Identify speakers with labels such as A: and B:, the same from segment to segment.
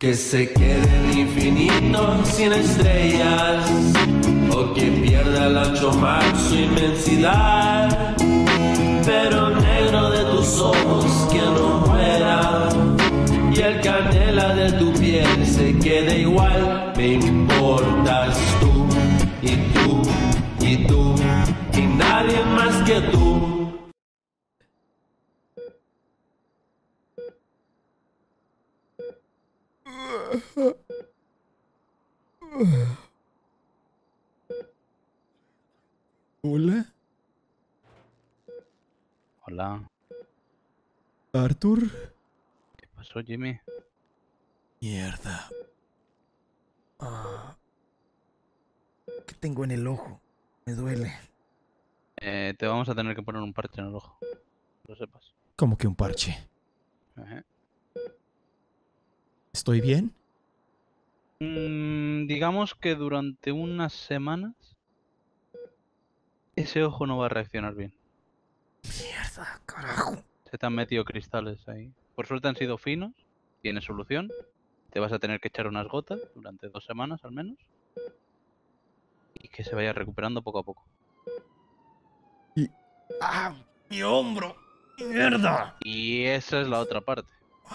A: Que se quede el infinito sin estrellas, o que pierda el ancho mar su inmensidad. Pero negro de tus ojos que no muera, y el canela de tu piel se quede igual. Me importas tú, y tú, y tú, y nadie más que tú.
B: Hola,
C: Hola.
B: Arthur.
C: ¿Qué pasó, Jimmy?
B: Mierda. ¿Qué tengo en el ojo? Me duele.
C: Te vamos a tener que poner un parche en el ojo. Lo sepas.
B: ¿Cómo que un parche?
C: Ajá.
B: ¿Estoy bien?
C: Digamos que durante unas semanas ese ojo no va a reaccionar bien.
B: Mierda, carajo.
C: Se te han metido cristales ahí. Por suerte han sido finos. Tiene solución. Te vas a tener que echar unas gotas durante 2 semanas al menos. Y que se vaya recuperando poco a poco.
B: ¡Ah! ¡Mi hombro! ¡Mierda!
C: Y esa es la otra parte.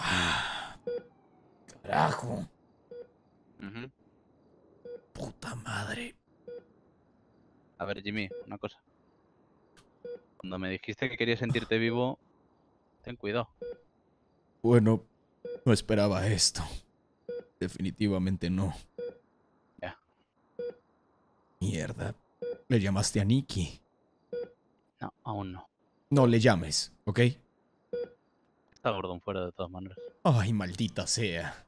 B: Carajo.
C: Ujú.
B: Puta madre.
C: A ver, Jimmy, una cosa. Cuando me dijiste que querías sentirte vivo, ten cuidado.
B: Bueno, no esperaba esto. Definitivamente no.
C: Ya.
B: Mierda. Le llamaste a Nikki.
C: No, aún no.
B: No le llames, ¿ok?
C: Está Gordon fuera de todas maneras.
B: Ay, maldita sea.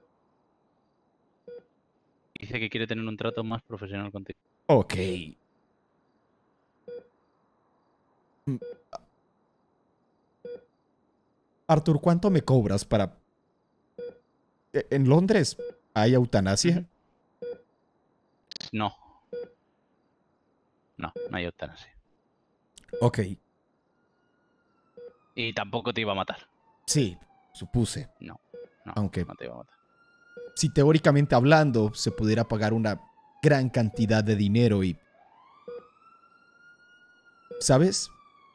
C: Dice que quiere tener un trato más profesional contigo.
B: Ok. Mm, Arthur, ¿cuánto me cobras para... ¿En Londres hay eutanasia?
C: No. No, no hay eutanasia.
B: Ok,
C: Y tampoco te iba a matar.
B: sí, supuse.
C: No,
B: Aunque,
C: no te iba a matar.
B: si teóricamente hablando se pudiera pagar una gran cantidad de dinero y... ¿Sabes?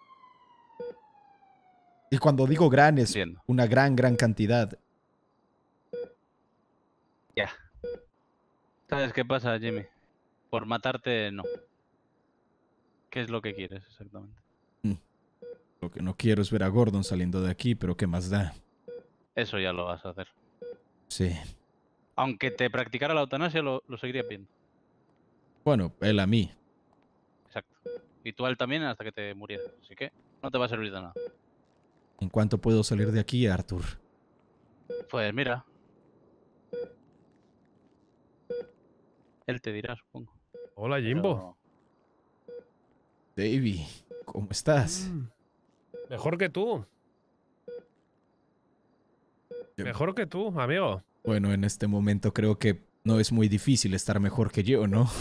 B: Y cuando digo gran es
C: Entiendo.
B: una gran cantidad.
C: Ya. ¿Sabes qué pasa, Jimmy? Por matarte, no. ¿Qué es lo que quieres exactamente?
B: Lo que no quiero es ver a Gordon saliendo de aquí, pero ¿qué más da?
C: Eso ya lo vas a hacer.
B: Sí.
C: Aunque te practicara la eutanasia, lo seguirías viendo.
B: Bueno, él a mí.
C: Exacto. Y tú a él también hasta que te murieras. Así que no te va a servir de nada.
B: ¿En cuánto puedo salir de aquí, Arthur?
C: Pues mira. Él te dirá, supongo.
D: Hola, Jimbo.
C: Pero...
B: Davey, ¿cómo estás?
D: Mejor que tú. Mejor que tú, amigo.
B: Bueno, en este momento creo que no es muy difícil estar mejor que yo, ¿no?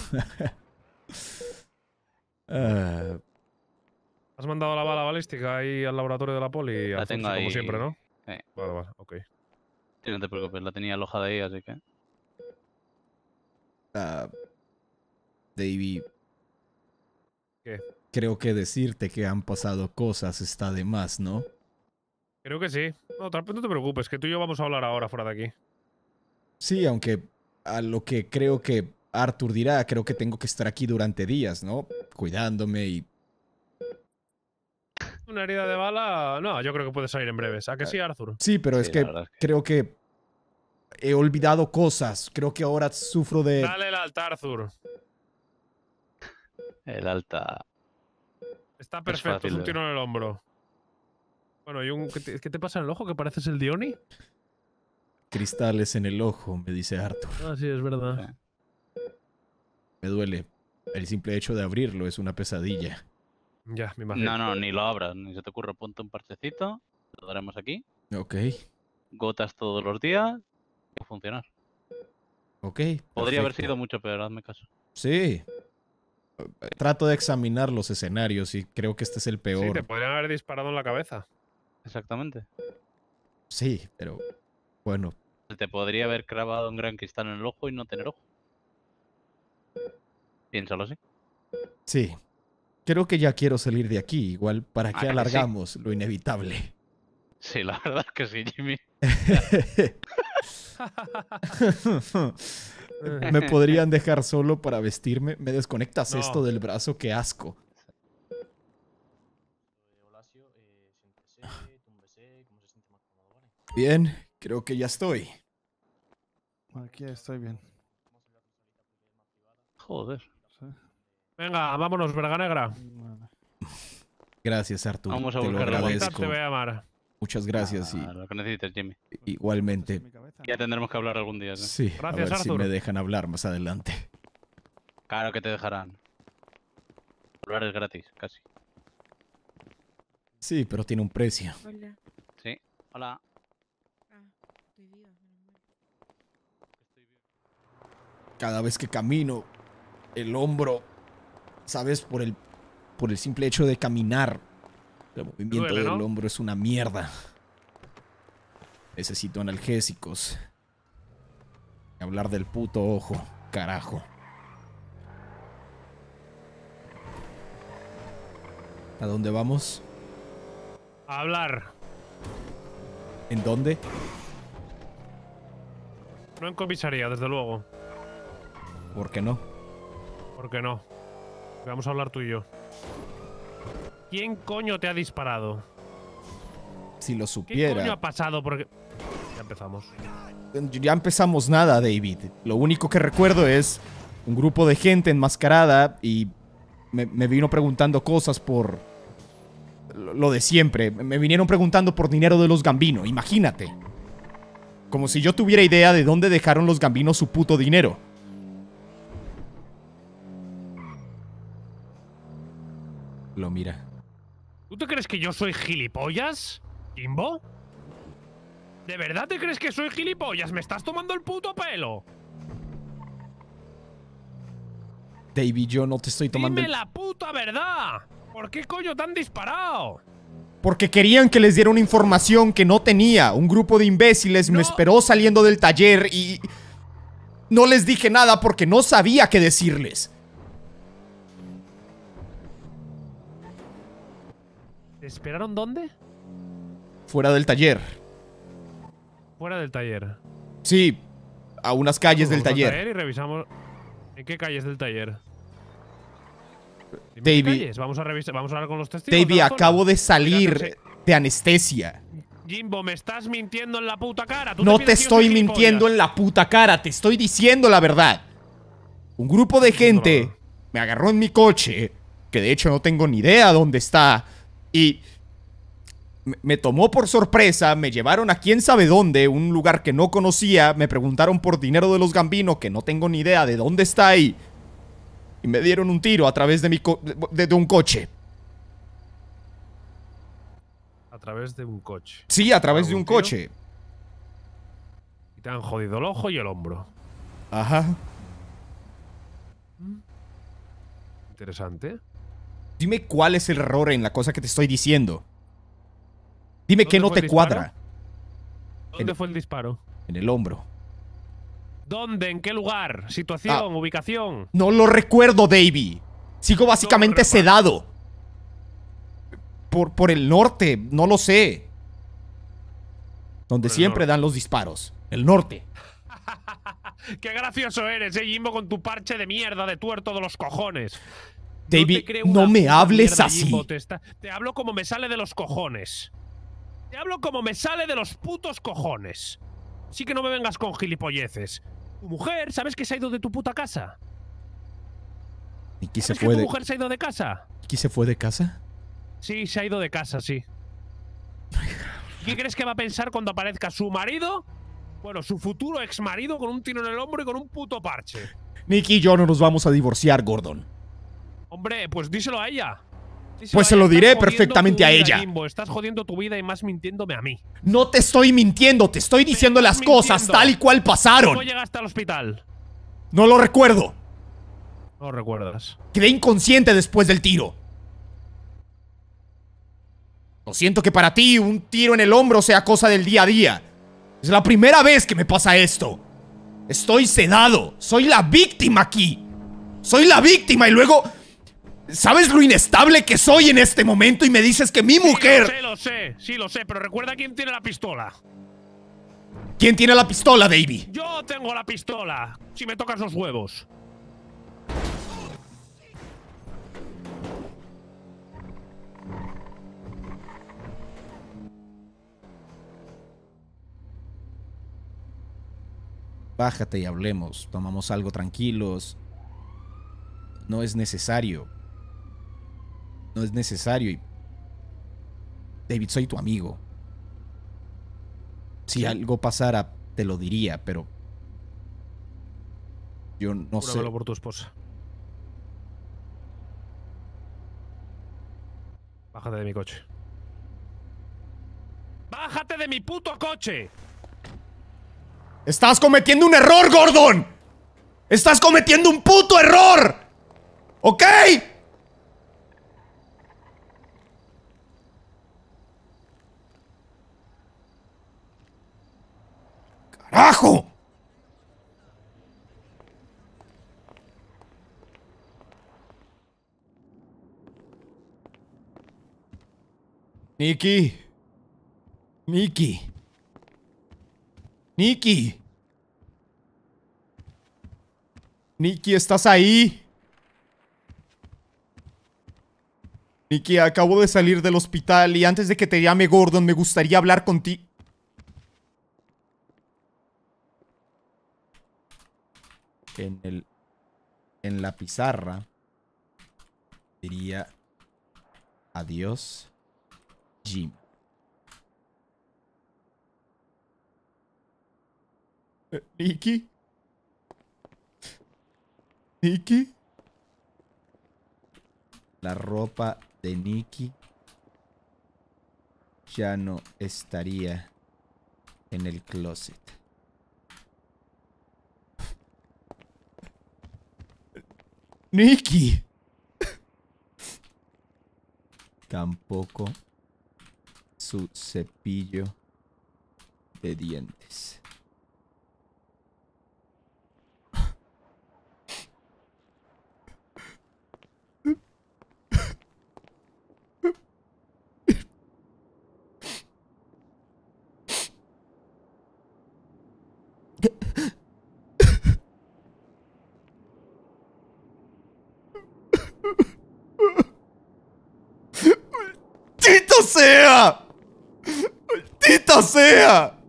B: Ah,
D: ¿Has mandado la bala balística ahí al laboratorio de la poli?
C: La
D: Al
C: tengo
D: Zutzi, como
C: ahí.
D: siempre, ¿no? Vale, vale, ok.
C: Sí, no te preocupes, la tenía alojada ahí, así que...
B: Davey,
D: ¿Qué?
B: creo que decirte que han pasado cosas está de más, ¿no?
D: Creo que sí. No, no te preocupes, que tú y yo vamos a hablar ahora fuera de aquí.
B: Sí, aunque a lo que creo que Arthur dirá, creo que tengo que estar aquí durante días, ¿no? Cuidándome y...
D: Una herida de bala... No, yo creo que puede salir en breves. ¿A que sí, Arthur?
B: Sí, pero es
C: Sí, la
B: que
C: verdad es que...
B: creo que he olvidado cosas. Creo que ahora sufro de...
D: Dale el alta, Arthur.
C: El alta...
D: Está perfecto, es
C: fácil
D: un
C: de
D: tiro
C: ver.
D: en el hombro. Bueno, ¿y qué te pasa en el ojo? ¿Que pareces el Diony?
B: Cristales en el ojo, me dice Arthur.
D: Ah, sí, es verdad.
C: Sí.
B: Me duele. El simple hecho de abrirlo es una pesadilla.
D: Ya, me imagino.
C: No, ni lo abras, ni se te ocurra. Ponte un parchecito, lo daremos aquí.
B: Ok,
C: Gotas todos los días y a funcionar.
B: ok.
C: Podría haber
B: Perfecto.
C: sido mucho peor, hazme caso.
B: Sí. Trato de examinar los escenarios y creo que este es el
D: Sí,
B: peor.
D: te podrían haber disparado en la cabeza.
C: Exactamente.
B: Sí, pero bueno,
C: Te podría haber clavado un gran cristal en el ojo y no tener ojo. Piénsalo así.
B: Sí. Creo que ya quiero salir de aquí. Igual, ¿para qué
C: que sí?
B: alargamos lo inevitable?
C: Sí, la verdad es que sí, Jimmy.
B: ¿Me podrían dejar solo para vestirme? ¿Me desconectas
D: No.
B: esto del brazo? ¡Qué asco! Bien, creo que ya estoy.
E: Aquí estoy bien.
C: Joder.
E: Sí.
D: Venga, vámonos, verga negra.
E: Vale.
B: Gracias, Artur.
C: Vamos a
B: Te lo
C: buscar la vuelta,
B: agradezco.
D: Te voy a llamar.
B: Muchas gracias y
C: Lo que necesites, Jimmy.
B: igualmente.
E: Esto es mi cabeza,
C: Ya
E: ¿no?
C: tendremos que hablar algún día. ¿sí?
B: Sí, a
D: Gracias,
B: ver si
D: Arthur.
B: me dejan hablar más adelante.
C: Claro que te dejarán. Hablar es gratis, casi.
B: Sí, pero tiene un precio.
F: Hola.
C: Sí. Hola.
F: Ah, estoy viva, menos mal.
B: Cada vez que camino, el hombro, ¿sabes? Por el simple hecho de caminar, el movimiento
D: Duele, ¿no?
B: del hombro es una mierda. Necesito analgésicos. Y hablar del puto ojo, carajo. ¿A dónde vamos?
D: A hablar.
B: ¿En dónde?
D: No en comisaría, desde luego.
B: ¿Por qué no?
D: ¿Por qué no? Vamos a hablar tú y yo. ¿Quién coño te ha disparado?
B: Si lo
D: ¿Qué coño
B: supiera.
D: ha pasado? Porque... Ya empezamos.
B: Ya empezamos nada, David. Lo único que recuerdo es un grupo de gente enmascarada y me vino preguntando cosas por lo de siempre. Me vinieron preguntando por dinero de los Gambino, imagínate. Como si yo tuviera idea de dónde dejaron los Gambino su puto dinero. Lo mira.
D: ¿Tú te crees que yo soy gilipollas, Jimbo? ¿De verdad te crees que soy gilipollas? ¿Me estás tomando el puto pelo?
B: David, yo no te estoy tomando...
D: ¡Dime la puta verdad! ¿Por qué coño te han disparado?
B: Porque querían que les diera una información que no tenía. Un grupo de imbéciles me
D: No.
B: esperó saliendo del taller y... No les dije nada porque no sabía qué decirles.
D: ¿Te esperaron dónde?
B: Fuera del taller.
D: Fuera del taller.
B: Sí, a unas calles del
D: Vamos al
B: taller.
D: y revisamos... ¿En qué calles del taller? Dime
B: David.
D: qué calles. Vamos a revisar, vamos a hablar con los testigos. de
B: David,
D: la zona.
B: acabo de
D: Ya
B: salir
D: no sé.
B: de anestesia.
D: Jimbo, me estás mintiendo en la puta cara. ¿Tú
B: No te
D: piensas que yo soy
B: estoy mintiendo
D: gilipollas?
B: en la puta cara, te estoy diciendo la verdad. Un grupo de gente me agarró en mi coche, que de hecho no tengo ni idea dónde está, y me tomó por sorpresa, me llevaron a quién sabe dónde, un lugar que no conocía, me preguntaron por dinero de los Gambino, que no tengo ni idea de dónde está ahí, y me dieron un tiro a través de, de un coche.
D: A través de un coche.
B: Sí, a través de
D: ¿Algún
B: un
D: tiro?
B: coche.
D: Y te han jodido el ojo y el hombro.
B: Ajá.
D: Interesante.
B: Dime cuál es el error en la cosa que te estoy diciendo. Dime qué no
D: ¿Dónde fue
B: te
D: el
B: cuadra.
D: disparo? ¿Dónde fue el disparo?
B: En el hombro.
D: ¿Dónde? ¿En qué lugar? ¿Situación? ¿Ubicación?
B: No lo recuerdo, Davey. Sigo básicamente
D: recuerdo.
B: sedado. Por el norte, no lo sé. Donde
D: Por el
B: siempre
D: norte.
B: dan los disparos. El norte.
D: ¡Qué gracioso eres, Jimbo, con tu parche de mierda de tuerto de los cojones!
B: David,
D: te creo
B: no
D: una
B: me
D: puta
B: hables
D: mierda,
B: así.
D: Jimbo, te hablo como me sale de los cojones. Te hablo como me sale de los putos cojones. Así que no me vengas con gilipolleces. Tu mujer, ¿sabes que se ha ido de tu puta casa?
B: ¿Y quién se
D: ¿Sabes que
B: fue
D: tu
B: de,
D: mujer se ha ido de casa?
B: quién se fue de casa?
D: Sí, se ha ido de casa, sí. ¿Qué crees que va a pensar cuando aparezca su marido? Bueno, su futuro ex marido con un tiro en el hombro y con un puto parche.
B: Nicky y yo no nos vamos a divorciar, Gordon.
D: Hombre, pues díselo a ella.
B: Pues se
D: a ella.
B: lo diré
D: Estás jodiendo
B: perfectamente
D: tu
B: a
D: vida,
B: ella.
D: Jimbo. Estás jodiendo tu vida y más mintiéndome a mí.
B: No te estoy mintiendo, te estoy diciendo las
D: estás
B: cosas
D: mintiendo.
B: tal y cual pasaron.
D: ¿Cómo llegaste al hospital?
B: No lo recuerdo.
D: No recuerdas.
B: Quedé inconsciente después del tiro. Lo siento que para ti un tiro en el hombro sea cosa del día a día. Es la primera vez que me pasa esto. Estoy sedado. Soy la víctima aquí. Soy la víctima y luego... ¿Sabes lo inestable que soy en este momento y me dices que mi mujer...
D: Sí, lo sé, pero recuerda quién tiene la pistola.
B: ¿Quién tiene la pistola, Davey?
D: Yo tengo la pistola, si me tocas los huevos.
B: Bájate y hablemos. Tomamos algo tranquilos. No es necesario. No es necesario. Y... David, soy tu amigo. Si algo pasara, te lo diría, pero... Yo no sé.
D: Júramelo por tu esposa. Bájate de mi coche. ¡Bájate de mi puto coche!
B: ¡Estás cometiendo un error, Gordon! ¡Estás cometiendo un puto error! ¿Ok? ¡Carajo! Nikki. Nikki. Nikki. Nikki, ¿estás ahí? Nikki, acabo de salir del hospital y antes de que te llame Gordon me gustaría hablar contigo. En la pizarra diría adiós, Jim. Nikki. Nikki. La ropa de Nikki ya no estaría en el closet. Nikki. Tampoco su cepillo de dientes. ¡Maldito sea! ¡Maldita sea!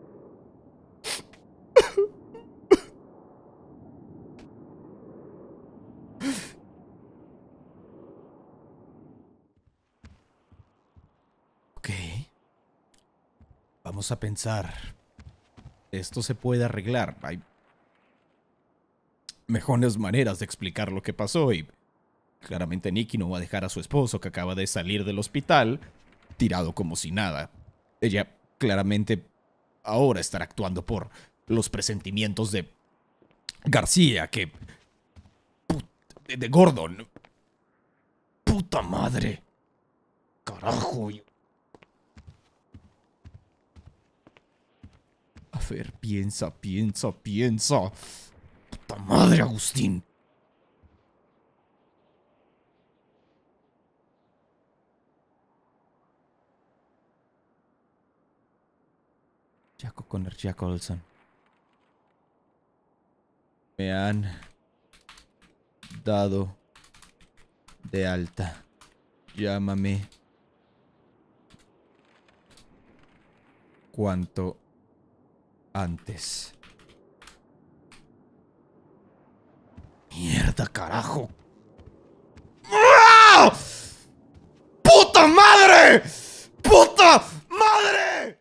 B: Ok. Vamos a pensar. Esto se puede arreglar. Hay mejores maneras de explicar lo que pasó y... Claramente Nikki no va a dejar a su esposo que acaba de salir del hospital tirado como si nada. Ella claramente ahora estará actuando por los presentimientos de García, que... de Gordon. Puta madre. Carajo. A ver, piensa. Puta madre, Agustín. Jack O'Connor, Jack Olson. Me han dado de alta. Llámame cuanto antes. Mierda, carajo. ¡Ah! ¡Puta madre! ¡Puta madre!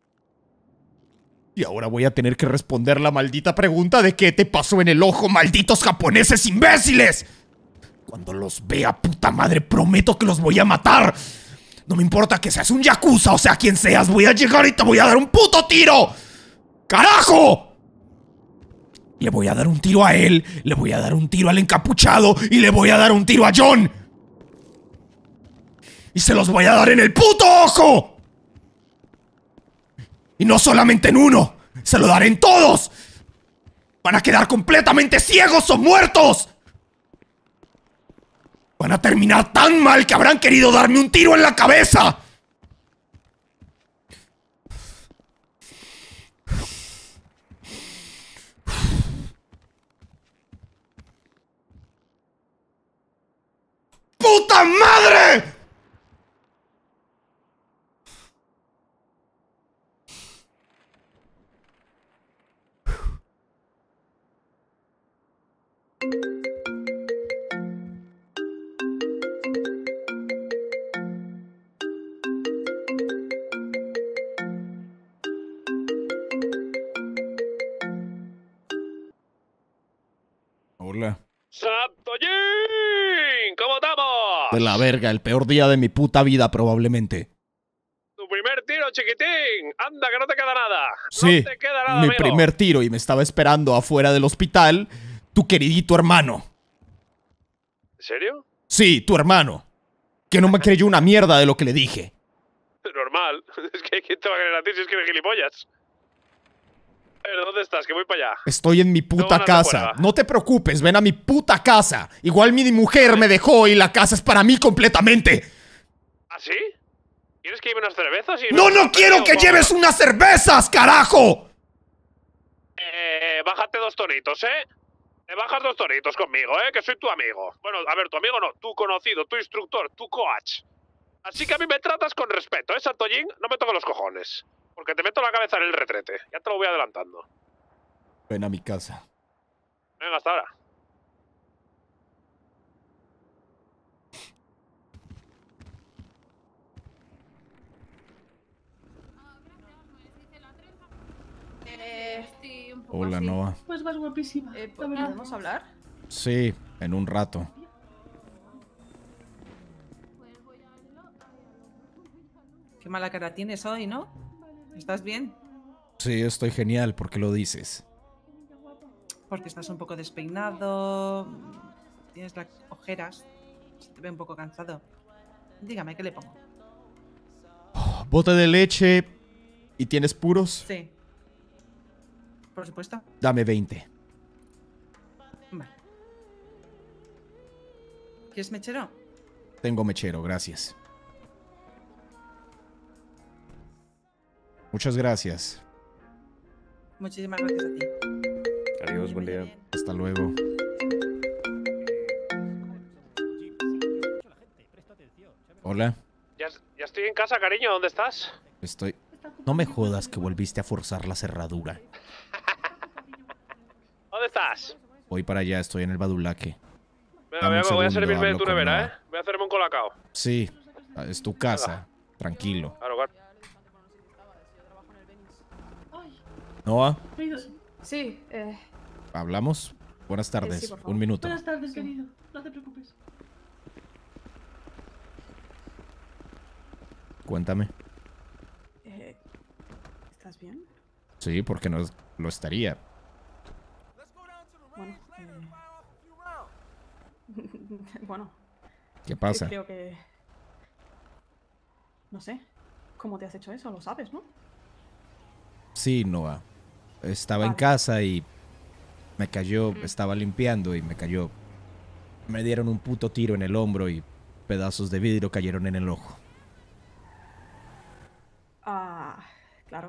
B: Y ahora voy a tener que responder la maldita pregunta de qué te pasó en el ojo, malditos japoneses imbéciles. Cuando los vea, puta madre, prometo que los voy a matar. No me importa que seas un yakuza o sea quien seas, voy a llegar y te voy a dar un puto tiro. ¡Carajo! Le voy a dar un tiro a él, le voy a dar un tiro al encapuchado y le voy a dar un tiro a John. Y se los voy a dar en el puto ojo. Y no solamente en uno. Se lo daré en todos. Van a quedar completamente ciegos o muertos. Van a terminar tan mal que habrán querido darme un tiro en la cabeza. ¡Puta madre! Hola.
D: ¡Santollín! ¿Cómo estamos?
B: De la verga, el peor día de mi puta vida probablemente.
D: Tu primer tiro, chiquitín. Anda, que no te queda nada.
B: Sí,
D: No te queda nada,
B: mi
D: amigo.
B: primer tiro y me estaba esperando afuera del hospital tu queridito hermano.
D: ¿En serio?
B: Sí, tu hermano. Que no me creyó una mierda de lo que le dije.
D: Normal. Es que ¿quién te va a creer a ti si es que eres gilipollas? A ver, ¿dónde estás? Que voy para allá.
B: Estoy en mi puta
D: No, no te
B: casa.
D: juega.
B: No te preocupes, ven a mi puta casa. Igual mi mujer me dejó y la casa es para mí completamente.
D: ¿Ah, sí? ¿Quieres que lleve unas cervezas? Y
B: ¡No, no quiero que lleves unas cervezas, carajo!
D: Bájate 2 tonitos, ¿eh? Te bajas 2 tonitos conmigo, ¿eh? Que soy tu amigo. Bueno, a ver, tu amigo no, tu conocido, tu instructor, tu coach. Así que a mí me tratas con respeto, ¿eh, Santollín? No me toques los cojones. Porque te meto la cabeza en el retrete. Ya te lo voy adelantando.
B: Ven a mi casa.
D: Venga, hasta ahora.
F: Estoy un poco
B: Hola,
F: así.
B: Noah.
G: Pues vas guapísima.
F: ¿Podemos hablar?
B: Sí, en un rato.
G: Qué mala cara tienes hoy, ¿no? ¿Estás bien?
B: Sí, estoy genial. ¿Por qué lo dices?
G: Porque estás un poco despeinado, tienes las ojeras, se te ve un poco cansado. Dígame, ¿qué le pongo?
B: Bote de leche. ¿Y tienes puros?
G: Sí. Por supuesto.
B: Dame 20.
G: Vale. ¿Quieres mechero?
B: Tengo mechero, gracias. Muchas gracias.
G: Muchísimas gracias a ti.
H: Adiós, buen día.
B: Hasta luego. Hola.
D: Ya estoy en casa, cariño. ¿Dónde estás?
B: Estoy... No me jodas que volviste a forzar la cerradura.
D: ¿Dónde estás?
B: Voy para allá, estoy en el Badulaque.
D: Venga,
B: Dame un
D: voy a
B: segundo,
D: servirme de
B: hablo
D: tu
B: con
D: nevera,
B: Noah.
D: ¿eh? Voy a hacerme un colacao.
B: Sí, es tu casa. Tranquilo.
D: Claro, claro.
B: Noah,
F: Sí,
B: ¿hablamos? Buenas tardes.
F: sí, por favor.
B: Un minuto.
G: Buenas tardes, querido. No te preocupes.
B: Cuéntame.
F: ¿estás bien?
B: Sí, porque no lo estaría.
F: Bueno, bueno,
B: ¿Qué pasa?
F: creo que... No sé, ¿cómo te has hecho eso? Lo sabes, ¿no?
B: Sí, Noah. Estaba en
F: Vale.
B: casa y me cayó, estaba limpiando y me cayó. Me dieron un puto tiro en el hombro y pedazos de vidrio cayeron en el ojo.
F: Ah, claro.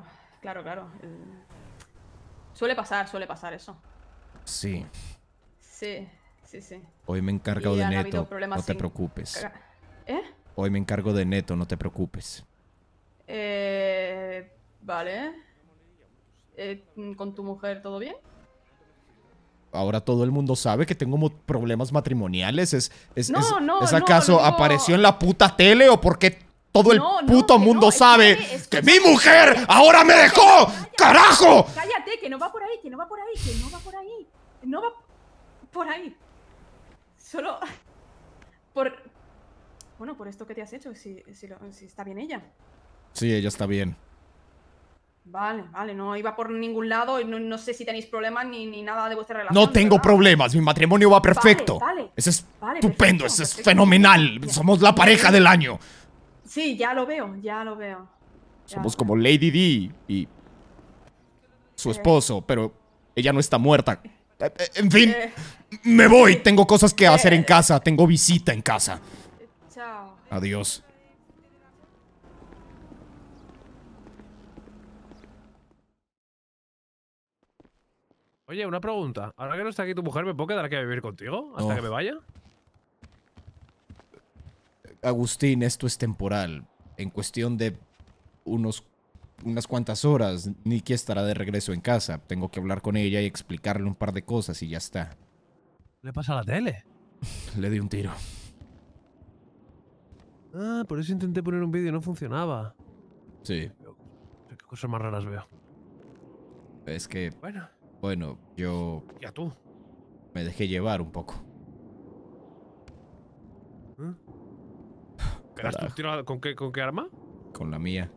F: Suele pasar eso.
B: Sí.
F: Sí.
B: Hoy me encargo
F: Y
B: de
F: han habido
B: Neto.
F: problemas
B: No te
F: sin
B: preocupes.
F: ¿Eh?
B: Hoy me encargo de Neto, no te preocupes.
F: Vale. ¿Con tu mujer todo bien?
B: Ahora todo el mundo sabe que tengo problemas matrimoniales. ¿Es
F: No,
B: acaso
F: no digo-
B: apareció en la puta tele o porque todo el
F: No,
B: puto
F: que
B: mundo
F: no,
B: sabe
F: escúchame,
B: que mi mujer ahora me dejó? ¡Carajo!
F: Cállate, que no va por ahí. No va por ahí. Solo por esto que te has hecho, si está bien ella.
B: Sí, ella está bien.
F: Vale, no iba por ningún lado y no sé si tenéis problemas ni nada de vuestra relación.
B: No tengo
F: ¿verdad?
B: problemas, mi matrimonio va perfecto.
F: Vale.
B: Eso es
F: Vale,
B: estupendo,
F: perfecto,
B: eso es
F: perfecto.
B: fenomenal.
F: Ya.
B: Somos la pareja del año.
F: Sí, ya lo veo.
B: Somos como Lady D y su esposo, pero ella no está muerta. En fin, me voy. Tengo cosas que hacer en casa. Tengo visita en casa.
F: Chao.
B: Adiós.
I: Oye, una pregunta. Ahora que no está aquí tu mujer, ¿me puedo quedar aquí a vivir contigo? ¿Hasta
B: No.
I: que me vaya?
B: Agustín, esto es temporal. En cuestión de unas cuantas horas, Nikki estará de regreso en casa. Tengo que hablar con ella y explicarle un par de cosas y ya está.
I: ¿Le pasa a la tele?
B: Le di un tiro.
I: Ah, por eso intenté poner un vídeo y no funcionaba.
B: Sí.
I: Qué cosas más raras veo.
B: Es que,
I: Bueno,
B: yo
I: ya tú.
B: me dejé llevar un poco.
I: ¿Pegaste un tiro con qué arma?
B: Con la mía.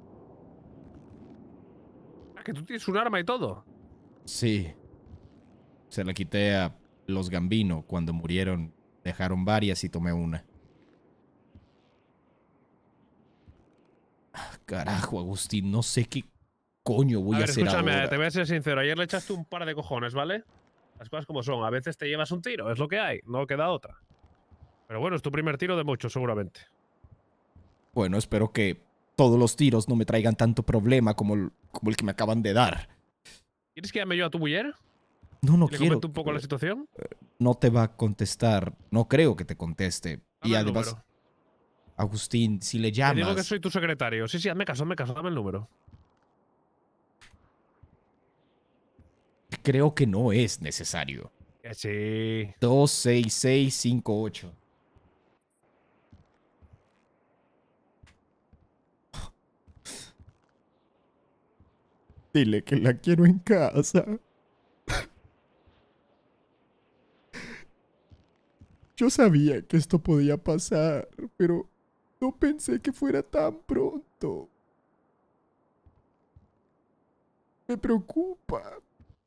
I: Ah, que tú tienes un arma y todo.
B: Sí. Se la quité a los Gambino cuando murieron. Dejaron varias y tomé una. Carajo, Agustín, no sé qué coño voy a hacer
I: escúchame,
B: ahora.
I: te voy a ser sincero. Ayer le echaste un par de cojones, ¿vale? Las cosas como son. A veces te llevas un tiro, es lo que hay. No queda otra. Pero bueno, es tu primer tiro de muchos, seguramente.
B: Bueno, espero que todos los tiros no me traigan tanto problema como el que me acaban de dar.
I: ¿Quieres que llame yo a tu mujer?
B: No
I: ¿Le
B: quiero.
I: comento un poco la situación?
B: No te va a contestar. No creo que te conteste.
I: Dame
B: Y
I: el
B: además,
I: número.
B: Agustín, si le
I: Te
B: llamas...
I: digo que soy tu secretario. Sí, hazme caso, dame el número.
B: Creo que no es necesario.
I: Que sí.
B: 26658. Dile que la quiero en casa. Yo sabía que esto podía pasar, pero no pensé que fuera tan pronto. Me preocupa.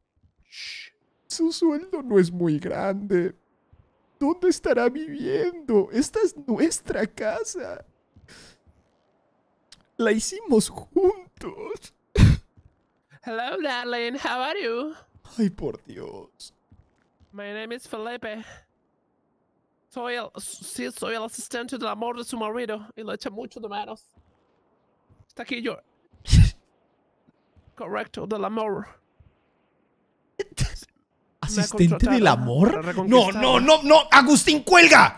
B: Su sueldo no es muy grande. ¿Dónde estará viviendo? Esta es nuestra casa. La hicimos juntos.
I: Hello, darling. How are you?
B: Ay, por Dios.
I: My name is Felipe. Soy el asistente del amor de su marido y le echa mucho de menos. Está aquí yo. Correcto, del amor.
B: ¿Asistente del
I: para
B: amor? No,
I: reconquistarla.
B: no. Agustín, cuelga.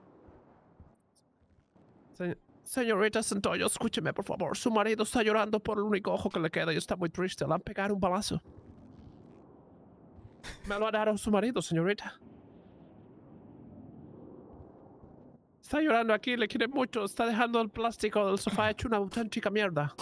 I: Señorita Santoyo, escúcheme, por favor. Su marido está llorando por el único ojo que le queda y está muy triste. Le han pegado un balazo. Me lo ha dado su marido, señorita. Está llorando aquí, le quiere mucho. Está dejando el plástico del sofá hecho una auténtica mierda.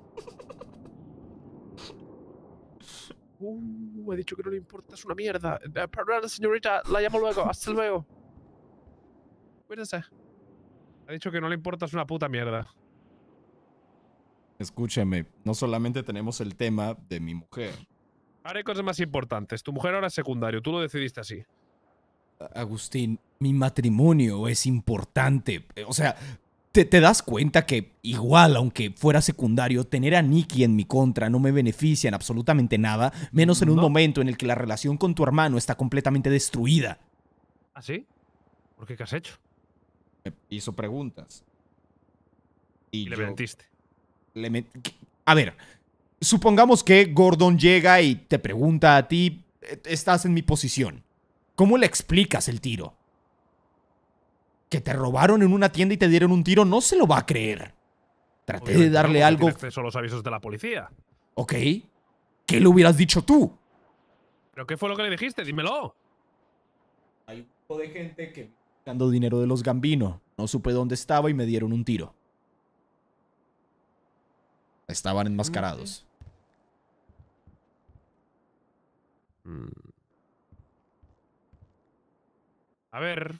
I: Me ha dicho que no le importa, es una mierda. Perdón, señorita, la llamo luego. Hasta luego. Cuídense. Ha dicho que no le importa, es una puta mierda.
B: Escúchame, no solamente tenemos el tema de mi mujer.
I: Ahora hay cosas más importantes. Tu mujer ahora es secundario, tú lo decidiste así.
B: Agustín, mi matrimonio es importante. O sea, ¿te das cuenta que igual, aunque fuera secundario, tener a Nikki en mi contra no me beneficia en absolutamente nada, menos en un momento en el que la relación con tu hermano está completamente destruida?
I: ¿Ah, sí? ¿Por qué? ¿Qué has hecho?
B: Me hizo preguntas. Y
I: le
B: yo
I: mentiste.
B: A ver, supongamos que Gordon llega y te pregunta a ti, estás en mi posición. ¿Cómo le explicas el tiro? Que te robaron en una tienda y te dieron un tiro, no se lo va a creer. Traté de
I: Obviamente
B: darle
I: no, porque
B: algo...
I: tiene acceso a los avisos de la policía.
B: Ok. ¿Qué le hubieras dicho tú?
I: ¿Pero qué fue lo que le dijiste? Dímelo.
B: Hay un grupo de gente que... buscando dinero de los Gambino. No supe dónde estaba y me dieron un tiro. Estaban enmascarados.
I: A ver.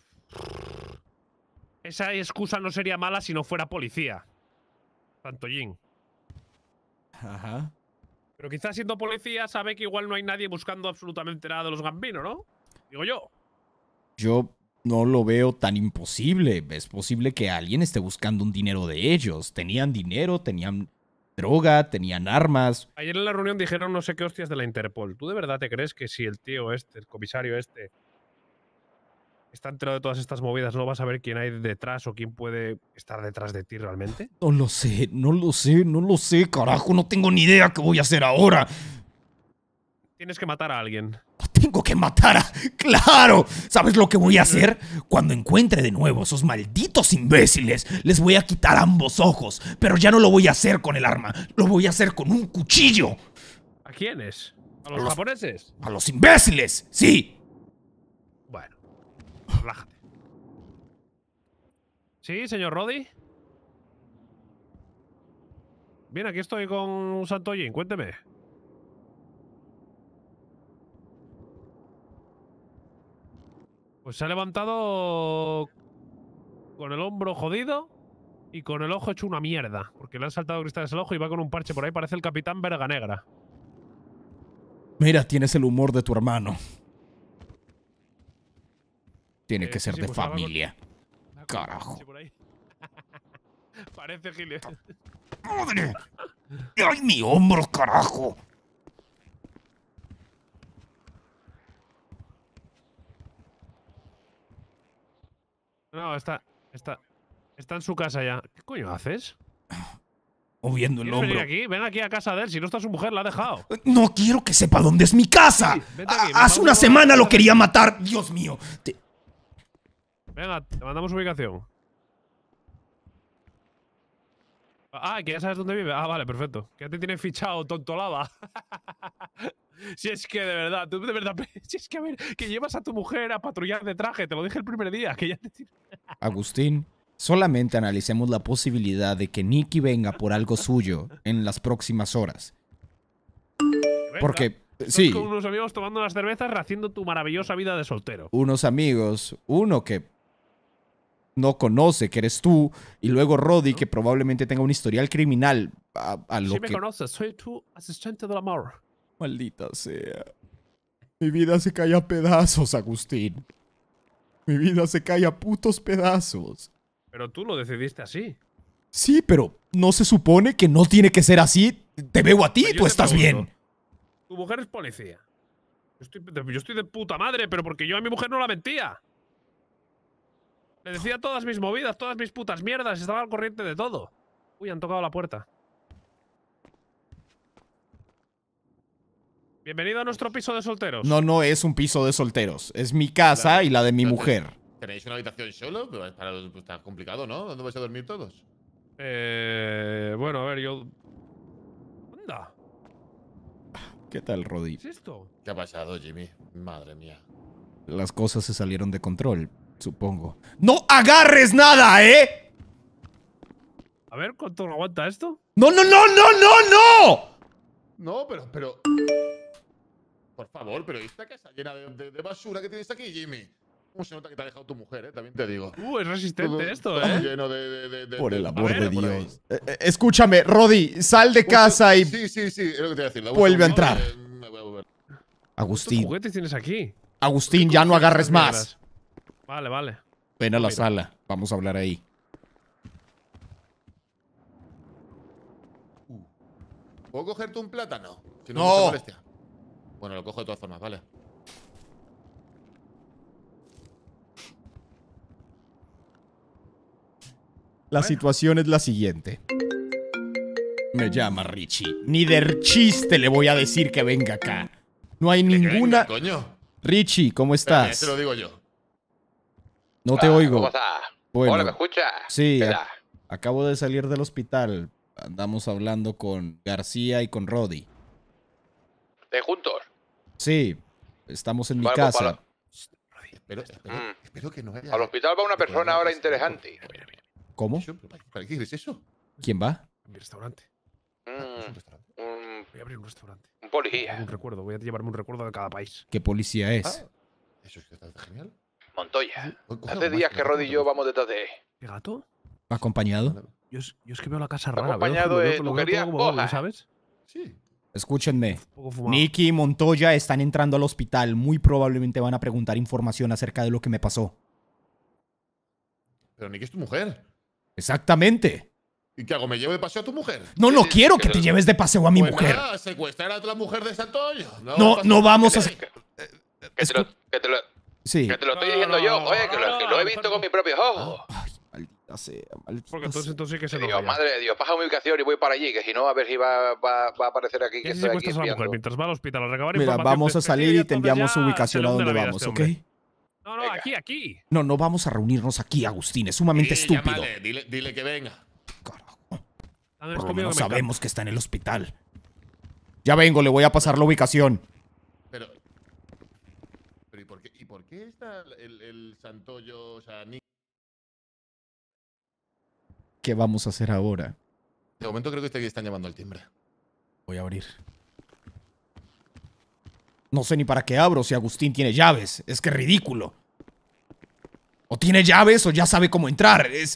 I: Esa excusa no sería mala si no fuera policía. Santollín.
B: Ajá.
I: Pero quizás siendo policía sabe que igual no hay nadie buscando absolutamente nada de los Gambino, ¿no? Digo yo.
B: Yo no lo veo tan imposible. Es posible que alguien esté buscando un dinero de ellos. Tenían dinero, tenían droga, tenían armas.
D: Ayer en la reunión dijeron no sé qué hostias de la Interpol. ¿Tú de verdad te crees que si el tío este, el comisario este, está enterado de todas estas movidas, no vas a ver quién hay detrás o quién puede estar detrás de ti realmente?
B: No lo sé, no lo sé, no lo sé, carajo, no tengo ni idea qué voy a hacer ahora.
D: Tienes que matar a alguien.
B: Tengo que matar a... ¡Claro! ¿Sabes lo que voy a hacer? Cuando encuentre de nuevo a esos malditos imbéciles, les voy a quitar ambos ojos. Pero ya no lo voy a hacer con el arma, lo voy a hacer con un cuchillo.
D: ¿A quiénes? ¿A los japoneses?
B: ¡A los imbéciles! ¡Sí!
D: Bueno, relájate. ¿Sí, señor Roddy? Bien, aquí estoy con Santoyin, cuénteme. Pues se ha levantado con el hombro jodido y con el ojo hecho una mierda. Porque le han saltado cristales al ojo y va con un parche por ahí. Parece el capitán Verga Negra.
B: Mira, tienes el humor de tu hermano. Tiene que ser
D: sí,
B: de
D: pues ahora
B: familia.
D: con-
B: Carajo.
D: por ahí. Parece Giles.
B: ¡Madre! ¡Ay, mi hombro, carajo!
D: No, está en su casa ya. ¿Qué coño haces?
B: Moviendo el
D: ¿Quieres venir
B: hombro.
D: aquí? Ven aquí a casa de él. Si no está su mujer, la ha dejado.
B: No quiero que sepa dónde es mi casa.
D: Sí, vente aquí,
B: Hace una
D: vamos a-
B: semana lo quería matar. Dios mío.
D: Venga, te mandamos ubicación. Ah, que ya sabes dónde vive. Ah, vale, perfecto. Que ya te tiene fichado, tontolaba. Si es que de verdad, tú de verdad, si es que a ver, que llevas a tu mujer a patrullar de traje, te lo dije el primer día, que ya te tiene...
B: Agustín, solamente analicemos la posibilidad de que Nicky venga por algo suyo en las próximas horas.
D: Venga,
B: Porque,
D: estás
B: sí,
D: con unos amigos tomando unas cervezas, rehaciendo tu maravillosa vida de soltero.
B: unos amigos, uno que no conoce que eres tú, y luego Roddy, que probablemente tenga un historial criminal a lo
D: Sí me
B: que...
D: conoces, soy tu asistente del amor.
B: Maldita sea. Mi vida se cae a pedazos, Agustín. Mi vida se cae a putos pedazos.
D: Pero tú lo decidiste así.
B: Sí, pero ¿no se supone que no tiene que ser así? Te veo a ti y
D: Yo
B: tú
D: te
B: estás
D: pregunto,
B: bien.
D: Tu mujer es policía. Yo estoy de puta madre, pero porque yo a mi mujer no la mentía. Le decía todas mis movidas, todas mis putas mierdas, estaba al corriente de todo. Uy, han tocado la puerta. Bienvenido a nuestro piso de solteros.
B: No es un piso de solteros. Es mi casa y la de mi mujer.
J: ¿Tenéis una habitación solo? Pero está complicado, ¿no? ¿Dónde vais a dormir todos?
D: Bueno, a ver, yo... Anda,
B: ¿Qué tal, Roddy?
D: ¿qué es esto?
J: ¿Qué ha pasado, Jimmy? Madre mía.
B: Las cosas se salieron de control, supongo. ¡No agarres nada, eh!
D: A ver, ¿cuánto aguanta esto?
B: ¡No, no, no, no, no, no!
J: No, pero... Por favor, pero esta casa llena de basura que tienes aquí, Jimmy. ¿Cómo se nota que te ha dejado tu mujer, También te digo.
D: Es resistente
J: Todo-
D: esto,
J: todo
D: ¿eh?
J: lleno de
B: Por el
J: a
B: amor
J: ver,
B: de
J: por ahí.
B: Dios. Escúchame, Roddy, sal de casa y
J: Sí, es lo que te voy a decir.
B: vuelve a entrar.
J: Me voy a volver.
D: ¿Cuántos
B: Agustín,
D: juguetes tienes aquí?
B: Agustín, ya no agarres
D: Cosas
B: más.
D: negras. Vale, vale.
B: Ven a la
D: Mira.
B: sala, vamos a hablar ahí.
J: ¿Puedo cogerte un plátano? Si
B: No.
J: no. Mucha molestia. Bueno, lo cojo de todas formas, vale.
B: La situación es la siguiente. Me llama Richie. Ni de chiste le voy a decir que venga acá. No hay ninguna...
J: Coño.
B: Richie, ¿cómo
J: Espérame,
B: estás?
J: te lo digo yo.
B: No te oigo.
K: ¿Cómo estás?
B: Bueno,
K: Hola, ¿me escuchas?
B: sí,
K: ¿Qué tal?
B: acabo de salir del hospital. Andamos hablando con García y con Roddy.
K: ¿De juntos?
B: Sí, estamos en mi
K: Vale, pues
B: casa.
J: Espero que no haya...
K: Al hospital va una persona ahora interesante.
B: ¿Cómo?
J: ¿Para qué quieres eso?
B: ¿Quién va?
D: Mi restaurante.
K: Un
D: Voy a abrir un restaurante.
K: policía.
D: Un recuerdo, voy a llevarme un recuerdo de cada país.
B: ¿Qué policía es?
J: Ah, eso es que está genial.
K: Montoya.
J: Coge
K: Hace
J: algo
K: días
J: más,
K: que Rod y yo vamos detrás de él.
D: ¿Qué gato?
B: ¿Va acompañado?
D: Yo es que veo la casa
K: Va
D: rara.
K: acompañado
D: veo,
K: de
D: lo
K: tu
D: veo
K: querida
D: todo como doble,
K: esposa.
D: ¿sabes?
J: Sí.
B: Escúchenme.
D: Un poco fumado.
B: Nicky y Montoya están entrando al hospital. Muy probablemente van a preguntar información acerca de lo que me pasó.
J: Pero Nicky es tu mujer.
B: Exactamente.
J: ¿Y qué hago? ¿Me llevo de paseo a tu mujer?
B: No, no quiero que te lleves de paseo a mi
J: Pues
B: mujer.
J: nada, secuestrar a otra mujer de Santoyo.
B: No vamos a...
K: Que te lo
B: Sí.
K: estoy diciendo yo, joder, que lo he visto con mis propios ojos.
B: Maldita sea, maldita
I: Porque entonces sí que se
K: Te
I: nos
K: digo,
I: vaya.
K: madre de Dios, baja mi ubicación y voy para allí, que si no, a ver si va a aparecer aquí.
I: ¿Y
K: Que
I: si
K: estoy aquí
I: secuestras a la mujer
K: espiando.
I: mientras va al hospital a recabar
B: Mira,
I: información?
B: vamos a salir y te enviamos su ubicación a donde vamos, ¿ok?
I: No, no, aquí, aquí.
B: No, no vamos a reunirnos aquí, Agustín. Es sumamente
J: Sí,
B: estúpido.
J: llámale, dile que venga.
B: Por lo menos sabemos que está en el hospital. Ya vengo, le voy a pasar la ubicación.
J: Pero ¿y por qué está el Santoyo, o sea,
B: ¿Qué vamos a hacer ahora?
J: De momento creo que están llamando al timbre.
B: Voy a abrir. No sé ni para qué abro si Agustín tiene llaves. Es que es ridículo. O tiene llaves o ya sabe cómo entrar. Es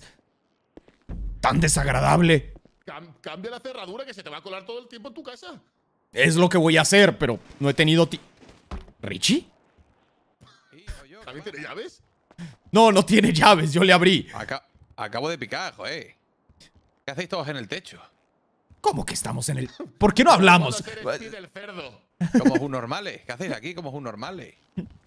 B: tan desagradable.
J: Cambia la cerradura que se te va a colar todo el tiempo en tu casa.
B: Es lo que voy a hacer, pero no he tenido ¿Richie?
J: ¿También tiene llaves?
B: No, no tiene llaves. Yo le abrí.
L: Acabo de picar, joder. ¿Qué hacéis todos en el techo?
B: ¿Cómo que estamos en el...? ¿Por qué no hablamos?
L: Como un normales. ¿Qué hacéis aquí como un normales?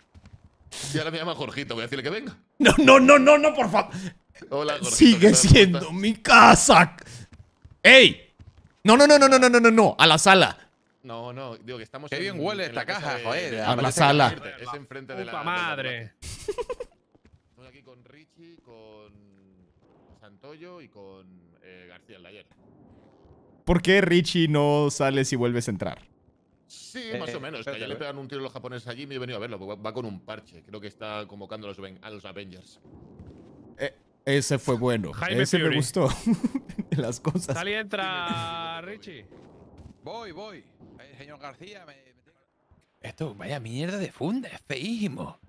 J: Y ahora me llama Jorgito, voy a decirle que venga.
B: No, por favor.
J: Hola, Jorgito.
B: Sigue siendo mi casa. ¡Ey! No. A la sala.
J: No, digo que estamos
L: Qué bien huele esta caja, joder.
B: A la sala.
J: Es enfrente de la...
I: ¡Puta madre!
J: Estoy aquí con Richie, con Santoyo y con García el de ayer.
B: ¿Por qué Richie no sale si vuelves a entrar?
J: Sí, más o menos. Que ayer le pegan un tiro a los japoneses allí y me he venido a verlo. Porque va con un parche. Creo que está convocando a los Avengers.
B: Ese fue bueno.
I: Jaime
B: Ese
I: Fury.
B: me gustó. Las cosas.
I: Sal y entra, Richie.
L: Voy. Señor García, Esto, vaya mierda de funda, es feísimo.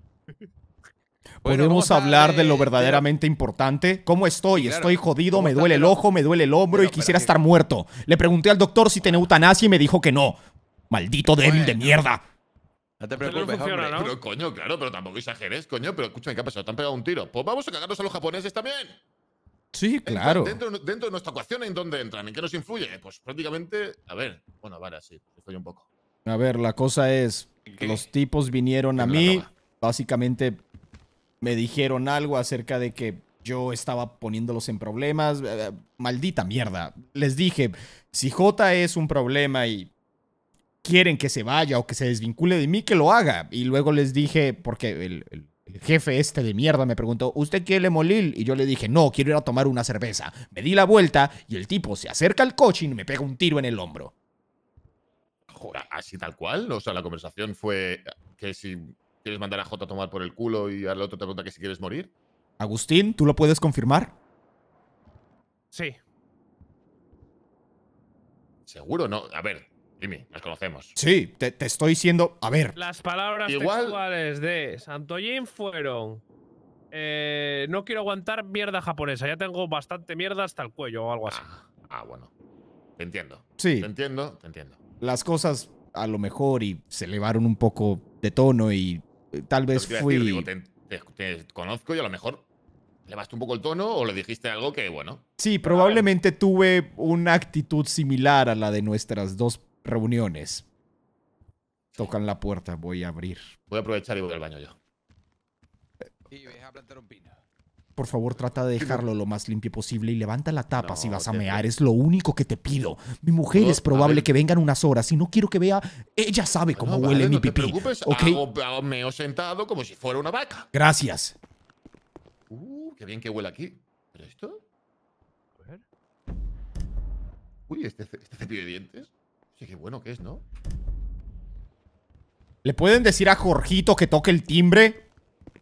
B: ¿Podemos hablar de lo verdaderamente importante? ¿Cómo estoy?
L: Sí, claro.
B: Estoy jodido,
L: ¿Cómo
B: me
L: está
B: duele el
L: pero-
B: ojo, me duele el hombro y
L: pero
B: quisiera
L: que-
B: estar muerto. Le pregunté al doctor si tenía eutanasia y me dijo que no. Maldito débil de mierda.
L: No te
I: no
L: preocupes,
I: funciona,
L: hombre.
I: ¿no?
J: Pero coño, claro, pero tampoco exageres, coño. Pero escúchame, ¿qué ha pasado? ¿Te han pegado un tiro? Pues vamos a cagarnos a los japoneses también.
B: Sí, claro.
J: Dentro de nuestra ecuación, ¿en dónde entran? ¿En qué nos influye? Pues prácticamente, a ver, bueno, vale, sí, estoy un poco.
B: A ver, la cosa es,
L: ¿Qué?
B: los tipos vinieron a
J: En la
B: mí,
J: droga.
B: básicamente me dijeron algo acerca de que yo estaba poniéndolos en problemas. Maldita mierda. Les dije, si J es un problema y quieren que se vaya o que se desvincule de mí, que lo haga. Y luego les dije, porque el jefe este de mierda me preguntó, ¿usted quiere molil? Y yo le dije, no, quiero ir a tomar una cerveza. Me di la vuelta y el tipo se acerca al coche y me pega un tiro en el hombro.
J: Joder, así tal cual. O sea, la conversación fue que si quieres mandar a J a tomar por el culo y al otro te pregunta que si quieres morir.
B: Agustín, ¿tú lo puedes confirmar?
I: Sí.
J: Seguro, no. A ver, Jimmy, nos conocemos.
B: Sí, te estoy diciendo... A ver,
I: Las palabras
J: Igual-
I: textuales de Santoyin fueron... no quiero aguantar mierda japonesa. Ya tengo bastante mierda hasta el cuello o algo así.
J: Bueno. Te entiendo.
B: sí,
J: Te entiendo.
B: las cosas a lo mejor y se elevaron un poco de tono y tal vez
J: Pero te iba a
B: fui...
J: decir, digo, te conozco y a lo mejor elevaste un poco el tono o le dijiste algo que, bueno.
B: Sí, probablemente tuve una actitud similar a la de nuestras dos reuniones. Tocan la puerta, voy a abrir.
J: Voy a aprovechar y voy al baño yo.
L: Y ves a plantar un pino.
B: Por favor, trata de dejarlo lo más limpio posible y levanta la tapa si
J: No,
B: vas a
J: te-
B: mear. Es lo único que te pido. Mi mujer
J: No,
B: es probable
J: a ver.
B: que vengan unas horas y no quiero que vea... Ella sabe cómo
J: No,
B: huele
J: vale,
B: mi
J: no te
B: pipí.
J: preocupes,
B: ¿Ok?
J: hago meo sentado como si fuera una vaca.
B: Gracias.
J: Qué bien que huele aquí. ¿Pero esto?
I: A ver.
J: Uy, este cepillo de dientes. Sí, qué bueno que es, ¿no?
B: ¿Le pueden decir a Jorgito que toque el timbre?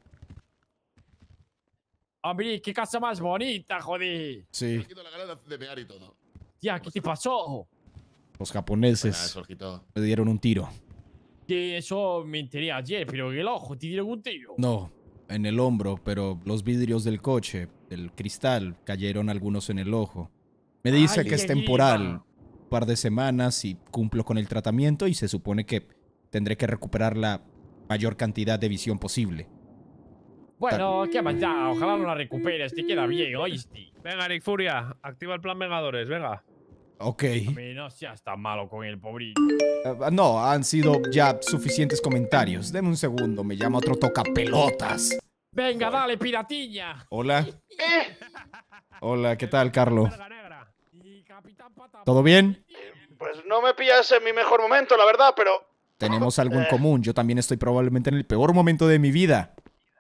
M: Hombre, qué casa más bonita, joder.
B: Sí.
J: Me quito la gana de mear y todo.
M: Tía, ¿qué te pasó?
B: Los japoneses
J: Buenas, Jorgito.
B: me dieron un tiro.
M: Que eso me enteré ayer, pero en el ojo te dieron un tiro.
B: No, en el hombro, pero los vidrios del coche, del cristal, cayeron algunos en el ojo. Me dice
M: Ay,
B: que es
M: qué
B: temporal.
M: diva.
B: Un par de semanas y cumplo con el tratamiento y se supone que tendré que recuperar la mayor cantidad de visión posible.
M: Bueno, ¿qué más ya? Ojalá no la recuperes, te queda bien, ¿oíste?
D: Venga, Nick Furia, activa el plan Vengadores, venga.
B: Ok.
M: A mí no seas tan malo con el pobrito.
B: No, han sido ya suficientes comentarios. Deme un segundo, me llama otro tocapelotas.
M: Venga, dale, piratiña.
B: Hola. Hola, ¿qué tal, Carlo? ¿Todo bien?
N: Pues no me pillas en mi mejor momento, la verdad, pero...
B: Tenemos algo en común. Yo también estoy probablemente en el peor momento de mi vida.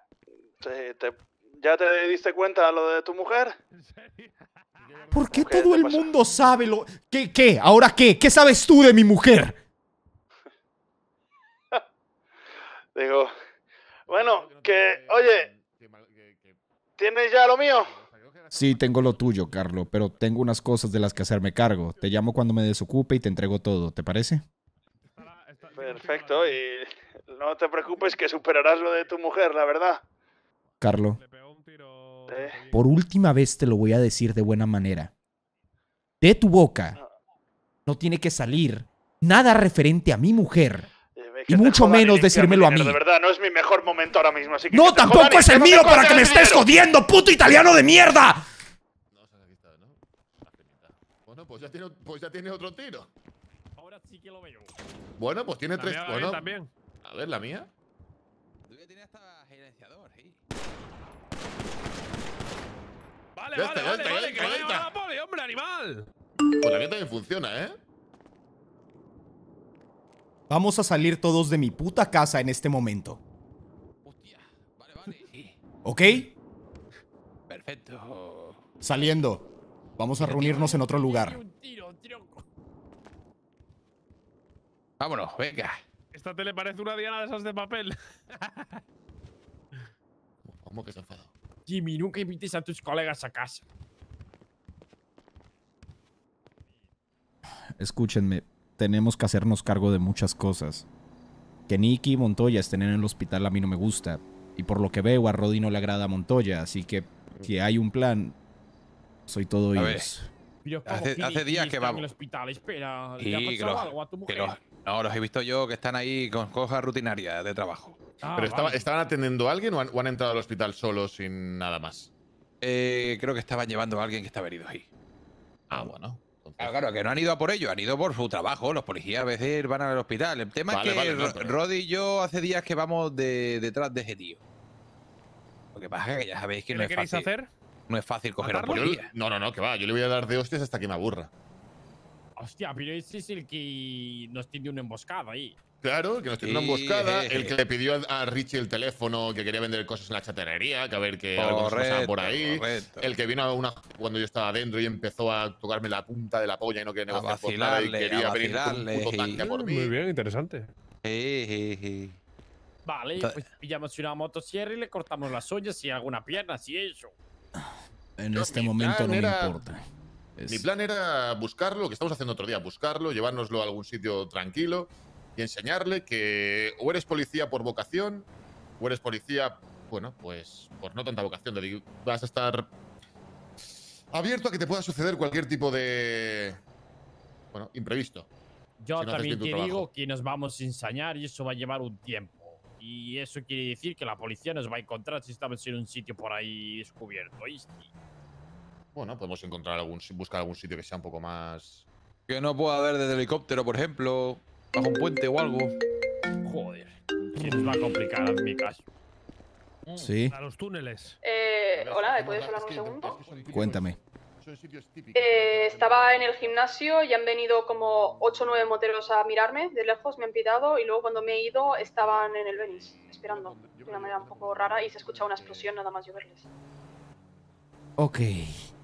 N: ¿Ya te diste cuenta de lo de tu mujer?
B: ¿Por qué todo el mundo sabe lo... ¿Qué? ¿Ahora qué? ¿Qué sabes tú de mi mujer?
N: Digo... Bueno, que... Oye... ¿Tienes ya lo mío?
B: Sí, tengo lo tuyo, Carlo, pero tengo unas cosas de las que hacerme cargo. Te llamo cuando me desocupe y te entrego todo, ¿te parece?
N: Perfecto, y no te preocupes que superarás lo de tu mujer, la verdad.
B: Carlo, por última vez te lo voy a decir de buena manera. De tu boca no tiene que salir nada referente a mi mujer. Y mucho menos decírmelo a mí.
N: De verdad, no es mi mejor momento ahora mismo, así que...
B: ¡No, tampoco es el mío para que me estés jodiendo, puto italiano de mierda!
J: Bueno, pues ya tiene otro tiro.
M: Ahora sí que lo veo.
J: Bueno, pues tiene tres... Bueno,
D: también.
J: A ver, ¿la mía?
L: Tiene hasta silenciador, sí.
D: Vale,
J: Ya está,
D: vale, que
J: ya
D: no
J: está.
D: lleva la poli, hombre, animal.
J: Pues la mía también funciona, ¿eh?
B: Vamos a salir todos de mi puta casa en este momento.
L: Hostia, vale, sí.
B: ¿Ok?
L: Perfecto.
B: Saliendo. Vamos a reunirnos en otro lugar.
L: Vámonos, venga.
D: Esta tele parece una diana de esas de papel.
J: ¿Cómo que se ha enfadado?
M: Jimmy, nunca invites a tus colegas a casa.
B: Escúchenme, tenemos que hacernos cargo de muchas cosas. Que Nicky y Montoya estén en el hospital a mí no me gusta. Y por lo que veo a Roddy no le agrada a Montoya, así que si hay un plan, soy todo oídos.
L: Hace días que vamos.
M: En el hospital, espera.
L: Sí,
M: ¿Le ha pasado algo a tu mujer?
L: No, los he visto yo que están ahí con cosas rutinarias de trabajo.
J: ¿Pero estaban atendiendo a alguien o han entrado al hospital solos sin nada más?
L: Creo que estaban llevando a alguien que estaba herido ahí.
J: Ah, bueno.
L: Claro, que no han ido a por ello, han ido por su trabajo. Los policías a veces van al hospital. El tema es que Roddy y yo hace días que vamos detrás de ese tío. Lo que pasa es que ya sabéis que no es fácil.
D: hacer?
L: No es fácil coger a un
J: Pues
L: policía.
J: no, que va. Yo le voy a dar de hostias hasta que me aburra.
M: Hostia, pero ese es el que nos tiene una emboscada ahí.
J: Claro, que nos tiene una emboscada. El que le pidió a Richie el teléfono que quería vender cosas en la chatarrería, que a ver qué pasaba por ahí.
L: Correcto.
J: El que vino a una cuando yo estaba adentro y empezó a tocarme la punta de la polla y no quería negociar por nada y quería venir con un puto tanque por mí.
D: Muy bien, interesante.
M: Vale, pues pillamos una motosierra y le cortamos las uñas y alguna pierna, así eso.
B: En este momento no me importa.
J: Mi plan era buscarlo, lo que estamos haciendo otro día, buscarlo, llevárnoslo a algún sitio tranquilo y enseñarle que o eres policía por vocación o eres policía, bueno, pues por no tanta vocación. Vas a estar abierto a que te pueda suceder cualquier tipo de, bueno, imprevisto.
M: Yo
J: si no haces
M: también
J: bien tu
M: te
J: trabajo.
M: digo que nos vamos a ensayar y eso va a llevar un tiempo. Y eso quiere decir que la policía nos va a encontrar si estamos en un sitio por ahí descubierto, ¿oíste?
J: Bueno, podemos encontrar buscar algún sitio que sea un poco más...
L: Que no pueda haber desde helicóptero, por ejemplo, bajo un puente o algo.
M: Joder, que nos va a complicar en mi caso.
B: Sí.
D: A los túneles.
F: Hola, ¿me puedes hablar un segundo?
B: Cuéntame.
F: Estaba en el gimnasio y han venido como 8 o 9 moteros a mirarme de lejos, me han pitado y luego cuando me he ido estaban en el Venice, esperando de una manera un poco rara y se escuchaba una explosión nada más yo verles.
B: Ok.
F: Me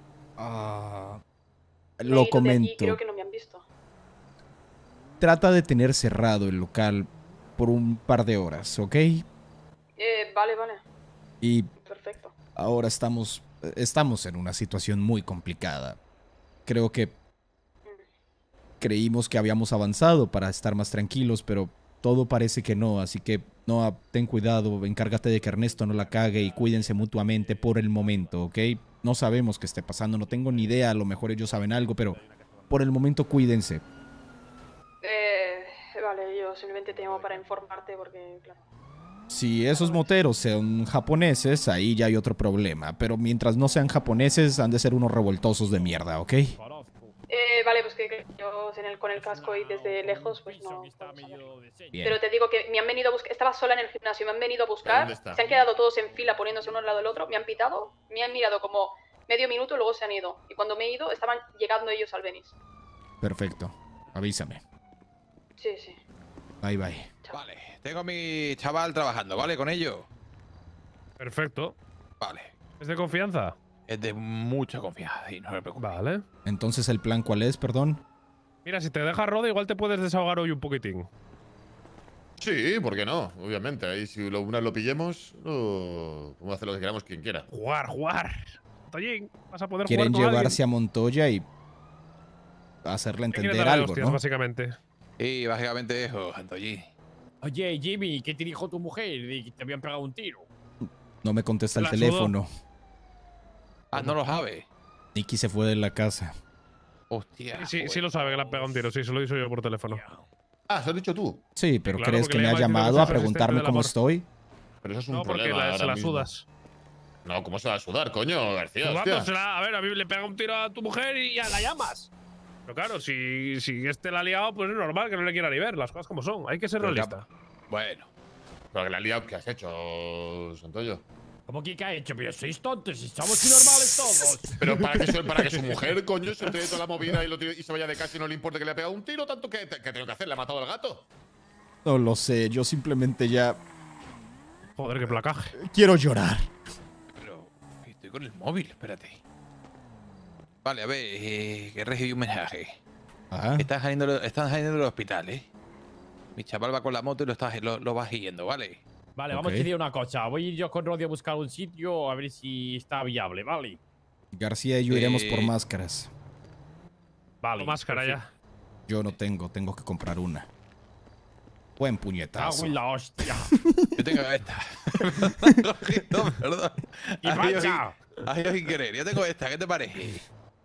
F: he
B: Lo
F: ido de
B: comento.
F: aquí, creo que no me han visto.
B: Trata de tener cerrado el local por un par de horas, ¿ok?
F: Vale.
B: Y
F: Perfecto.
B: ahora estamos en una situación muy complicada. Creo que creímos que habíamos avanzado para estar más tranquilos, pero todo parece que no, así que Noah, ten cuidado, encárgate de que Ernesto no la cague y cuídense mutuamente por el momento, ¿ok? No sabemos qué esté pasando, no tengo ni idea, a lo mejor ellos saben algo, pero por el momento cuídense.
F: Vale, yo simplemente te llamo para informarte porque, claro.
B: Si esos moteros sean japoneses, ahí ya hay otro problema. Pero mientras no sean japoneses, han de ser unos revoltosos de mierda, ¿ok?
F: Vale, pues que yo con el casco y desde lejos, pues no.
B: Bien.
F: Pero te digo que me han venido a buscar, estaba sola en el gimnasio, me han venido a buscar,
J: ¿Dónde está?
F: se han quedado todos en fila poniéndose uno al lado del otro, me han pitado, me han mirado como medio minuto y luego se han ido. Y cuando me he ido, estaban llegando ellos al Venice.
B: Perfecto. Avísame.
F: Sí, sí.
B: Bye, bye.
L: Vale, tengo a mi chaval trabajando, ¿vale? Con ello.
D: Perfecto.
L: Vale.
D: ¿Es de confianza?
L: Es de mucha confianza y no me preocupes.
D: Vale.
B: Entonces, ¿el plan cuál es, perdón?
D: Mira, si te deja Rode, igual te puedes desahogar hoy un poquitín.
J: Sí, ¿por qué no? Obviamente. Ahí si una lo pillemos, podemos hacer lo que queramos quien quiera.
D: Jugar. Tollín, vas a poder
B: Quieren
D: jugar con
B: llevarse
D: alguien.
B: a Montoya y hacerle
D: ¿Qué quieren
B: entender
D: darle
B: algo,
D: hostias,
B: ¿no?
D: básicamente.
L: Y básicamente eso, Antoyi.
M: Oye, Jimmy, ¿qué te dijo tu mujer? De que te habían pegado un tiro.
B: No me contesta el
D: La
B: teléfono.
L: Ah, no lo sabe.
B: Nicky se fue de la casa.
L: Hostia.
D: Sí lo sabe que le han pegado un tiro, sí, se lo he dicho yo por teléfono.
J: Ah, ¿se lo has dicho tú?
B: Sí, pero
D: Claro,
B: ¿crees
D: porque
B: que
D: le
B: me ha
D: llama diciendo
B: llamado
D: que
B: a
D: es el asistente
B: preguntarme
D: del
B: cómo
D: amor.
B: estoy?
J: Pero eso es un
D: No, porque
J: problema
D: se
J: ahora
D: la
J: mismo.
D: sudas.
J: No, ¿cómo se va a sudar, coño, García? Hostia.
D: Jugándosela, a ver, a mí le pega un tiro a tu mujer y ya la llamas. Pero claro, si este la ha liado, pues es normal que no le quiera ni ver, las cosas como son. Hay que ser
L: Pero
D: realista.
L: Bueno.
J: Pero que la has liado, ¿qué has hecho, Santoyo?
M: ¿Cómo que qué ha hecho? Pero sois tontos y somos normales todos.
J: Pero para que su mujer, coño, se entere de toda la movida y se vaya de casa y no le importe que le ha pegado un tiro, tanto que tengo que hacer, le ha matado al gato.
B: No lo sé, yo simplemente ya
D: Joder, qué placaje.
B: quiero llorar.
L: Pero estoy con el móvil, espérate. Vale, a ver, que recibí un mensaje.
B: Ajá.
L: Están saliendo del hospital, ¿eh? Mi chaval va con la moto y lo va siguiendo, ¿vale?
M: Vale, vamos
B: Ok.
M: a decir una cosa. Voy a ir yo con Roddy a buscar un sitio a ver si está viable, ¿vale?
B: García y yo iremos por máscaras.
M: Vale.
D: Con máscara ya.
B: Yo no tengo que comprar una. Buen puñetazo.
M: Cago en la hostia.
L: Yo tengo esta. No, perdón.
M: Y
L: Ha ido
M: marcha.
L: sin- ha ido sin querer. Yo tengo esta, ¿qué te parece?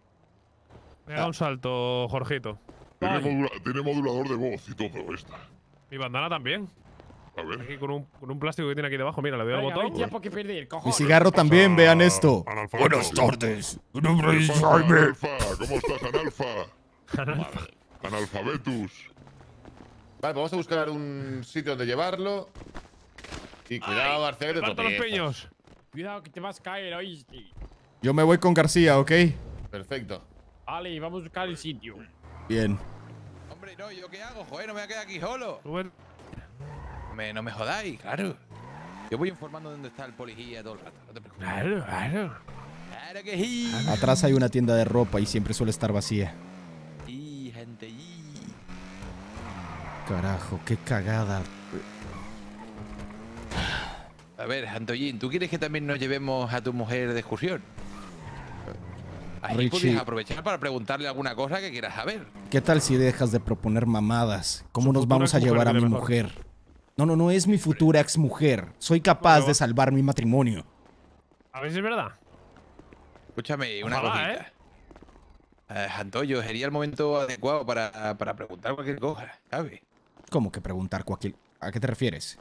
D: Pega un salto, Jorgito.
O: Tiene modulador de voz y todo esto.
D: Mi bandana también.
O: A ver.
D: Aquí con un plástico que tiene aquí debajo. Mira, le doy al
M: Venga, no hay
D: botón.
M: tiempo que perder,
B: Mi
M: cojones.
B: cigarro también, vean esto.
O: Analfabeto.
B: Buenas tardes. Mi nombre
O: ¿Qué
B: es
O: pasa,
B: Jaime.
O: Analfa? ¿Cómo estás, Analfa? Analfabetus.
J: Vale, pues vamos a buscar un sitio donde llevarlo. Y cuidado, García, que te
D: ¡Parto los
J: tropiezas.
D: peños!
M: Cuidado que te vas a caer, ¿oíste?
B: Yo me voy con García, ¿ok?
J: Perfecto.
M: Vale, vamos a buscar el sitio.
B: Bien.
L: Hombre, no, ¿yo qué hago? Joder, no me voy a quedar aquí solo.
D: Sube-
L: No me jodáis, claro. Yo voy informando dónde está el policía todo el rato. No te preocupes.
D: Claro.
L: Claro que sí.
B: Atrás hay una tienda de ropa y siempre suele estar vacía.
L: Y gente, y...
B: Carajo, qué cagada.
L: A ver, Antoyín, ¿tú quieres que también nos llevemos a tu mujer de excursión? Ahí
B: Richie.
L: podrías aprovechar para preguntarle alguna cosa que quieras saber.
B: ¿Qué tal si dejas de proponer mamadas? ¿Cómo nos
D: futura
B: vamos a
D: exmujer,
B: llevar a mi
D: dile mejor.
B: mujer? No es mi futura exmujer. Soy capaz de salvar mi matrimonio.
D: A ver si es verdad.
L: Escúchame, una
D: Ojalá,
L: cosita. Antoyo, sería el momento adecuado para preguntar cualquier cosa, ¿sabes?
B: ¿Cómo que preguntar cualquier... ¿A qué te refieres?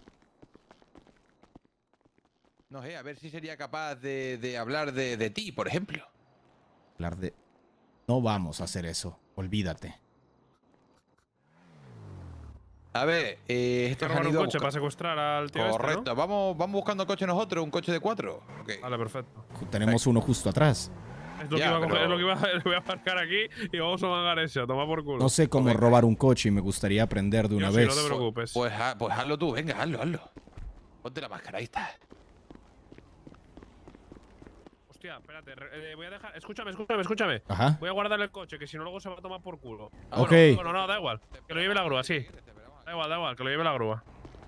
L: No sé, a ver si sería capaz de hablar de ti, por ejemplo.
B: Hablar de... No vamos a hacer eso. Olvídate.
L: A ver, esto
D: Hay que robar un coche para secuestrar al tío
L: Correcto,
D: este, ¿no?
L: vamos buscando coche nosotros, un coche de 4. Okay.
D: Vale, perfecto.
B: Tenemos uno justo atrás.
D: Es lo que
L: Ya,
D: iba a coger,
L: pero-
D: es lo que voy a aparcar aquí y vamos a mangar eso, toma por culo.
B: No sé cómo robar un coche y me gustaría aprender de una
D: Yo sí,
B: vez.
D: no te preocupes.
L: Pues hazlo tú, venga, hazlo. Ponte la máscara, ahí está.
D: Hostia, espérate, voy a dejar. Escúchame.
B: Ajá.
D: Voy a guardar el coche, que si no luego se va a tomar por culo.
B: Ok.
D: Bueno, no, da igual. Que lo lleve la grúa, sí. Da igual, que lo lleve la grúa.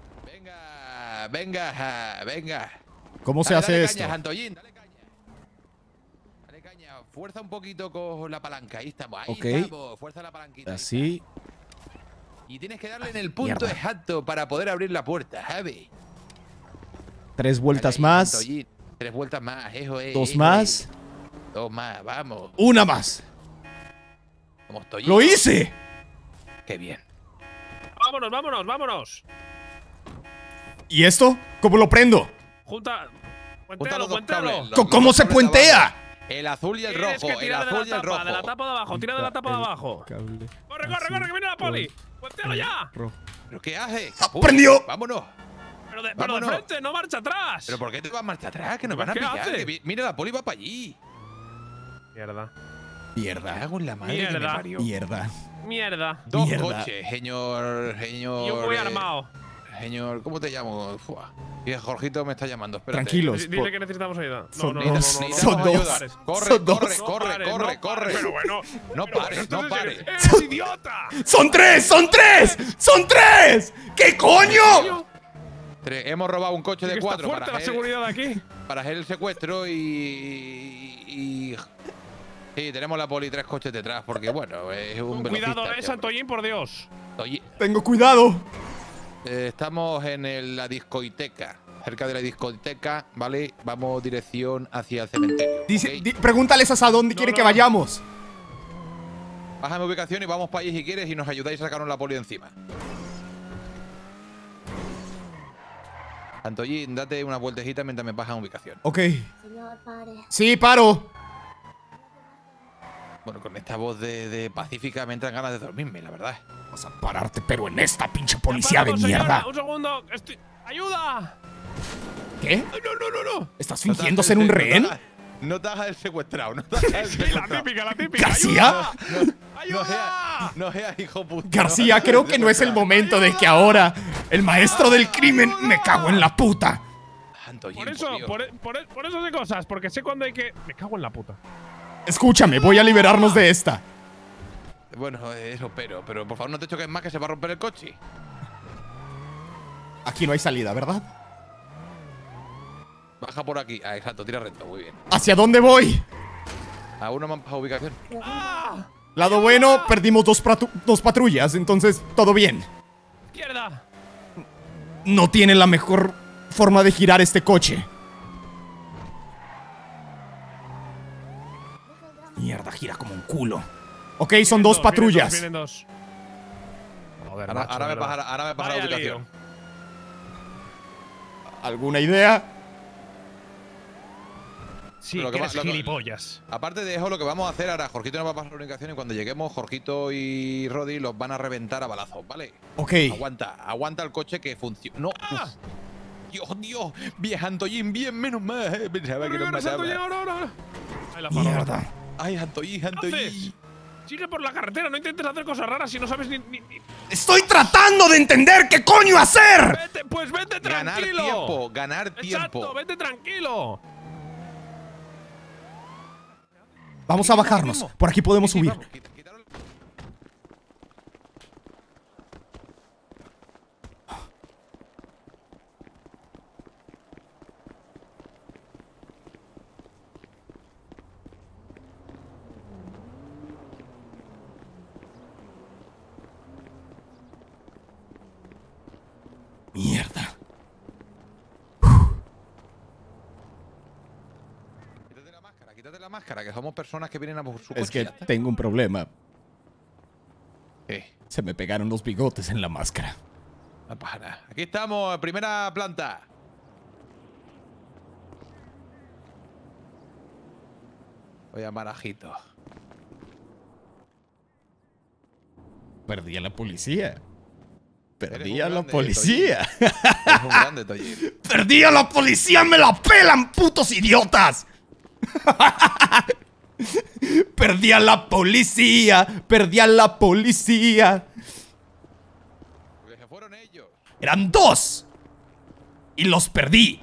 L: Venga.
B: ¿Cómo se hace
L: dale
B: esto?
L: Caña, Santoyín, dale caña. Dale caña, fuerza un poquito con la palanca, ahí estamos,
B: Ok.
L: fuerza la palanquita. ahí
B: Así.
L: está. Y tienes que darle en el punto
B: Mierda.
L: exacto para poder abrir la puerta, ¿sabes?
B: 3 vueltas
L: Dale ahí,
B: más.
L: Santoyín. 3 vueltas más, eso es.
B: 2
L: eso
B: más.
L: es. 2 más, vamos.
B: Una más.
L: Vamos, Toyito.
B: ¡Lo hice!
L: Qué bien.
D: Vámonos.
B: ¿Y esto? ¿Cómo lo prendo?
I: Junta.
L: Junta los dos
I: Puentéalo.
L: cables, los
B: ¿Cómo
L: dos
B: se
L: cables de
B: puentea?
L: abajo. El azul y el
I: Tienes
L: rojo.
I: que
L: El
I: tirar
L: azul y el rojo.
I: de la tapa de abajo. Tira de la tapa de abajo.
B: Cable.
I: Corre, que viene la poli. Puentéalo ya.
L: ¿Pero qué haces?
B: ¡Prendió!
L: Vámonos.
I: Pero de
L: Vámonos.
I: frente, no marcha atrás.
L: ¿Pero por qué te vas marcha atrás? Que nos
I: ¿Pero
L: van a
I: qué
L: pillar.
I: hace?
L: Que mira, la poli va para allí.
I: Mierda.
L: Me
B: Mierda.
L: hago en la madre que me
I: Mierda.
L: parió.
B: Mierda.
I: Mierda.
L: Dos
B: Mierda.
L: coches, señor.
I: Y un muy armado.
L: Señor, ¿cómo te llamo? Fua. Y el Jorgito me está llamando. Espérate.
B: Tranquilos.
I: Dile que necesitamos ayuda.
B: Son
I: No,
B: dos.
I: no, no, no,
B: Son
I: no,
B: dos.
I: no pares.
L: Corre,
B: Son
L: corre,
B: dos.
L: corre.
I: Pero bueno.
L: No pares, no pares.
I: ¡Eres idiota!
B: ¡Son tres! ¡Son tres! ¡Son tres! ¿Qué coño?
L: Hemos robado un coche de
I: Está
L: 4
I: fuerte la seguridad aquí.
L: para hacer el secuestro y... Sí, tenemos la poli 3 coches detrás porque, bueno, es un velocista.
I: Cuidado,
L: este
I: Santollín, por Dios.
L: hombre.
B: Tengo cuidado.
L: Estamos en la discoteca. Cerca de la discoteca, ¿vale? Vamos dirección hacia el cementerio.
B: Pregúntales a dónde quiere que vayamos.
L: Bájame ubicación y vamos para allí si quieres y nos ayudáis a sacarnos la poli de encima. Antollín, date una vueltecita mientras me bajan ubicación.
B: Ok.
P: Señor, pare.
B: Sí, paro.
L: Bueno, con esta voz de pacífica me entran ganas de dormirme, la verdad.
B: Vas a pararte, pero en esta pinche policía de
I: Paramos, señora,
B: mierda.
I: Un segundo. ¡Ayuda!
B: ¿Qué?
I: No.
B: ¿Estás fingiendo ser un rehén?
L: No te hagas el secuestrado, no te hagas el secuestrado.
I: La típica.
B: ¿García?
L: No seas hijo puta.
B: García, creo que no es el momento de que ahora el maestro del crimen me cago en la puta.
I: Por eso sé cosas, porque sé cuándo hay que... Me cago en la puta.
B: Escúchame, voy a liberarnos de esta.
L: Bueno, eso pero por favor no te choques más que se va a romper el coche.
B: Aquí no hay salida, ¿verdad?
L: Baja por aquí. Ah, exacto, tira recto, muy bien.
B: ¿Hacia dónde voy?
L: A una más ubicación.
B: Lado bueno, perdimos dos patrullas, entonces todo bien.
I: Izquierda.
B: No tiene la mejor forma de girar este coche. Mierda, gira como un culo. Ok, son dos patrullas.
I: Vienen dos. Joder,
L: Ahora me baja la ubicación.
B: ¿Alguna idea?
I: Sí,
L: Lo
I: que
L: que
I: eres
L: va- lo que-
I: gilipollas.
L: Aparte de eso, lo que vamos a hacer ahora, Jorgito nos va a pasar la ubicación y cuando lleguemos, Jorgito y Roddy los van a reventar a balazos, ¿vale?
B: Ok.
L: Aguanta el coche que funciona. No, Dios, vieja Antollín, bien, menos mal. Pensaba que nos mataba.
I: Ahí la farola.
B: Mierda.
L: Ay, Antollín.
I: Sigue por la carretera, no intentes hacer cosas raras si no sabes ni...
B: Estoy tratando de entender qué coño hacer.
I: Pues vete tranquilo.
L: Ganar tiempo.
I: Exacto, vete tranquilo.
B: Vamos a bajarnos. Por aquí podemos subir. Mierda.
L: Quítate la máscara, que somos personas que vienen a por su
B: Es
L: coche.
B: que
L: ya está.
B: tengo un problema.
L: ¿Qué?
B: Se me pegaron los bigotes en la máscara.
L: No pasa nada. Aquí estamos, primera planta. Voy a llamar a Jito.
B: Perdí a la policía. Perdí a
L: un
B: la
L: grande,
B: policía.
L: Es un grande, Toyin.
B: Perdí a la policía, me la pelan, putos idiotas. Perdí a la policía. Perdí a la policía.
L: Porque se fueron ellos.
B: Eran dos. Y los perdí.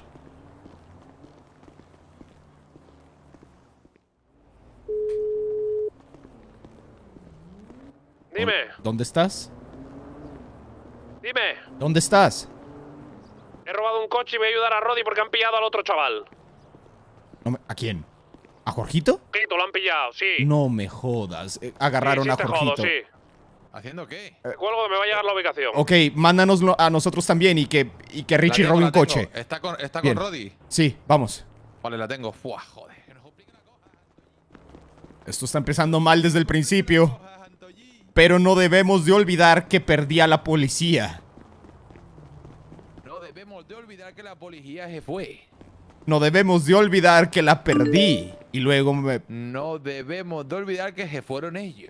D: Dime,
B: ¿Dónde estás?
D: dime.
B: ¿Dónde estás?
D: He robado un coche y voy a ayudar a Roddy porque han pillado al otro chaval.
B: ¿A quién? ¿A Jorgito?
D: Jorgito, lo han pillado, sí.
B: No me jodas. Agarraron
D: Sí,
B: a
D: te jodo,
B: Jorgito.
D: sí.
L: ¿Haciendo qué?
D: Te cuelgo que me va a llegar la ubicación.
B: Ok, mándanoslo a nosotros también y que Richie
L: La tengo,
B: robe un
L: la tengo.
B: coche.
L: Está con
B: Bien.
L: Roddy.
B: Sí, vamos.
L: Vale, la tengo. Fua, joder.
B: Esto está empezando mal desde el principio. Pero no debemos de olvidar que perdí a la policía.
L: No debemos de olvidar que la policía se fue.
B: No debemos de olvidar que la perdí. Y luego me...
L: No debemos de olvidar que se fueron ellos.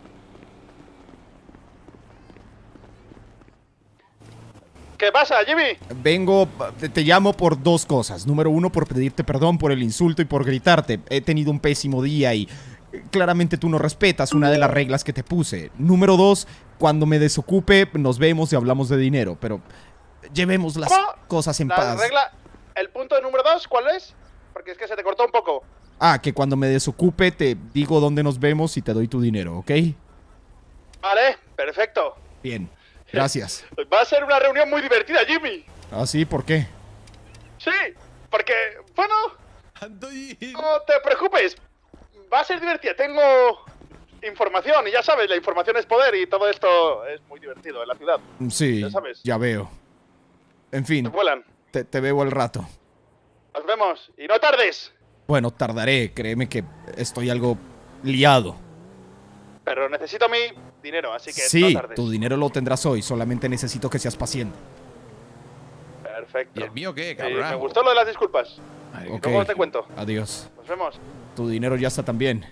N: ¿Qué pasa, Jimmy?
B: Vengo, te llamo por dos cosas. Número uno, por pedirte perdón por el insulto y por gritarte. He tenido un pésimo día y claramente tú no respetas una de las reglas que te puse. Número dos, cuando me desocupe nos vemos y hablamos de dinero. Pero llevemos las cosas en paz.
N: ¿El punto número 2 cuál es? Porque es que se te cortó un poco.
B: Ah, que cuando me desocupe te digo dónde nos vemos y te doy tu dinero, ¿ok?
N: Vale, perfecto.
B: Bien, gracias.
N: Va a ser una reunión muy divertida, Jimmy.
B: ¿Ah, sí? ¿Por qué?
N: Sí, porque, bueno, no te preocupes. Va a ser divertida. Tengo información y ya sabes, la información es poder y todo esto es muy divertido en la ciudad.
B: Sí,
N: ya sabes.
B: Ya veo. En fin, te veo al rato.
N: Nos vemos y no tardes.
B: Bueno, tardaré, créeme que estoy algo liado.
N: Pero necesito mi dinero, así que
B: sí,
N: no tardes.
B: Tu dinero lo tendrás hoy, solamente necesito que seas paciente.
N: Perfecto.
L: ¿Y el mío qué, cabrón?
N: Me gustó lo de las disculpas.
B: Ok,
N: luego te cuento.
B: Adiós.
N: Nos vemos.
B: Tu dinero ya está también.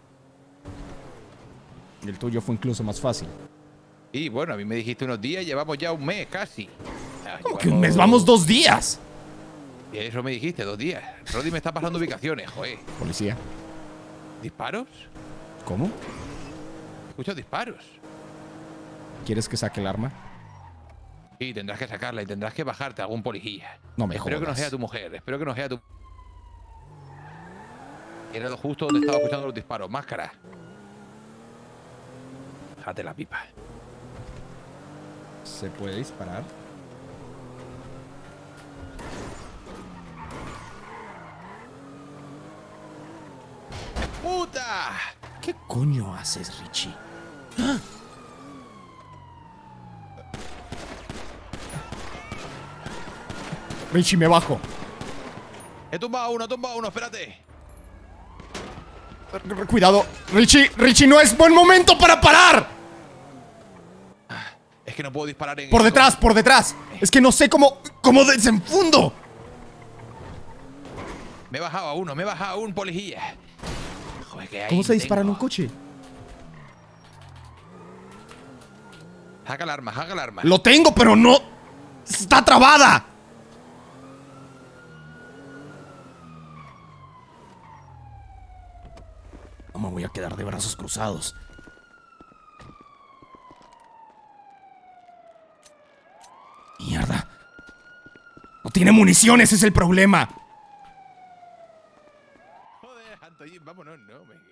B: Y el tuyo fue incluso más fácil.
L: Y bueno, a mí me dijiste unos días, llevamos ya un mes casi.
B: ¿Cómo que un mes? ¡Vamos 2 días!
L: Y eso me dijiste, 2 días. Roddy me está pasando ubicaciones, joder.
B: Policía.
L: ¿Disparos?
B: ¿Cómo?
L: Escucho disparos.
B: ¿Quieres que saque el arma?
L: Sí, tendrás que sacarla y tendrás que bajarte a algún policía.
B: No me
L: Espero que no
B: jodas.
L: sea tu mujer, espero que no sea tu... Era lo justo donde estaba escuchando los disparos. Máscara. Déjate la pipa.
B: ¿Se puede disparar?
L: ¡Puta!
B: ¿Qué coño haces, Richie? ¡Ah! Richie, me bajo.
L: He tumbado uno, espérate.
B: Cuidado, Richie, no es buen momento para parar.
L: Es que no puedo disparar en...
B: Por detrás. Es que no sé cómo desenfundo.
L: Me he bajado a un policía. Joder, ¿qué hay?
B: ¿Cómo se dispara en un coche?
L: Saca el arma.
B: Lo tengo, pero no... ¡Está trabada! No me voy a quedar de brazos cruzados. Mierda. No tiene munición, ese es el problema.
L: Joder, Antoine, vámonos, no me...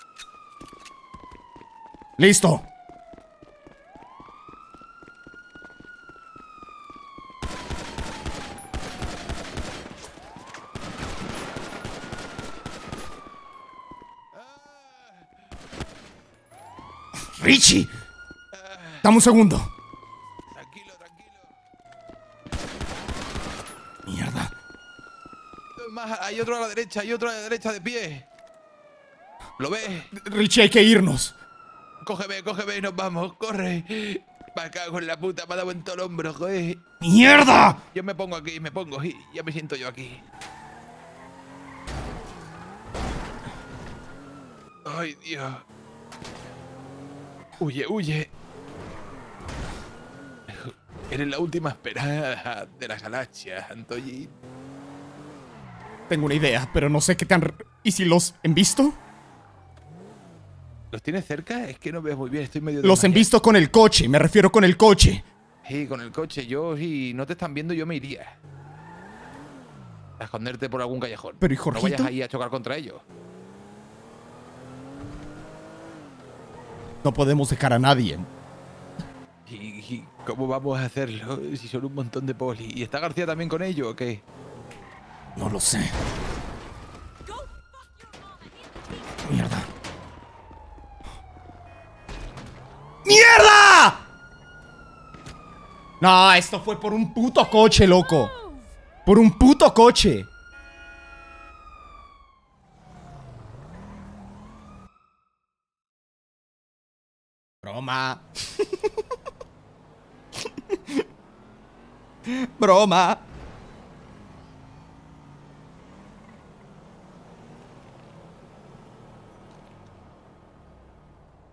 B: Listo. Richie. Dame un segundo.
L: Tranquilo.
B: Mierda.
L: Más, hay otro a la derecha, de pie. ¿Lo ves?
B: Richie, hay que irnos.
L: Cógeme y nos vamos, corre. Me cago en la puta, me ha dado en todo el hombro, joder.
B: ¡Mierda!
L: Yo me pongo aquí, y ya me siento yo aquí. Ay, Dios. Huye. Eres la última esperanza de la galaxia, Antoine.
B: Tengo una idea, pero no sé qué tan... ¿Y si los envisto?
L: ¿Los tienes cerca? Es que no veo muy bien, estoy medio...
B: Los envisto con el coche, me refiero con el coche.
L: Sí, con el coche. Yo, si no te están viendo, yo me iría. A esconderte por algún callejón.
B: Pero, ¿y Jorgito?
L: No vayas ahí a chocar contra ellos.
B: No podemos dejar a nadie.
L: ¿Y cómo vamos a hacerlo si son un montón de poli? ¿Y está García también con ellos o qué?
B: No lo sé. Mierda. ¡Mierda! No, esto fue por un puto coche, loco. Por un puto coche. Broma. Broma.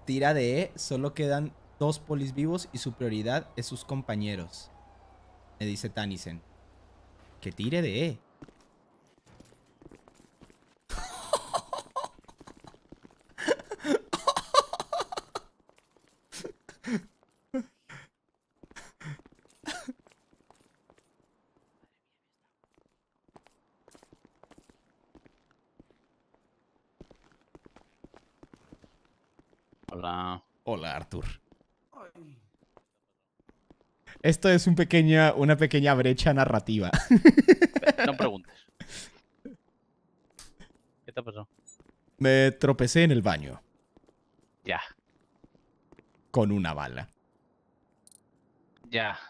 B: Tira de E, solo quedan 2 polis vivos y su prioridad es sus compañeros. Me dice Tanisen. Que tire de E.
C: Hola.
B: Hola, Arthur. Esto es una pequeña brecha narrativa.
C: No preguntes. ¿Qué te ha pasado?
B: Me tropecé en el baño.
C: Ya.
B: Con una bala.
C: Ya.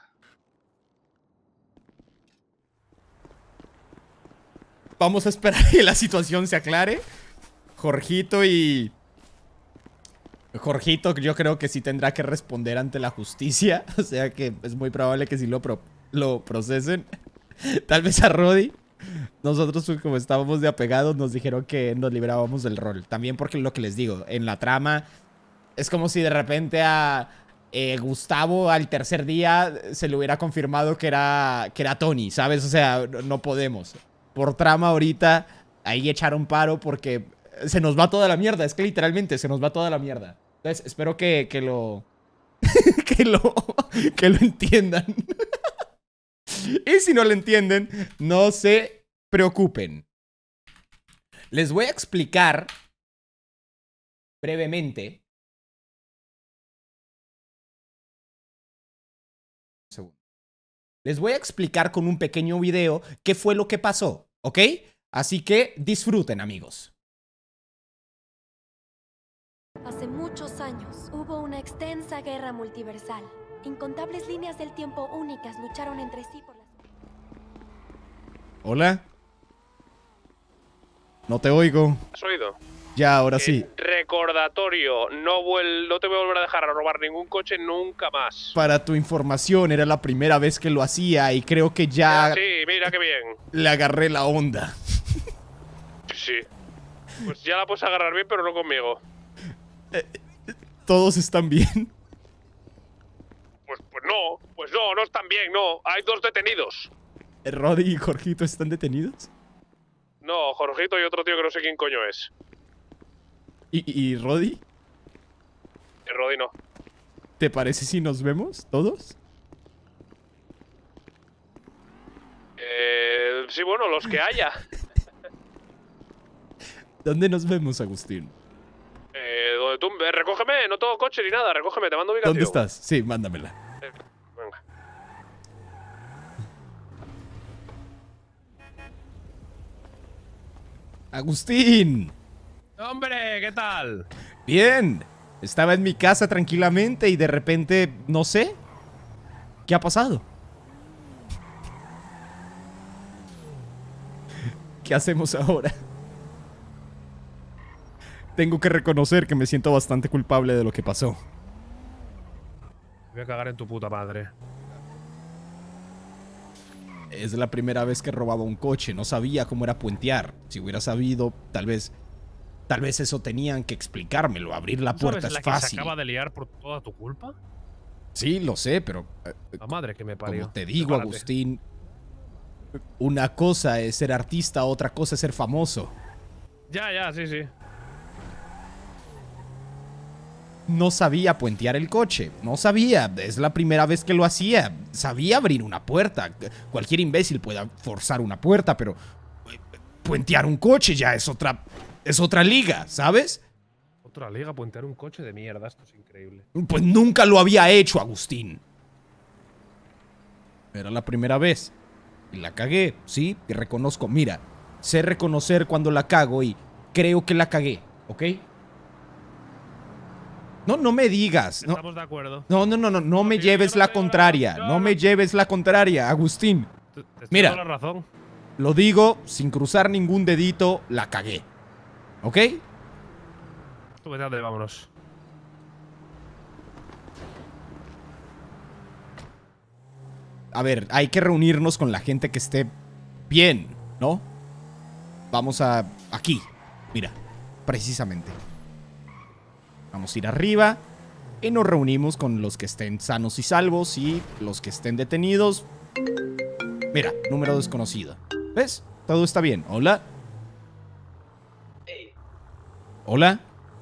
B: Vamos a esperar que la situación se aclare. Jorgito yo creo que sí tendrá que responder ante la justicia. O sea que es muy probable que sí lo procesen. Tal vez a Roddy. Nosotros, pues, como estábamos de apegados, nos dijeron que nos librábamos del rol. También porque lo que les digo, en la trama es como si de repente a Gustavo al tercer día se le hubiera confirmado que era Tony, ¿sabes? O sea, no podemos. Por trama ahorita ahí echaron paro porque se nos va toda la mierda. Es que literalmente se nos va toda la mierda. Entonces espero que lo que lo entiendan. Y si no lo entienden, no se preocupen. Les voy a explicar brevemente. Un segundo. Les voy a explicar con un pequeño video qué fue lo que pasó, ¿ok? Así que disfruten, amigos.
P: Hace muchos años hubo una extensa guerra multiversal. Incontables líneas del tiempo únicas lucharon entre sí por las...
B: Hola. No te oigo.
D: ¿Has oído?
B: Ya, ahora sí.
D: Recordatorio, no te voy a volver a dejar a robar ningún coche nunca más.
B: Para tu información, era la primera vez que lo hacía y creo que ya...
D: Sí, mira qué bien.
B: Le agarré la onda.
D: Sí. Pues ya la puedes agarrar bien, pero no conmigo.
B: ¿Todos están bien?
D: Pues no están bien, no. Hay 2 detenidos.
B: ¿Roddy y Jorgito están detenidos?
D: No, Jorgito y otro tío que no sé quién coño es.
B: ¿Y Roddy?
D: Roddy no.
B: ¿Te parece si nos vemos todos?
D: Sí, bueno, los que haya.
B: ¿Dónde nos vemos, Agustín?
D: Donde tú... recógeme, no tengo coche ni nada, recógeme, te mando ubicación.
B: ¿Dónde estás? Sí, mándamela.
D: Venga.
B: ¡Agustín!
M: ¡Hombre! ¿Qué tal?
B: Bien. Estaba en mi casa tranquilamente y de repente, no sé. ¿Qué ha pasado? ¿Qué hacemos ahora? Tengo que reconocer que me siento bastante culpable de lo que pasó.
M: Voy a cagar en tu puta madre.
B: Es la primera vez que robaba un coche. No sabía cómo era puentear. Si hubiera sabido, tal vez eso tenían que explicármelo. Abrir la puerta es
M: ¿Sabes la
B: fácil.
M: que se acaba de liar por toda tu culpa?
B: Sí, lo sé, pero...
M: La madre que me parió.
B: Como te digo,
M: Prepárate.
B: Agustín, una cosa es ser artista, otra cosa es ser famoso.
M: Ya, sí.
B: No sabía puentear el coche. No sabía. Es la primera vez que lo hacía. Sabía abrir una puerta. Cualquier imbécil puede forzar una puerta, pero puentear un coche ya es otra liga, ¿sabes?
M: Otra liga, puentear un coche de mierda. Esto es increíble.
B: Pues nunca lo había hecho, Agustín. Era la primera vez. Y la cagué, sí, y reconozco. Mira, sé reconocer cuando la cago y creo que la cagué, ¿ok? No me digas. No,
M: Estamos de acuerdo.
B: no me lleves la contraria. No me lleves la contraria, Agustín. Mira,
M: Toda la razón.
B: lo digo sin cruzar ningún dedito, la cagué. ¿Ok?
M: Tú vete, vámonos.
B: A ver, hay que reunirnos con la gente que esté bien, ¿no? Vamos a... aquí. Mira, precisamente. Vamos a ir arriba y nos reunimos con los que estén sanos y salvos y los que estén detenidos. Mira, número desconocido. ¿Ves? Todo está bien. Hola. Hola.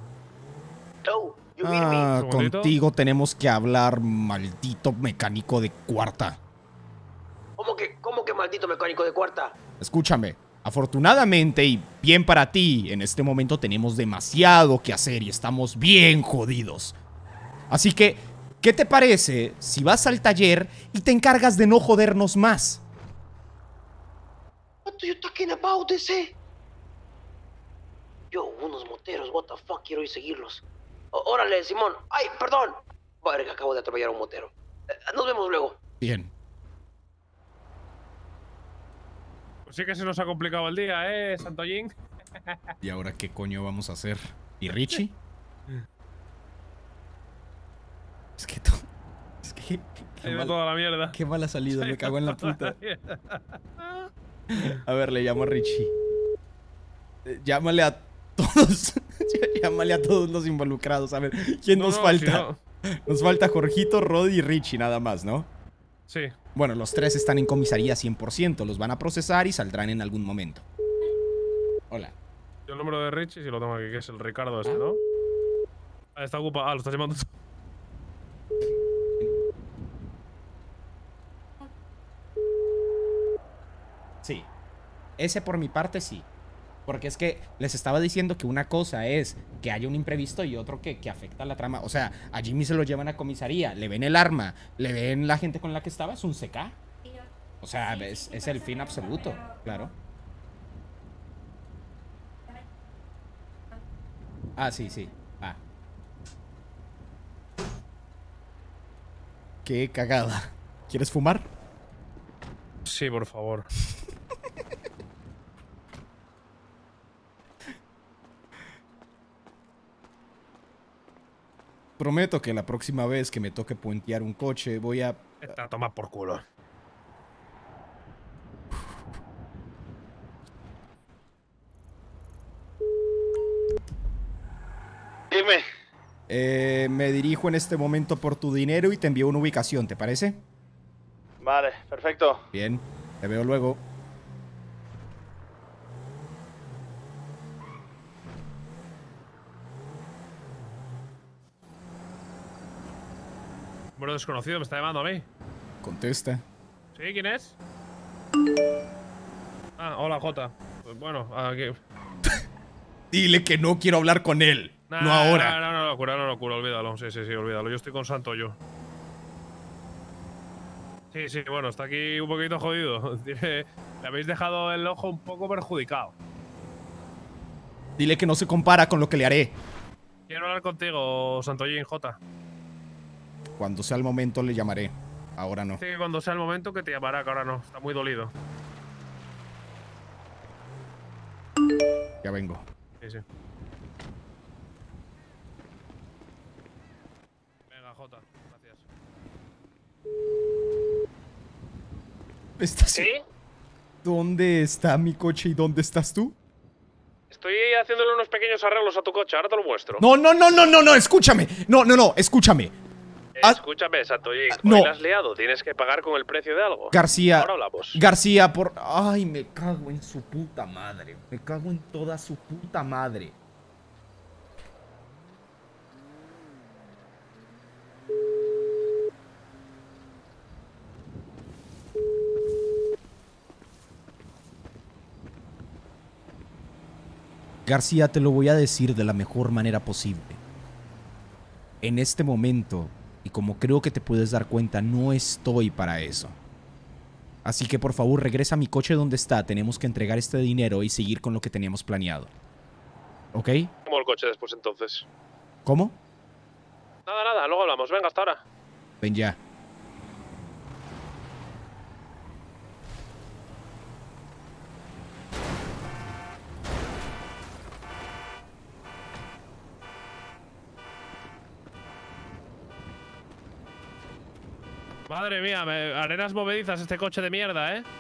B: Ah, contigo tenemos que hablar, maldito mecánico de cuarta.
Q: ¿Cómo que maldito mecánico de cuarta?
B: Escúchame. Afortunadamente y bien para ti, en este momento tenemos demasiado que hacer y estamos bien jodidos. Así que, ¿qué te parece si vas al taller y te encargas de no jodernos más?
Q: What are you talking about, ese? Yo, unos moteros, what the fuck, quiero ir seguirlos. Órale, Simón. Ay, perdón. Verga, acabo de atropellar a un motero. Nos vemos luego.
B: Bien.
R: Pues sí que se nos ha complicado el día, Santollín.
B: ¿Y ahora qué coño vamos a hacer? ¿Y Richie? Es que todo... Es que...
R: Toda la mierda.
B: Qué mala salida, me cago en la puta. A ver, le llamo a Richie. Llámale a todos. Llámale a todos los involucrados. A ver, ¿quién nos falta? Si no... Nos falta Jorgito, Roddy y Richie nada más, ¿no?
R: Sí.
B: Bueno, los tres están en comisaría 100%. Los van a procesar y saldrán en algún momento. Hola.
R: Yo el número de Richie, si lo tengo aquí, que es el Ricardo este, ¿no? Ah, está ocupado. Ah, lo estás llamando.
B: Sí. Ese por mi parte sí. Porque es que les estaba diciendo que una cosa es que haya un imprevisto y otro que afecta a la trama. O sea, a Jimmy se lo llevan a comisaría, le ven el arma, le ven la gente con la que estaba, es un CK. O sea, es el fin absoluto, claro. Ah, sí, sí. Ah. Qué cagada. ¿Quieres fumar?
R: Sí, por favor.
B: Prometo que la próxima vez que me toque puentear un coche voy a...
R: A tomar por culo.
N: Dime.
B: Me dirijo en este momento por tu dinero y te envío una ubicación, ¿te parece?
N: Vale, perfecto.
B: Bien, te veo luego.
R: Número desconocido, me está llamando a mí.
B: Contesta.
R: ¿Sí? ¿Quién es? Ah, hola, Jota. Pues bueno, aquí...
B: Dile que no quiero hablar con él.
R: Nah,
B: no ahora.
R: No, locura, olvídalo. Sí, olvídalo. Yo estoy con Santo, yo. Sí, bueno, está aquí un poquito jodido. Le habéis dejado el ojo un poco perjudicado.
B: Dile que no se compara con lo que le haré.
R: Quiero hablar contigo, Santollín J.
B: Cuando sea el momento le llamaré. Ahora no.
R: Sí, cuando sea el momento que te llamará, que ahora no. Está muy dolido.
B: Ya vengo.
R: Sí. Venga, Jota. Gracias.
B: ¿Sí? ¿Dónde está mi coche y dónde estás tú?
D: Estoy haciéndole unos pequeños arreglos a tu coche, ahora te lo muestro.
B: No, escúchame. No, escúchame.
D: Escúchame, Santollín. Hoy la has liado, tienes que pagar con el precio de algo.
B: García.
D: Ahora hablamos.
B: García, por... Ay, me cago en su puta madre. Me cago en toda su puta madre. García, te lo voy a decir de la mejor manera posible. En este momento, y como creo que te puedes dar cuenta, no estoy para eso. Así que por favor regresa a mi coche donde está. Tenemos que entregar este dinero y seguir con lo que teníamos planeado. ¿Ok?
D: ¿Cómo el coche después entonces?
B: ¿Cómo?
D: Nada, luego hablamos. Venga, hasta ahora.
B: Ven ya.
R: Madre mía, arenas movedizas este coche de mierda, ¿eh?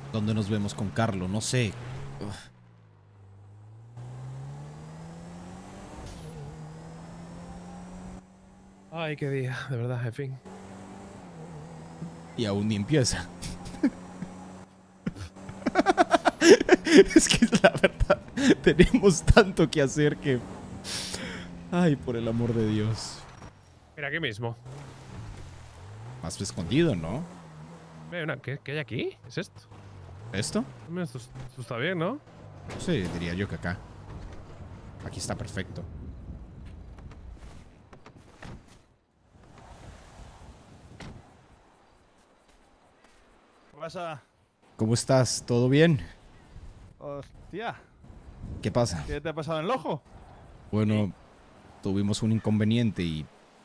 B: ¿Dónde nos vemos con Carlo? No sé. Uf.
R: Ay, qué día, de verdad, en fin.
B: Y aún ni empieza. Es que la verdad, tenemos tanto que hacer que... Ay, por el amor de Dios.
R: Mira, aquí mismo.
B: Más escondido, ¿no?
R: Mira, ¿qué hay aquí? ¿Qué es esto?
B: ¿Esto?
R: Mira, esto está bien, ¿no?
B: Sí, diría yo que acá. Aquí está perfecto.
E: ¿Qué pasa?
B: ¿Cómo estás? ¿Todo bien?
E: Hostia.
B: ¿Qué pasa?
E: ¿Qué te ha pasado en el ojo?
B: Bueno, tuvimos un inconveniente y...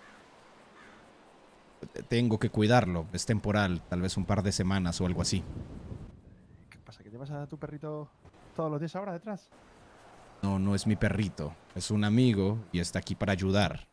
B: Tengo que cuidarlo. Es temporal, tal vez un par de semanas o algo así.
E: ¿Qué pasa? ¿Que llevas a tu perrito todos los días ahora detrás?
B: No, no es mi perrito. Es un amigo y está aquí para ayudar.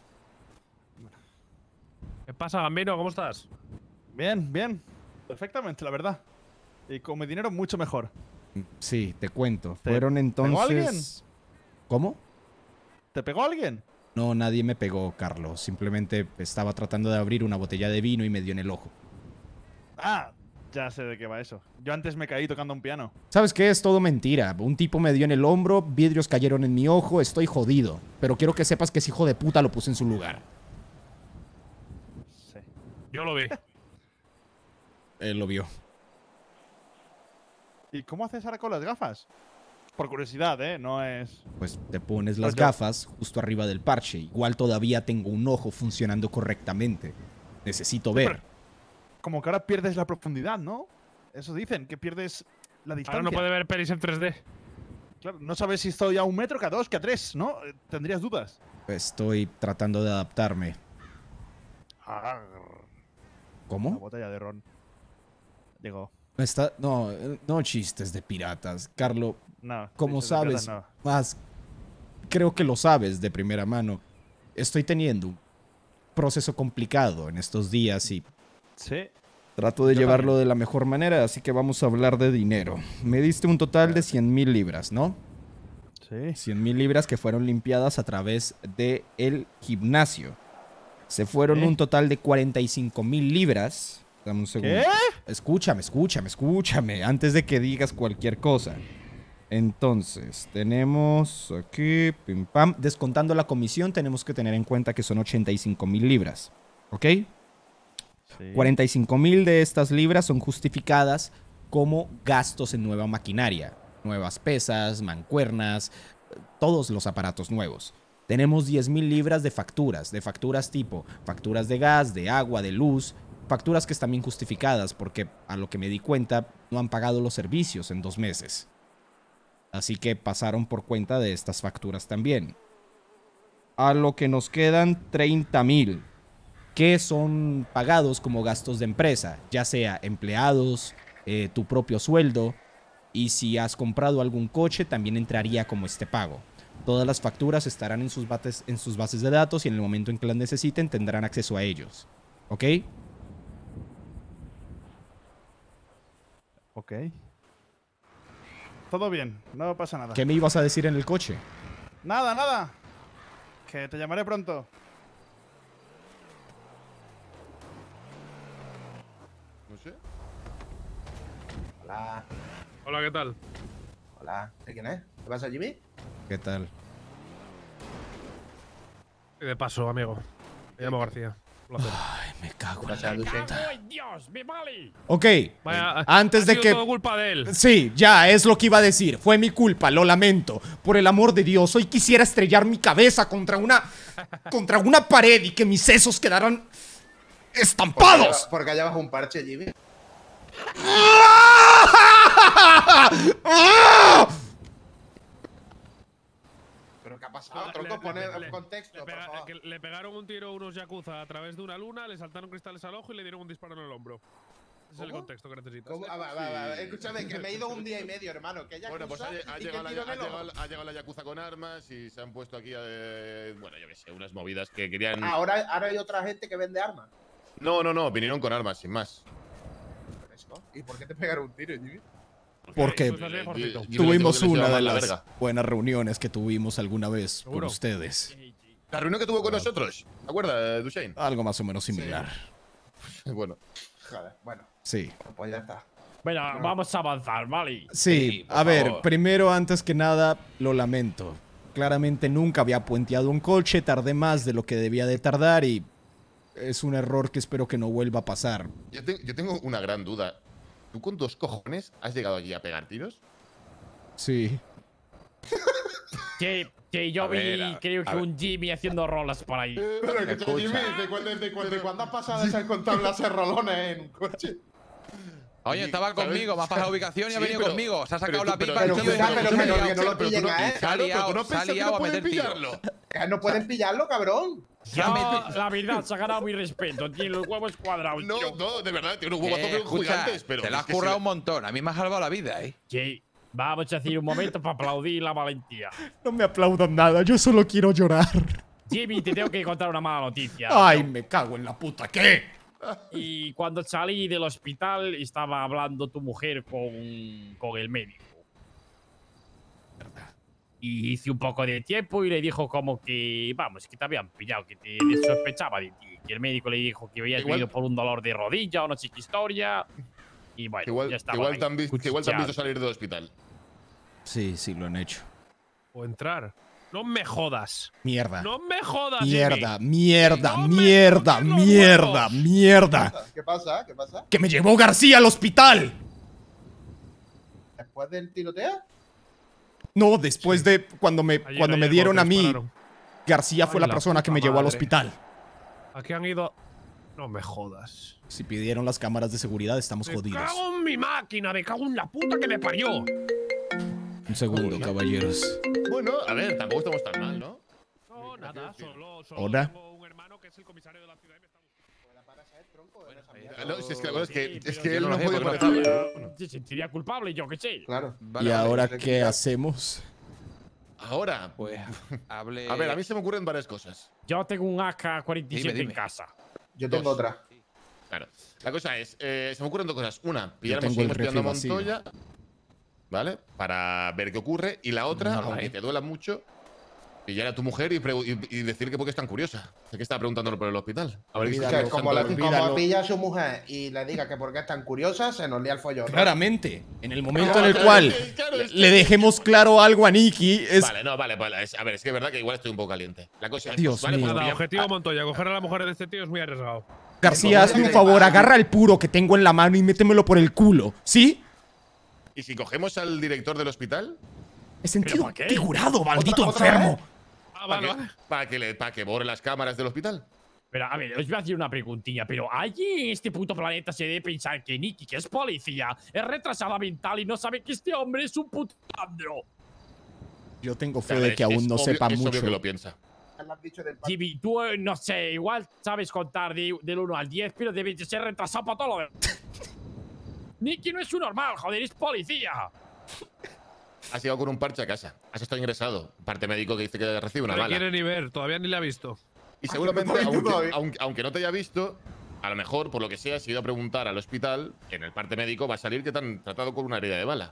R: ¿Qué pasa, Gambino? ¿Cómo estás?
E: Bien, bien. Perfectamente, la verdad. Y con mi dinero mucho mejor.
B: Sí, te cuento. Fueron entonces...
E: ¿Pegó alguien?
B: ¿Cómo?
E: ¿Te pegó alguien?
B: No, nadie me pegó, Carlos. Simplemente estaba tratando de abrir una botella de vino y me dio en el ojo.
E: Ah, ya sé de qué va eso. Yo antes me caí tocando un piano.
B: ¿Sabes qué? Es todo mentira. Un tipo me dio en el hombro, vidrios cayeron en mi ojo, estoy jodido. Pero quiero que sepas que ese hijo de puta lo puse en su lugar.
E: Sí.
R: Yo lo vi.
B: Él lo vio.
E: ¿Y cómo haces ahora con las gafas? Por curiosidad, ¿eh? No es...
B: Pues te pones las gafas justo arriba del parche. Igual todavía tengo un ojo funcionando correctamente. Necesito ver.
E: Como que ahora pierdes la profundidad, ¿no? Eso dicen, que pierdes la distancia.
R: Ahora no puede ver pelis en 3D.
E: Claro, no sabes si estoy a 1 metro, que a 2, que a 3, ¿no? Tendrías dudas.
B: Estoy tratando de adaptarme. ¿Cómo?
E: Una botella de ron. Digo...
B: No chistes de piratas. Carlo,
E: no,
B: como sabes,
E: piratas, no.
B: más creo que lo sabes de primera mano. Estoy teniendo un proceso complicado en estos días y
E: sí.
B: Trato de
E: Yo
B: llevarlo
E: también.
B: de la mejor manera, así que vamos a hablar de dinero. Me diste un total de 100,000 libras, ¿no?
E: Sí.
B: 100,000 libras que fueron limpiadas a través del gimnasio. Se fueron
E: ¿Qué?
B: un total de 45,000 libras. Dame un segundo.
E: ¿Qué?
B: Escúchame, antes de que digas cualquier cosa. Entonces, tenemos aquí, pim pam, descontando la comisión, tenemos que tener en cuenta que son 85,000 libras. ¿Ok?
E: Sí.
B: 45,000 de estas libras son justificadas como gastos en nueva maquinaria. Nuevas pesas, mancuernas, todos los aparatos nuevos. Tenemos 10,000 libras de facturas tipo facturas de gas, de agua, de luz. Facturas que están bien justificadas porque, a lo que me di cuenta, no han pagado los servicios en 2 meses. Así que pasaron por cuenta de estas facturas también. A lo que nos quedan 30,000, que son pagados como gastos de empresa, ya sea empleados, tu propio sueldo, y si has comprado algún coche, también entraría como este pago. Todas las facturas estarán en sus bases de datos y en el momento en que las necesiten tendrán acceso a ellos. ¿Ok?
E: Ok. Todo bien, no pasa nada.
B: ¿Qué me ibas a decir en el coche?
E: Nada, nada. Que te llamaré pronto.
J: No sé.
S: Hola.
R: Hola, ¿qué tal?
S: Hola. ¿De quién es? ¿Qué pasa, Jimmy?
B: ¿Qué tal?
R: Y de paso, amigo. Me llamo García. Un placer.
B: Ay, me cago en
S: Pasa, Luce.
M: ¡Ay, Dios! ¡Mi Bali!
B: Ok,
R: Vaya,
B: antes
R: ha
B: de
R: sido
B: que...
R: todo culpa de él.
B: Sí, ya, es lo que iba a decir. Fue mi culpa, lo lamento. Por el amor de Dios, hoy quisiera estrellar mi cabeza contra una pared y que mis sesos quedaran estampados.
S: ¿Por qué llevas un parche, Jimmy? ¿Pero qué ha pasado? Tronco, pone contexto, por favor.
R: Que le pegaron un tiro a unos yakuza a través de una luna, le saltaron cristales al ojo y le dieron un disparo en el hombro. Ese es el contexto que necesitas.
S: ¿Cómo? Va. Escúchame, que me he ido 1 día y medio, hermano. Que
J: Bueno, pues ha
S: y que
J: llegado
S: tiro en el ojo.
J: la Yakuza con armas y se han puesto aquí, bueno, yo qué sé, unas movidas que querían...
S: Ahora hay otra gente que vende armas.
J: No, vinieron con armas, sin más.
S: ¿Y por qué te pegaron un tiro, Jimmy?
B: Porque tuvimos una de las buenas reuniones que tuvimos alguna vez con ustedes.
J: La reunión que tuvo con nosotros, ¿te acuerdas, Duchesne?
B: Algo más o menos similar.
J: Bueno.
S: Joder, bueno.
B: Sí.
S: Pues ya está.
M: Bueno, vamos a avanzar, ¿vale?
B: Sí, a ver, primero, antes que nada, lo lamento. Claramente nunca había puenteado un coche, tardé más de lo que debía de tardar y es un error que espero que no vuelva a pasar.
J: Yo tengo una gran duda. ¿Tú con 2 cojones has llegado allí a pegar tiros?
B: Sí.
M: Que yo vi, creo que un Jimmy haciendo rolas por ahí.
S: Pero que Jimmy, ¿de cuándo has pasado de ser contable a ser rolones en un coche?
L: Oye, estaba conmigo, me has pasado ubicación y ha venido conmigo. Se ha sacado la pipa.
S: Pero que no lo pillen a él.
L: Se ha liado a meter tiro.
S: No pueden pillarlo, cabrón.
M: La verdad, se ha ganado mi respeto. Tiene los huevos cuadrados.
J: No, de verdad, tiene unos huevos gigantes. Pero
L: te la has currado un montón. A mí me has salvado la vida, ¿eh?
M: Sí. Vamos a hacer un momento para aplaudir la valentía.
B: No me aplaudan nada, yo solo quiero llorar.
M: Jimmy, te tengo que contar una mala noticia.
B: Ay, me cago en la puta, ¿qué?
M: Y cuando salí del hospital estaba hablando tu mujer con el médico. Y hice un poco de tiempo y le dijo como que, vamos, que te habían pillado, que te sospechaba de ti. Que el médico le dijo que habías venido por un dolor de rodilla o no sé qué historia. Y bueno, ya estaba.
J: Igual te han visto salir del hospital.
B: Sí, lo han hecho.
R: O entrar. No me jodas.
B: Mierda.
R: No me jodas,
B: Mierda,
R: Jimmy.
B: mierda.
S: ¿Qué pasa?
B: ¡Que me llevó García al hospital!
S: ¿Después del tiroteo?
B: No, después de cuando me dieron a mí. García fue la persona que me llevó al hospital.
R: ¿A qué han ido? No me jodas.
B: Si pidieron las cámaras de seguridad, estamos jodidos.
R: ¡Me cago en mi máquina! ¡Me cago en la puta que me parió!
B: Un segundo, caballeros.
J: Bueno, a ver, tampoco estamos tan mal, ¿no?
R: No, nada, solo
B: ¿Hola?
R: tengo un hermano que es el comisario de la ciudad y me está
J: No, es que él no puede parecer.
M: Se sentiría culpable, yo qué sé.
S: Claro.
B: ¿Y ahora qué hacemos?
J: Ahora,
L: pues, hable.
J: A ver, a mí se me ocurren varias cosas.
M: Yo tengo un AK-47 en casa.
S: Yo tengo otra.
J: Claro. La cosa es, se me ocurren 2 cosas. Una, pillamos
B: tengo el
J: pillando a
B: rifle
J: Montoya, ¿vale? Para ver qué ocurre. Y la otra, aunque te duela mucho, pillar a tu mujer y decir que por qué es tan curiosa. De que está preguntándolo por el hospital. A ver,
S: como pilla a su mujer y le diga que por qué es tan curiosa, se nos lía el follón.
B: Claramente. En el momento en el cual le dejemos claro algo a Nikki es...
J: Vale, a ver, es que es verdad que igual estoy un poco caliente. La cosa es…
B: Dios mío.
R: Nada, objetivo Montoya, coger a la mujer de este tío es muy arriesgado.
B: García, hazme un favor, agarra el puro que tengo en la mano y métemelo por el culo, ¿sí?
J: ¿Y si cogemos al director del hospital?
B: He sentido figurado, maldito enfermo.
J: Para que borre las cámaras del hospital.
M: Pero, a ver, os voy a hacer una preguntilla. Pero ¿alguien en este puto planeta se debe pensar que Nikki, que es policía, es retrasada mental y no sabe que este hombre es un puto andro?
B: Yo tengo fe de que aún no sepa mucho.
J: Obvio que lo piensa.
M: Jimmy, tú, no sé, igual sabes contar del 1 al 10, pero debes de ser retrasado para todo lo demás. Nikki no es un normal, joder, es policía.
J: Has llegado con un parche a casa. Has estado ingresado. Parte médico que dice que recibe una bala.
R: No quiere ni ver, todavía ni le ha visto.
J: Y seguramente, aunque no te haya visto, a lo mejor, por lo que sea, si he ido a preguntar al hospital, en el parte médico va a salir que te han tratado con una herida de bala.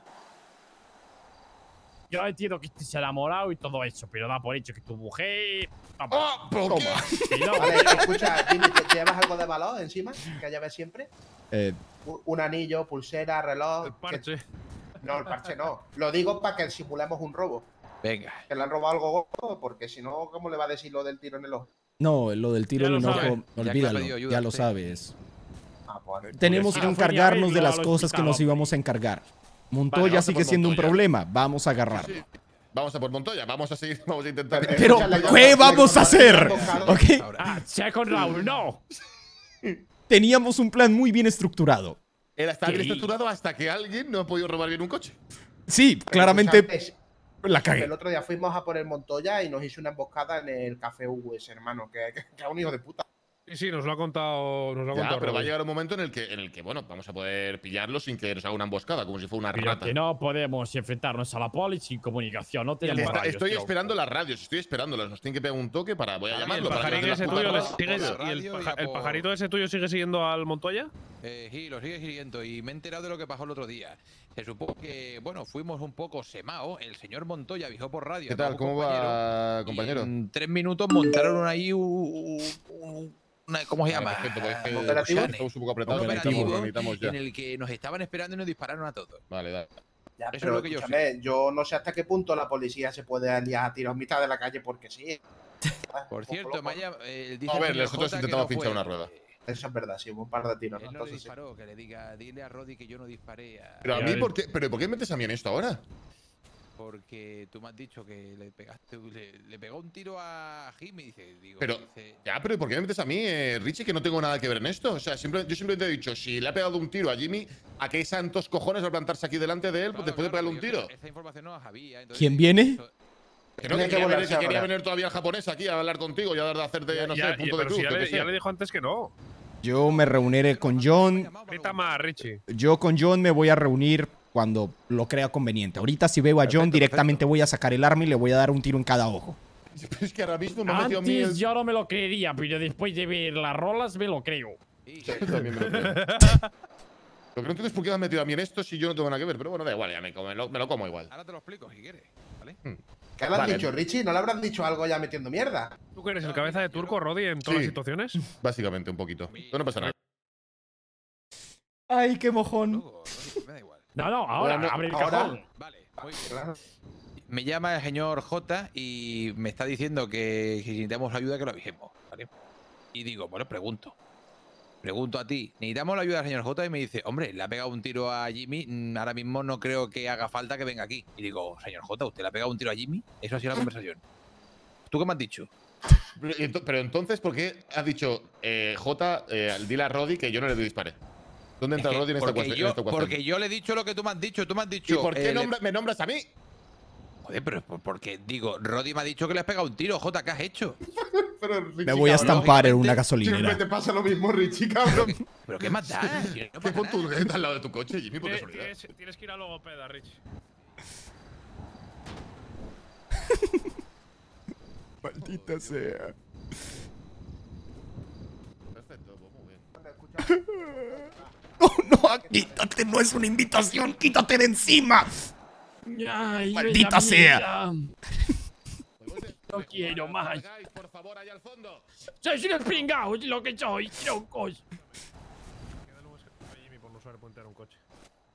M: Yo entiendo que estés enamorado y todo eso, pero da por hecho que tu mujer…
J: Toma.
S: Vale, escucha, Jimmy, ¿te llevas algo de valor encima? Que lleves siempre. Un anillo, pulsera, reloj.
R: El parche.
S: No, el parche no. Lo digo para que simulemos un robo.
L: Venga.
S: Que le han robado algo gordo, porque si no, ¿cómo le va a decir lo del tiro en el ojo?
B: No, lo del tiro en el ojo, olvídalo, ya lo sabes. Tenemos que encargarnos de las cosas que nos íbamos a encargar. Montoya sigue siendo un problema, vamos a agarrarlo.
J: Sí. Vamos a por Montoya, vamos a intentar…
B: Pero, ¿qué vamos a hacer? ¿Ok?
M: Second round, no.
B: Teníamos un plan muy bien estructurado.
J: Está bien estructurado hasta que alguien no ha podido robar bien un coche.
B: Sí, claramente la cagué.
S: El otro día fuimos a por el Montoya y nos hizo una emboscada en el Café Hugo, ese hermano, que es un hijo de puta.
R: Sí, nos lo ha contado.
J: Pero va a llegar un momento en el que, bueno, vamos a poder pillarlo sin que nos haga una emboscada, como si fuera una rata.
M: Que no podemos enfrentarnos a la poli sin comunicación, no tenemos radios,
J: Estoy esperando las radios, estoy esperándolas. Nos tienen que pegar un toque voy a llamarlo.
R: ¿El pajarito ese tuyo sigue siguiendo al Montoya?
L: Sí, lo sigue siguiendo y me he enterado de lo que pasó el otro día. Se supo que, bueno, fuimos un poco semao. El señor Montoya avisó por radio.
J: ¿Qué tal? ¿Cómo va, compañero?
L: En 3 minutos montaron ahí ¿cómo se llama?
J: Perfecto, operativo. Estamos un poco apretados.
L: Operativo en el que nos estaban esperando y nos dispararon a todos.
J: Vale, dale.
S: Ya,
L: eso
S: pero
L: es lo que yo sé.
S: yo no sé hasta qué punto la policía se puede liar a tiros en mitad de la calle porque sí.
L: Por cierto, Maya, dice
J: a ver, nosotros intentamos pinchar una rueda.
S: Eso es verdad, sí, hubo un par de tiros.
L: Él
S: ¿no?
L: no
S: Entonces,
L: disparó, sí. Que le diga, dile a Roddy que yo no disparé a...
J: Pero a mí, ¿por qué metes a mí en esto ahora?
L: Porque tú me has dicho que le pegaste, le pegó un tiro a Jimmy, digo,
J: pero, ya, pero ¿por qué me metes a mí, Richie, que no tengo nada que ver en esto? O sea, yo simplemente he dicho, si le ha pegado un tiro a Jimmy, ¿a qué santos cojones va a plantarse aquí delante de él después de pegarle un tiro?
L: Esta información no la sabía. Entonces,
B: ¿Quién viene?
J: Que no, que quería venir todavía el japonés aquí a hablar contigo y a hacerte, no sé, punto de cruz.
R: Ya le dijo antes que no.
B: Yo me reuniré con John.
R: Grita más, Richie.
B: Yo con John me voy a reunir cuando lo crea conveniente. Ahorita si veo a John, directamente voy a sacar el arma y le voy a dar un tiro en cada ojo.
J: Es que ahora mismo me ha metido a mí
M: Antes yo no me lo creería, pero después de ver las rolas me lo creo.
J: Yo también me lo creo. Lo que no entiendo es por qué me has metido a mí en esto si yo no tengo nada que ver. Pero bueno, da igual, ya me lo como igual.
L: Ahora te lo explico si quieres, ¿vale?
S: ¿Qué le has dicho, Richie? ¿No le habrás dicho algo ya metiendo mierda?
R: ¿Tú que eres el cabeza de turco, Roddy, en todas las situaciones?
J: Básicamente, un poquito. No pasa nada.
B: Ay, qué mojón.
M: No, ahora, abre el cajón.
L: Vale, me llama el señor J y me está diciendo que si necesitamos ayuda que lo avisemos, ¿vale? Y digo, bueno, pregunto a ti, ¿necesitamos la ayuda del señor J? Y me dice, hombre, le ha pegado un tiro a Jimmy, ahora mismo no creo que haga falta que venga aquí. Y digo, señor J, ¿usted le ha pegado un tiro a Jimmy? Eso ha sido la conversación. ¿Tú qué me has dicho?
J: Pero entonces, ¿por qué has dicho, J, dile a Roddy que yo no le disparé? ¿Dónde entra Roddy en esta cuestión?
L: Porque yo le he dicho lo que tú me has dicho. Tú me has dicho.
J: ¿Y por qué me nombras a mí?
L: Joder, pero porque digo, Roddy me ha dicho que le has pegado un tiro. Jota, ¿qué has hecho?
S: Pero, Richie,
B: me voy a estampar en una gasolinera.
S: Siempre te pasa lo mismo, Richie, cabrón.
L: ¿Pero qué más da?
J: ¿Qué pon tu al lado de tu coche, Jimmy, por casualidad?
R: Tienes que ir a logopeda, Richie.
B: Maldita sea.
J: Perfecto, pues muy bien.
B: No, quítate, no es una invitación, quítate de encima.
M: Ay,
B: maldita sea.
M: No quiero más.
J: Por favor, allá al fondo.
M: Soy un pringao, es lo que soy, troncos.
R: Jimmy por no saber puntear un coche.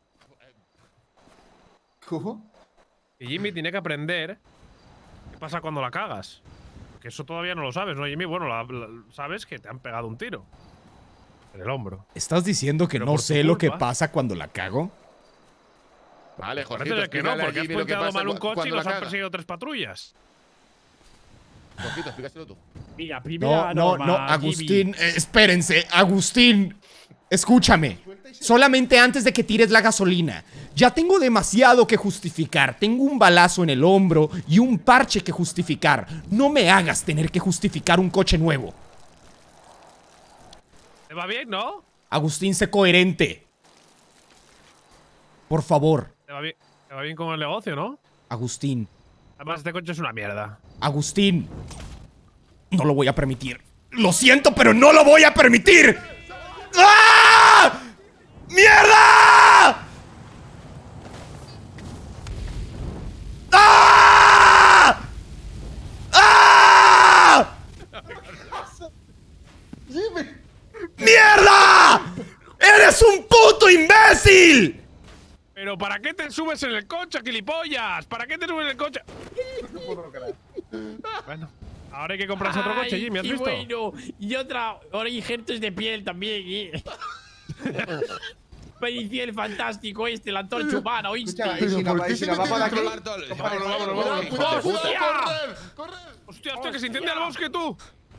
S: ¿Cómo?
R: Y Jimmy tiene que aprender qué pasa cuando la cagas. Porque eso todavía no lo sabes, ¿no, Jimmy? Bueno, sabes que te han pegado un tiro. En el hombro.
B: ¿Estás diciendo que no sé lo que pasa cuando la cago?
J: Vale, Jorge,
R: parece que no, porque has punteado mal un coche y nos han perseguido 3 patrullas.
J: Jorgito, explícaselo tú.
M: Mira, primera
B: no, Agustín, espérense, Agustín, escúchame. Solamente antes de que tires la gasolina. Ya tengo demasiado que justificar. Tengo un balazo en el hombro y un parche que justificar. No me hagas tener que justificar un coche nuevo.
R: ¿Te va bien, no?
B: Agustín, sé coherente. Por favor.
R: Te va bien con el negocio, ¿no?
B: Agustín.
R: Además, este coche es una mierda.
B: Agustín. No lo voy a permitir. Lo siento, pero no lo voy a permitir. ¡Ah! ¡Mierda! ¡Ah! ¡Ah! ¡Mierda! ¡Eres un puto imbécil!
R: ¿Pero para qué te subes en el coche, gilipollas? ¿Para qué te subes en el coche?
S: No puedo creer.
R: Bueno, ahora hay que comprarse otro coche, Jimmy, ¿has visto?
M: Bueno. Y otra, ahora hay injertos de piel también, Parecía el fantástico el antorcha humana, ¿oíste?
S: Escucha, y si la vamos de aquí.
R: ¡Hostia, que se incendia el bosque, tú!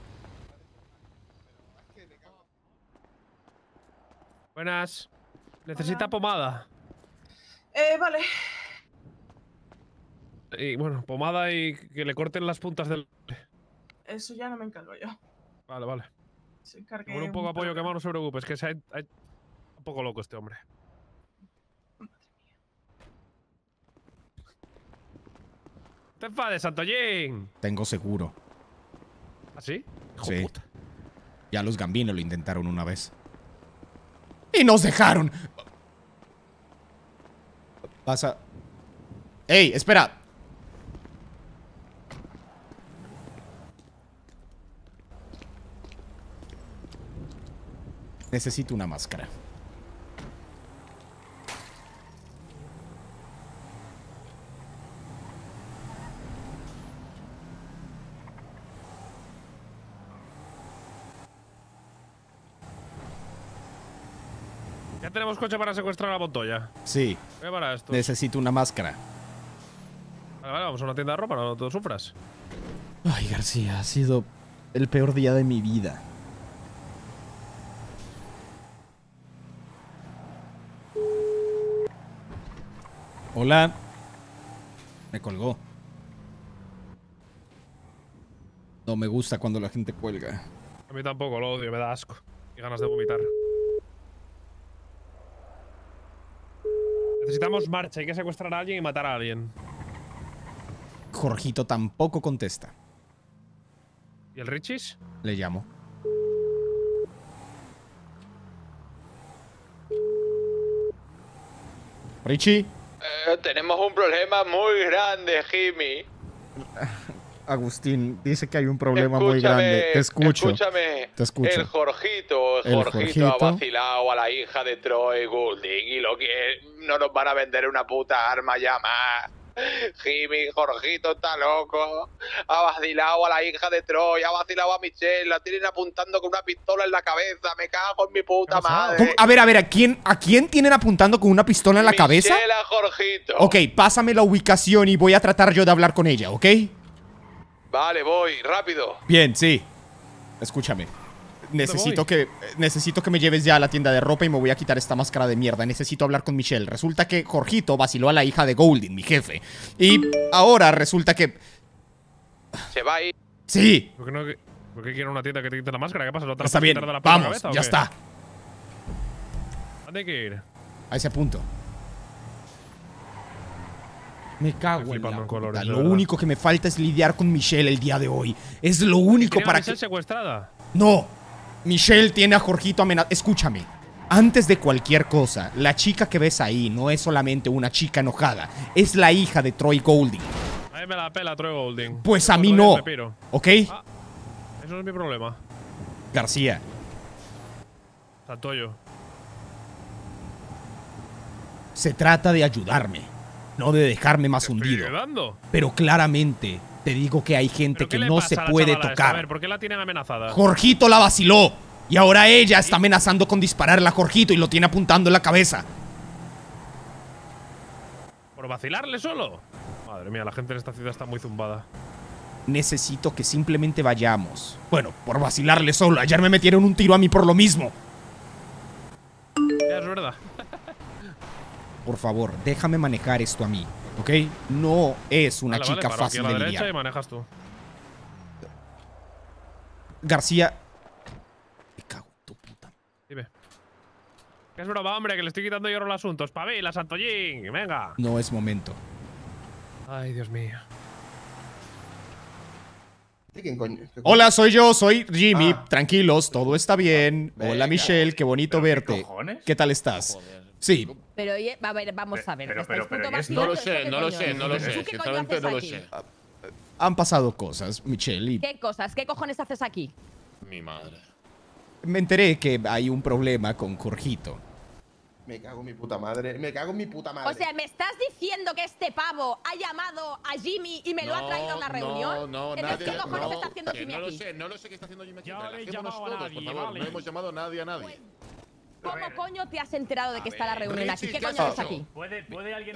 R: Buenas. Necesita pomada.
G: Vale.
R: Y bueno, pomada y que le corten las puntas del...
G: Eso ya no me encargo yo.
R: Vale.
G: Se encargue
R: Con un poco de apoyo quemado, no se preocupe. Es que se ha un poco loco este hombre. ¡Te enfades, Santollín!
B: Tengo seguro.
R: ¿Ah, sí?
B: Sí. Ya los Gambino lo intentaron una vez. Y Y nos dejaron. Pasa. ¡Ey, espera! Necesito una máscara.
R: Ya tenemos coche para secuestrar a Montoya.
B: Sí.
R: Voy para esto.
B: Necesito una máscara.
R: Vale, vamos a una tienda de ropa, no te sufras.
B: Ay, García, ha sido el peor día de mi vida. Hola. Me colgó. No me gusta cuando la gente cuelga.
R: A mí tampoco, lo odio, me da asco. Y ganas de vomitar. Necesitamos marcha, hay que secuestrar a alguien y matar a alguien.
B: Jorgito tampoco contesta.
R: ¿Y el Richis?
B: Le llamo. Richie.
K: Tenemos un problema muy grande, Jimmy.
B: Agustín, dice que hay un problema muy grande. Te escucho.
K: Escúchame.
B: Te escucho.
K: El Jorgito ha vacilado a la hija de Troy Goulding y lo que no nos van a vender una puta arma ya más. Jimmy, Jorgito está loco. Ha vacilado a la hija de Troy, ha vacilado a Michelle, la tienen apuntando con una pistola en la cabeza. Me cago en mi puta madre.
B: ¿Cómo? A ver, ¿a quién tienen apuntando con una pistola en la cabeza?
K: Michelle a Jorgito.
B: Ok, pásame la ubicación y voy a tratar yo de hablar con ella, ¿ok?
K: Vale, voy, rápido.
B: Bien, sí. Escúchame. Necesito que me lleves ya a la tienda de ropa y me voy a quitar esta máscara de mierda. Necesito hablar con Michelle. Resulta que Jorgito vaciló a la hija de Goulding, mi jefe. Y ahora resulta que...
K: ¿Se va a ir?
B: Sí.
R: ¿Por qué quiere una tienda que te quite la máscara? ¿Qué pasa? ¿Lo
B: Está bien, vamos, ya está.
R: ¿Dónde hay que ir?
B: A ese punto. Me cago en la puta. Lo único que me falta es lidiar con Michelle el día de hoy. Es lo único para que...
R: ¿Michelle secuestrada?
B: No. Michelle tiene a Jorgito amenazado. Escúchame. Antes de cualquier cosa, la chica que ves ahí no es solamente una chica enojada. Es la hija de Troy Goulding.
R: A mí me la pela Troy Goulding.
B: Pues a mí no. ¿Ok?
R: Ah, eso no es mi problema.
B: García.
R: Santoyo.
B: Se trata de ayudarme. No de dejarme más hundido.
R: Ayudando?
B: Pero claramente te digo que hay gente que no se puede tocar.
R: A ver, ¿por qué la tienen amenazada?
B: Jorgito la vaciló. Y ahora ella está amenazando con dispararle a Jorgito y lo tiene apuntando en la cabeza.
R: ¿Por vacilarle solo? Madre mía, la gente en esta ciudad está muy zumbada.
B: Necesito que simplemente vayamos. Bueno, por vacilarle solo. Ayer me metieron un tiro a mí por lo mismo.
R: Ya, es verdad.
B: Por favor, déjame manejar esto a mí, ¿ok? No es una chica fácil de lidiar.
R: Y manejas tú.
B: García. Me cago en tu puta.
R: Dime. Que es broma, hombre, que le estoy quitando hierro al asunto. ¡Espabila, Santollín! ¡Venga!
B: No es momento.
R: Ay, Dios mío.
S: ¿Quién coño?
B: Hola, soy yo, soy Jimmy. Tranquilos, todo está bien. Hola, Michelle, qué bonito verte. ¿Qué tal estás?
T: Joder.
B: Sí.
T: Pero oye, a ver, vamos a ver.
J: No lo sé. Sinceramente no lo sé.
B: Han pasado cosas, Michelle. Y
T: ¿Qué cosas? ¿Qué cojones haces aquí?
J: Mi madre.
B: me enteré que hay un problema con Jorgito.
S: Me cago en mi puta madre. Me cago en mi puta madre.
T: O sea, ¿me estás diciendo que este pavo ha llamado a Jimmy y me lo ha traído a una reunión?
J: No,
T: Entonces, ¿qué cojones está haciendo Jimmy aquí?
J: No lo sé qué está haciendo Jimmy aquí.
M: Yo no he
J: Relajémonos
M: llamado a
J: todos,
M: nadie,
J: por favor.
M: vale.
J: No hemos llamado a nadie.
T: ¿Cómo coño te has enterado de que está la reunión aquí? ¿Qué coño haces aquí?
M: ¿Puede alguien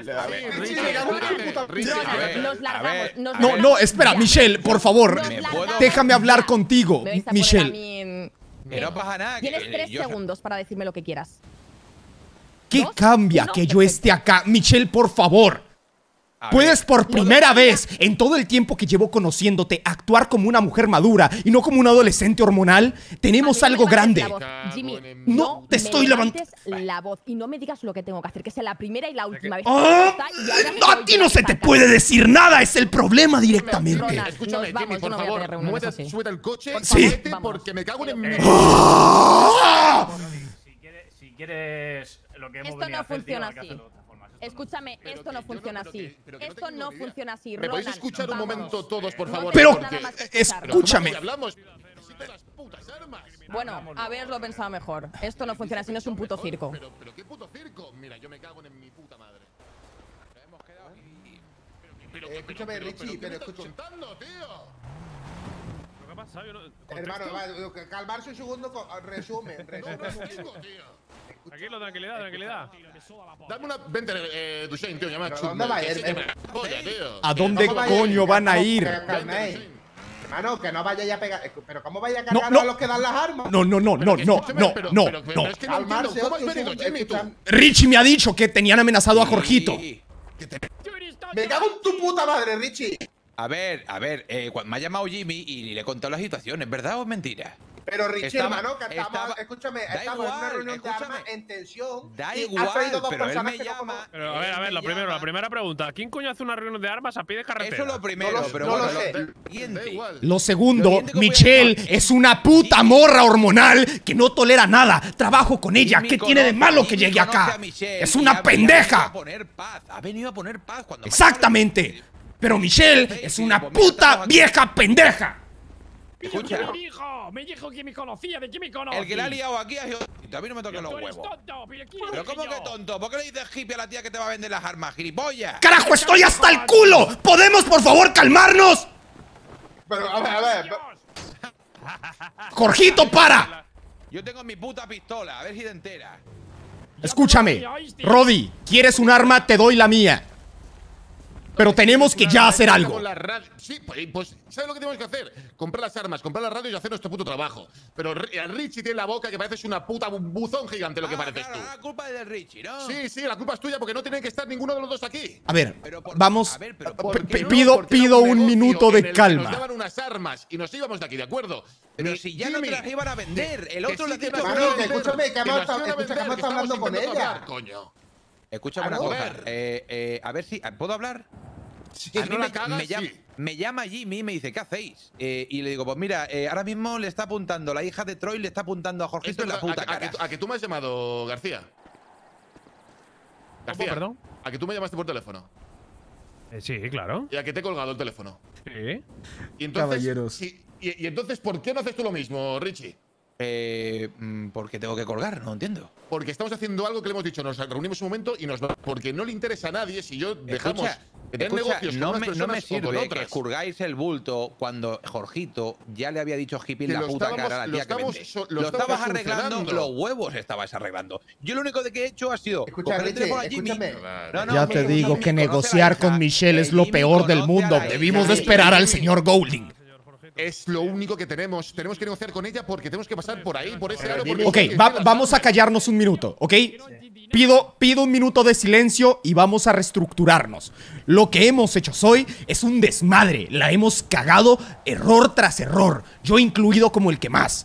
T: Nos largamos.
B: No, espera, Michelle, por favor. Déjame hablar contigo, Michelle.
L: Que no pasa nada.
T: Tienes 3 segundos para decirme lo que quieras.
B: ¿Qué cambia que yo esté acá? Michelle, por favor. Puedes por primera vez en todo el tiempo que llevo conociéndote actuar como una mujer madura y no como una adolescente hormonal. Tenemos algo grande.
T: Jimmy,
B: no te estoy levantando
T: la voz y no me digas lo que tengo que hacer, que sea la primera y la última vez.
B: A ti no se te puede decir nada, es el problema directamente.
J: Escúchame, Jimmy, por favor, sube el coche,
B: sí,
J: porque me cago en...
M: quieres lo que hemos
T: Esto
M: venido a
T: no
M: hacer,
T: funciona
M: tío, hay que
T: así.
M: hacerlo de otra forma.
T: Escúchame, esto no funciona así. Esto no funciona así,
J: ¿Me podéis
T: Roland,
J: escuchar un
T: vamos.
J: momento todos, por favor?
B: Pero,
J: Porque-
B: escúchame.
J: Pero hablamos. Necesito las putas armas.
T: Bueno, haberlo pensado mejor. Esto no funciona así, no es un puto circo.
J: Pero qué puto circo. Mira, yo me cago en mi puta madre. Hemos quedado aquí.
S: Escúchame, Richie, pero
J: ¿qué me estás
S: escucha.
J: contando, tío?
R: ¿Qué ha pasado? Yo no-
S: Hermano, calmarse un segundo, resumen.
R: Tranquilo, tranquilidad.
J: Dame una. Vente, Duchesne, tío, llama a
S: ¿Pero
J: Chum.
S: dónde va?
J: Que sí que me la polla, tío.
B: ¿A dónde
S: ¿Cómo vaya-
B: coño van a ir?
S: Hermano, que no vayáis a pegar. Pero ¿cómo vaya a cargar a los que dan las armas?
B: No.
S: Calmarse,
J: ¿Cómo has venido, Jimmy, tú?
B: Richie me ha dicho que tenían amenazado a Jorgito.
S: Me cago en tu puta madre, Richie.
L: A ver, me ha llamado Jimmy y le he contado la situación, ¿es verdad o es mentira?
S: Pero Richie,
L: Estaba-
S: hermano, que estamos, escúchame,
L: da
S: estamos en una
L: igual,
S: reunión de
L: escúchame.
S: armas en tensión.
L: Da
S: y
L: igual,
S: has traído dos
L: pero él
S: personas
L: me
S: que no
L: llama.
S: conozco.
R: Pero a ver, la primera pregunta. ¿Quién coño hace una reunión de armas a pie de carretera?
L: Eso es lo primero, pero
S: no
L: bueno,
S: lo sé.
L: lo siguiente.
B: Lo segundo, Michelle es una puta morra hormonal que no tolera nada. Trabajo con ella. ¿Qué tiene de malo que llegue acá? Es una pendeja.
L: Ha venido a poner paz cuando.
B: Exactamente. Pero Michelle es una puta vieja pendeja.
L: Escucha.
M: Me dijo que me conocía, ¿de qué me conoce?
L: El que le ha liado aquí ha sido. A mí no me toques los
M: Tú eres
L: huevos.
M: tonto,
L: ¿Pero cómo que tonto? ¿Por qué le dices hippie a la tía que te va a vender las armas, gilipollas?
B: ¡Carajo, estoy hasta el culo! ¿Podemos, por favor, calmarnos?
S: Pero, a ver.
B: ¡Jorgito, para!
L: Yo tengo mi puta pistola, a ver si te enteras.
B: Escúchame, Roddy, ¿quieres un arma? Te doy la mía. Pero tenemos que ya hacer algo.
J: Sí, pues, ¿sabes lo que tenemos que hacer? Comprar las armas, comprar las radios y hacer nuestro puto trabajo. Pero Richie tiene la boca que pareces una puta buzón gigante lo que pareces tú.
L: La culpa es de Richie, ¿no?
J: Sí, la culpa es tuya porque no tienen que estar ninguno de los dos aquí.
B: A ver, vamos.
J: Porque
B: Pido un minuto de
J: Nos
B: calma.
J: daban unas armas y nos íbamos de aquí, ¿de acuerdo?
L: Pero si ya no te las iban a vender, el otro le ha dicho
J: que
S: Mano, que escúchame, que hemos estado hablando con ella.
J: Coño.
L: Escúchame una cosa. A ver si. ¿Puedo hablar?
J: Si
L: a mí
J: no la cagas, sí.
L: me llama Jimmy y me dice, ¿qué hacéis? Y le digo, pues mira, ahora mismo le está apuntando, la hija de Troy le está apuntando a Jorgito en la puta cara.
J: ¿A que tú me has llamado, García? García,
R: perdón?
J: ¿A que tú me llamaste por teléfono?
R: Sí, claro.
J: ¿Y a que te he colgado el teléfono?
R: Sí.
J: Y entonces,
B: Caballeros.
J: Y entonces, ¿por qué no haces tú lo mismo, Richie?
L: Porque tengo que colgar, no entiendo.
J: Porque estamos haciendo algo que le hemos dicho, nos reunimos un momento y nos va. Porque no le interesa a nadie si yo dejamos de tener negocios con
L: no
J: unas
L: me
J: personas o con
L: sirve que
J: otras.
L: escurgáis el bulto cuando Jorgito ya le había dicho hippie en
J: Que
L: la
J: lo
L: puta
J: estábamos-
L: cara a la
J: lo
L: tía que
J: estamos
L: vende.
J: so- lo
L: Lo
J: estábamos
L: estabas arreglando,
J: solucionando.
L: los huevos estabas arreglando. Yo lo único que he hecho ha sido
S: Escucha,
L: coger el
S: Richie,
L: teléfono a Jimmy.
S: escúchame.
B: Ya te digo que negociar con Michelle es lo peor del mundo. Debimos de esperar al señor Golding.
J: Es lo único que tenemos. Tenemos que negociar con ella porque tenemos que pasar por ahí, por ese aro. porque
B: Ok,
J: tenemos que hacer las
B: vamos a callarnos un minuto, ¿ok? Pido un minuto de silencio y vamos a reestructurarnos. Lo que hemos hecho hoy es un desmadre. La hemos cagado error tras error. Yo incluido como el que más.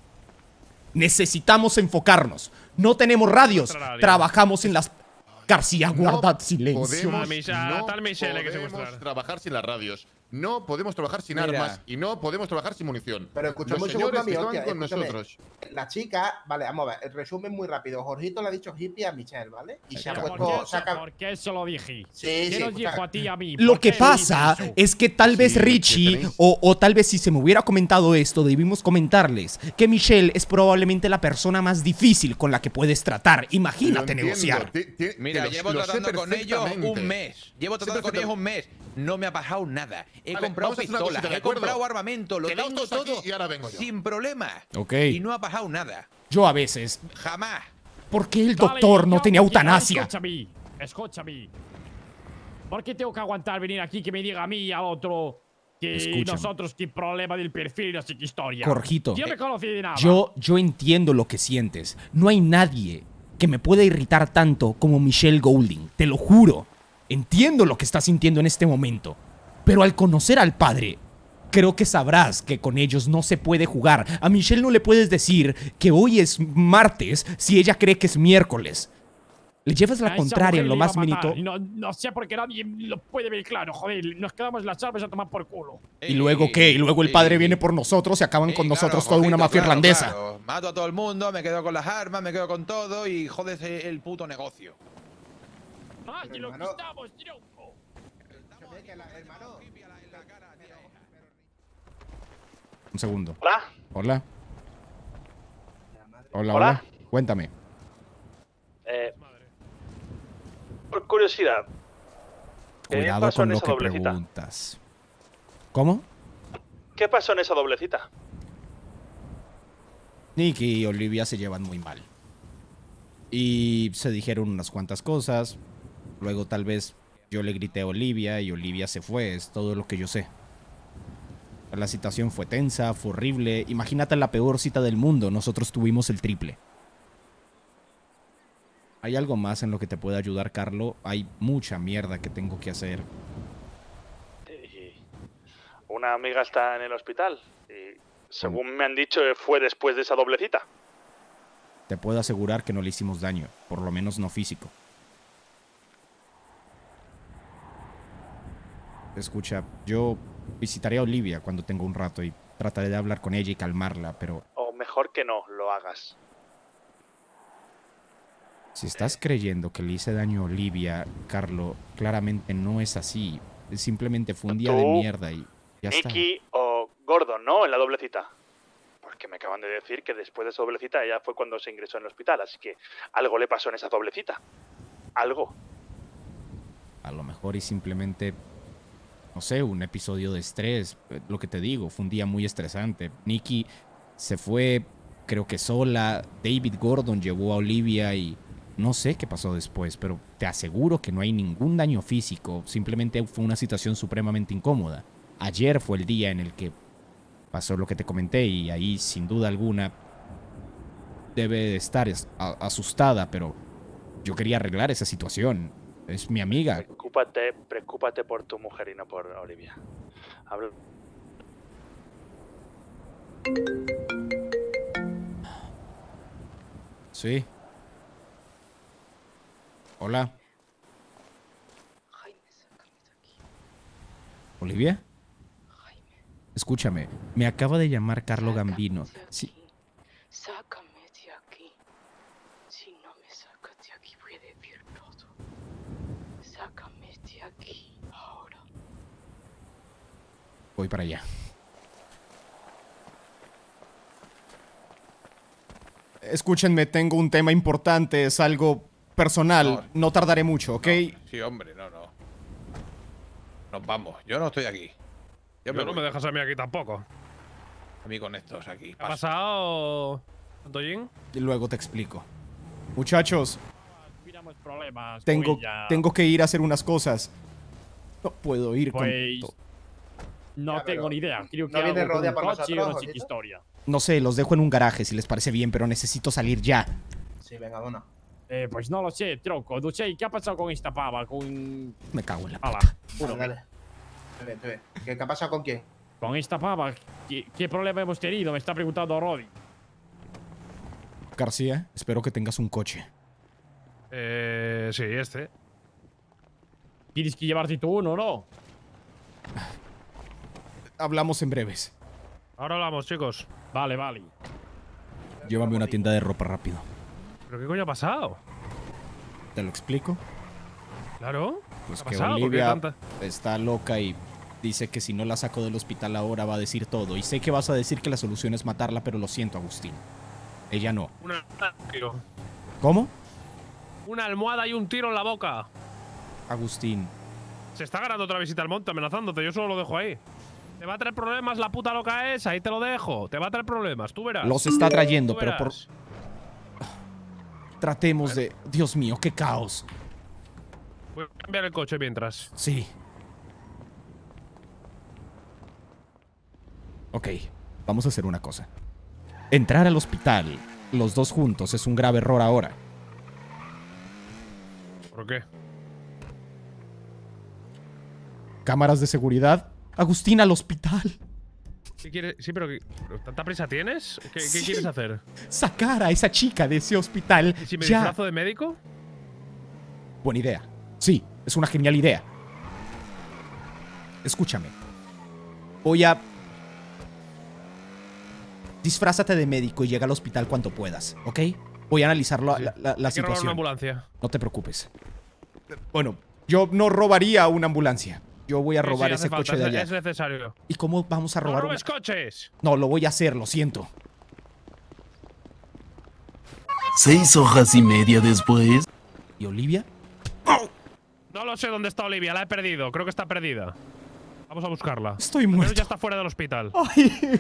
B: Necesitamos enfocarnos. No tenemos radios. Trabajamos en las... García, guardad silencio.
R: Tal Michelle hay que
J: podemos
R: secuestrar.
J: trabajar sin las radios. No podemos trabajar sin
L: Mira.
J: armas y no podemos trabajar sin munición.
S: Pero escúchame
J: Los
S: un segundo,
J: señores que
S: amigo,
J: estaban con
S: escúchame.
J: nosotros.
S: La chica, vale, vamos a ver, el resumen muy rápido. Jorgito le ha dicho hippie a Michelle, ¿vale? Y se ha
M: ¿Por
S: puesto.
M: qué,
S: Saca...
M: ¿Por qué eso lo dije?
S: Sí,
M: ¿Quién
S: sí,
M: nos
S: escucha.
M: dijo a ti y a mí?
B: Lo
M: ¿Por
B: que
M: qué
B: pasa
M: dices eso?
B: es que tal vez
J: Sí, que
B: Richie,
J: tenéis-
B: o tal vez si se me hubiera comentado esto, debimos comentarles que Michelle es probablemente la persona más difícil con la que puedes tratar. Imagínate
J: Lo entiendo,
B: negociar.
L: Mira, llevo
J: lo sé
L: tratando con ellos
J: perfectamente.
L: un mes. Llevo tratando con ellos un mes. No me ha pasado nada. He
J: Vale,
L: comprado
J: vamos a hacer una
L: pistolas,
J: cosita, ¿de
L: he
J: acuerdo?
L: comprado armamento, lo
J: Quedaos
L: tengo
J: todos aquí
L: todo
J: y ahora vengo yo.
L: sin problema.
B: Ok.
L: Y no ha pasado nada.
B: Yo a veces.
L: Jamás.
B: ¿Por qué el
M: Vale,
B: doctor no
M: yo-
B: tenía eutanasia?
M: Escúchame. ¿Por qué tengo que aguantar venir aquí que me diga a mí y al otro que
B: Escúchame.
M: nosotros qué problema del perfil y no sé qué historia?
B: Jorgito,
M: Yo me conocí de nada.
B: Yo entiendo lo que sientes. No hay nadie que me pueda irritar tanto como Michelle Golding. Te lo juro. Entiendo lo que estás sintiendo en este momento. Pero al conocer al padre, creo que sabrás que con ellos no se puede jugar. A Michelle no le puedes decir que hoy es martes si ella cree que es miércoles. Le llevas la contraria en lo más mínimo.
M: No sé por qué nadie lo puede ver claro, joder. Nos quedamos las armas a tomar por culo.
B: ¿Y luego qué? Y luego el padre viene por nosotros y acaban con nosotros toda una mafia irlandesa.
L: Claro. Mato a todo el mundo, me quedo con las armas, me quedo con todo y jodes el puto negocio.
M: ¡Ay, lo quitamos, tronco!
B: Un segundo.
N: Hola.
B: Hola. Hola. Cuéntame.
N: Por curiosidad.
B: Cuidado con lo que preguntas. ¿Cómo?
N: ¿Qué pasó en esa doblecita?
B: Nicky y Olivia se llevan muy mal. Y se dijeron unas cuantas cosas. Luego tal vez yo le grité a Olivia y Olivia se fue. Es todo lo que yo sé. La situación fue tensa, fue horrible. Imagínate la peor cita del mundo. Nosotros tuvimos el triple. ¿Hay algo más en lo que te pueda ayudar, Carlo? Hay mucha mierda que tengo que hacer.
N: Una amiga está en el hospital y según me han dicho fue después de esa doblecita.
B: Te puedo asegurar que no le hicimos daño, por lo menos no físico. Escucha, yo visitaré a Olivia cuando tenga un rato y trataré de hablar con ella y calmarla, pero...
N: O mejor que no lo hagas.
B: Si estás creyendo que le hice daño a Olivia, Carlo, claramente no es así. Simplemente fue un día de mierda y ya está.
N: Nicky o Gordon, ¿no? En la doblecita. Porque me acaban de decir que después de esa doblecita ella fue cuando se ingresó en el hospital, así que algo le pasó en esa doblecita. Algo.
B: A lo mejor y simplemente, no sé, un episodio de estrés. Lo que te digo, fue un día muy estresante. Nicky se fue, creo que sola. David Gordon llevó a Olivia y... No sé qué pasó después, pero te aseguro que no hay ningún daño físico. Simplemente fue una situación supremamente incómoda. Ayer fue el día en el que pasó lo que te comenté y ahí, sin duda alguna, debe de estar asustada, pero yo quería arreglar esa situación. Es mi amiga.
N: Preocúpate por tu mujer y no por Olivia. Hablo.
B: Sí. Hola.
U: Jaime, sácame de aquí.
B: ¿Olivia?
U: Jaime.
B: Escúchame, me acaba de llamar Carlo Gambino. Sí.
U: Sácame de aquí. Si no me sacas de aquí, voy a decir todo. Sácame de aquí, ahora.
B: Voy para allá. Escúchenme, tengo un tema importante, es algo personal. No tardaré mucho, ¿ok?
L: Sí, hombre, no. Nos vamos. Yo no estoy aquí.
R: Yo no me dejas a mí aquí tampoco.
L: A mí con estos aquí.
R: ¿Qué ha pasado, Antojín?
B: Y luego te explico. Muchachos,
M: problemas,
B: tengo que ir a hacer unas cosas. No puedo ir
M: pues,
B: con...
M: No tengo ni idea. Creo que
S: no viene
M: algo
S: Rodia
M: con
S: por
M: un coche y
S: nosotros,
M: una chica historia.
B: No sé, los dejo en un garaje si les parece bien, pero necesito salir ya.
S: Sí, venga, bueno.
M: Pues no lo sé, tronco. No sé, ¿qué ha pasado con esta pava?
B: Me cago en la
M: puta.
S: Dale. ¿Qué ha pasado con quién?
M: Con esta pava. ¿Qué problema hemos tenido? Me está preguntando Roddy.
B: García, espero que tengas un coche.
R: Sí, este.
M: Tienes que llevarte tú uno, ¿no?
B: Hablamos en breves.
R: Ahora hablamos, chicos.
M: Vale.
B: Llévame a una tienda de ropa rápido.
R: ¿Pero qué coño ha pasado?
B: ¿Te lo explico?
R: Claro.
B: Pues que Olivia está loca y dice que si no la saco del hospital ahora va a decir todo. Y sé que vas a decir que la solución es matarla, pero lo siento, Agustín. Ella no.
R: Tiro.
B: ¿Cómo?
R: Una almohada y un tiro en la boca.
B: Agustín.
R: Se está ganando otra visita al monte amenazándote. Yo solo lo dejo ahí. Te va a traer problemas la puta loca esa. Ahí te lo dejo. Te va a traer problemas. Tú verás.
B: Los está trayendo, pero por... Tratemos de... Dios mío, qué caos.
R: Voy a cambiar el coche mientras.
B: Sí. Ok, vamos a hacer una cosa. Entrar al hospital, los dos juntos, es un grave error ahora.
R: ¿Por qué?
B: Cámaras de seguridad. Agustín, al hospital.
R: ¿Qué quieres? Sí, pero ¿tanta prisa tienes? ¿Qué quieres hacer?
B: Sacar a esa chica de ese hospital.
R: ¿Y si me
B: ya.
R: disfrazo de médico?
B: Buena idea. Sí, es una genial idea. Escúchame. Voy a... Disfrázate de médico y llega al hospital cuanto puedas, ¿ok? Voy a analizar la
R: Hay que robar
B: situación.
R: una ambulancia.
B: No te preocupes. Bueno, yo no robaría una ambulancia. Yo voy a robar ese coche de allá.
R: Es necesario.
B: ¿Y cómo vamos a robar
R: ¡No robes coches!
B: No, lo voy a hacer, lo siento.
A: 6 horas y media después.
B: ¿Y Olivia?
R: No lo sé dónde está Olivia, la he perdido. Creo que está perdida. Vamos a buscarla.
B: Estoy muerto.
R: Pero ya está fuera del hospital.
B: Ay.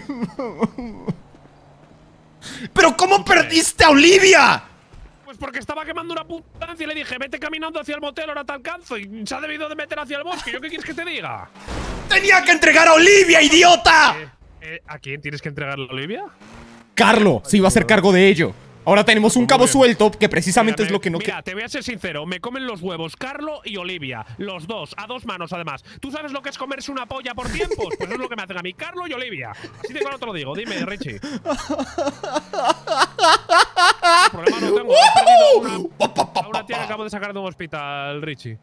B: ¿Pero cómo perdiste a Olivia?
R: Pues porque estaba quemando una puta ambulancia y le dije, vete caminando hacia el motel, ahora te alcanzo. Y se ha debido de meter hacia el bosque. ¿Yo qué quieres que te diga?
B: ¡Tenía que entregar a Olivia, idiota!
R: ¿A quién tienes que entregarle a Olivia?
B: Carlo se iba a hacer cargo de ello. Ahora tenemos un cabo suelto, que precisamente es lo que no...
R: Mira, te voy a ser sincero. Me comen los huevos Carlo y Olivia. Los dos, a dos manos además. ¿Tú sabes lo que es comerse una polla por tiempos? Pues es lo que me hacen a mí, Carlo y Olivia. Así de claro te lo digo. Dime, Richie. El problema no tengo. He perdido a una tía que acabo de sacar de un hospital, Richie.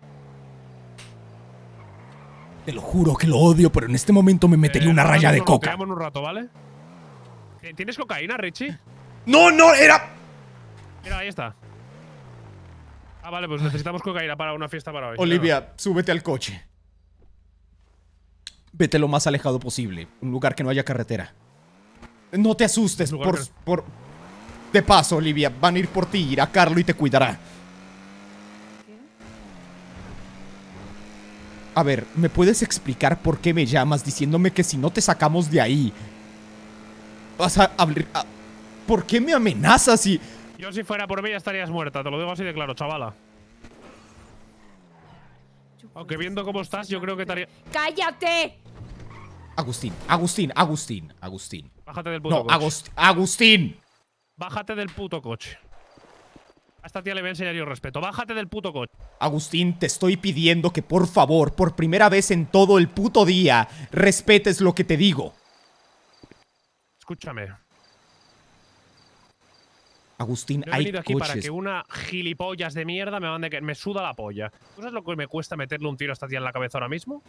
B: Te lo juro que lo odio, pero en este momento me metería una raya de coca.
R: Te llamo en un rato, ¿vale? ¿Tienes cocaína, Richie?
B: ¡No, no! ¡Era!
R: Mira, ahí está. Ah, vale, pues necesitamos cocaína para una fiesta para hoy.
B: Olivia, súbete al coche. Vete lo más alejado posible. Un lugar que no haya carretera. No te asustes. De paso, Olivia, van a ir por ti. Irá Carlo y te cuidará. A ver, ¿me puedes explicar por qué me llamas diciéndome que si no te sacamos de ahí vas a abrir... ¿Por qué me amenazas y...?
R: Yo si fuera por mí ya estarías muerta, te lo digo así de claro, chavala. Aunque viendo cómo estás, yo creo que estaría...
T: ¡Cállate!
B: Agustín.
R: Bájate del puto coche.
B: No, Agustín.
R: Bájate del puto coche. A esta tía le voy a enseñar yo respeto. Bájate del puto coche.
B: Agustín, te estoy pidiendo que por favor, por primera vez en todo el puto día, respetes lo que te digo.
R: Escúchame.
B: Agustín,
R: no he venido aquí para que una gilipollas de mierda me mande que me suda la polla. ¿Tú sabes lo que me cuesta meterle un tiro a esta tía en la cabeza ahora mismo?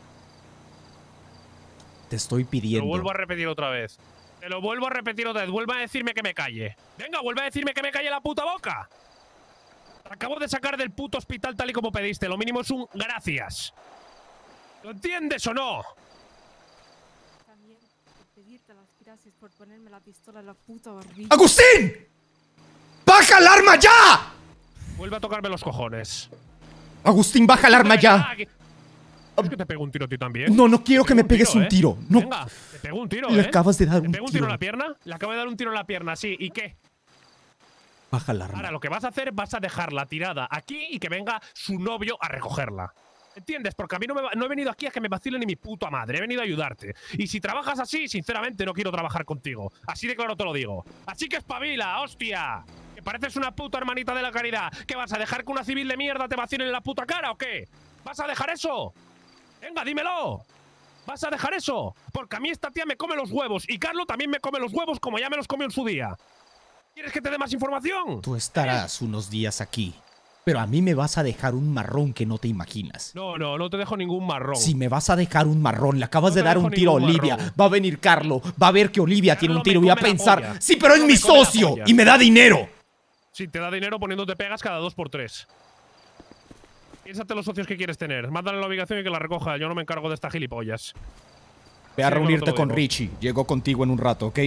B: Te estoy pidiendo.
R: Te lo vuelvo a repetir otra vez. Te lo vuelvo a repetir otra vez. Vuelve a decirme que me calle. Venga, vuelve a decirme que me calle la puta boca. Te acabo de sacar del puto hospital tal y como pediste. Lo mínimo es un gracias. ¿Lo entiendes o no?
U: También pedirte las gracias por ponerme la pistola en la puta barbilla.
B: ¡Agustín! ¡Baja el arma ya!
R: Vuelve a tocarme los cojones.
B: Agustín, baja el arma ya.
R: ¿Es que te pego un tiro a ti también?
B: No, no quiero que me pegues un tiro. No.
R: Venga, te pego un tiro,
B: Le acabas de dar un
R: ¿Te pego un tiro
B: tiro
R: en la pierna? Le acabo de dar un tiro en la pierna, sí. ¿Y qué?
B: Baja el arma.
R: Ahora lo que vas a hacer, vas a dejarla tirada aquí y que venga su novio a recogerla. ¿Entiendes? Porque a mí no he venido aquí a que me vacile ni mi puta madre. He venido a ayudarte. Y si trabajas así, sinceramente no quiero trabajar contigo. Así de claro te lo digo. Así que espabila, hostia. Que pareces una puta hermanita de la caridad. ¿Qué vas a dejar que una civil de mierda te vacile en la puta cara o qué? ¿Vas a dejar eso? Venga, dímelo. ¿Vas a dejar eso? Porque a mí esta tía me come los huevos. Y Carlo también me come los huevos como ya me los comió en su día. ¿Quieres que te dé más información?
B: Tú estarás unos días aquí. Pero a mí me vas a dejar un marrón que no te imaginas.
R: No te dejo ningún marrón.
B: Si me vas a dejar un marrón, le acabas de dar un tiro a Olivia. Va a venir Carlo, va a ver que Olivia tiene un tiro y va a pensar, sí, pero es mi socio y me da dinero.
R: Sí, te da dinero poniéndote pegas cada 2 por 3. Piénsate los socios que quieres tener. Mándale la ubicación y que la recoja. Yo no me encargo de estas gilipollas.
B: Ve a reunirte con Richie. Llego contigo en un rato, ¿ok?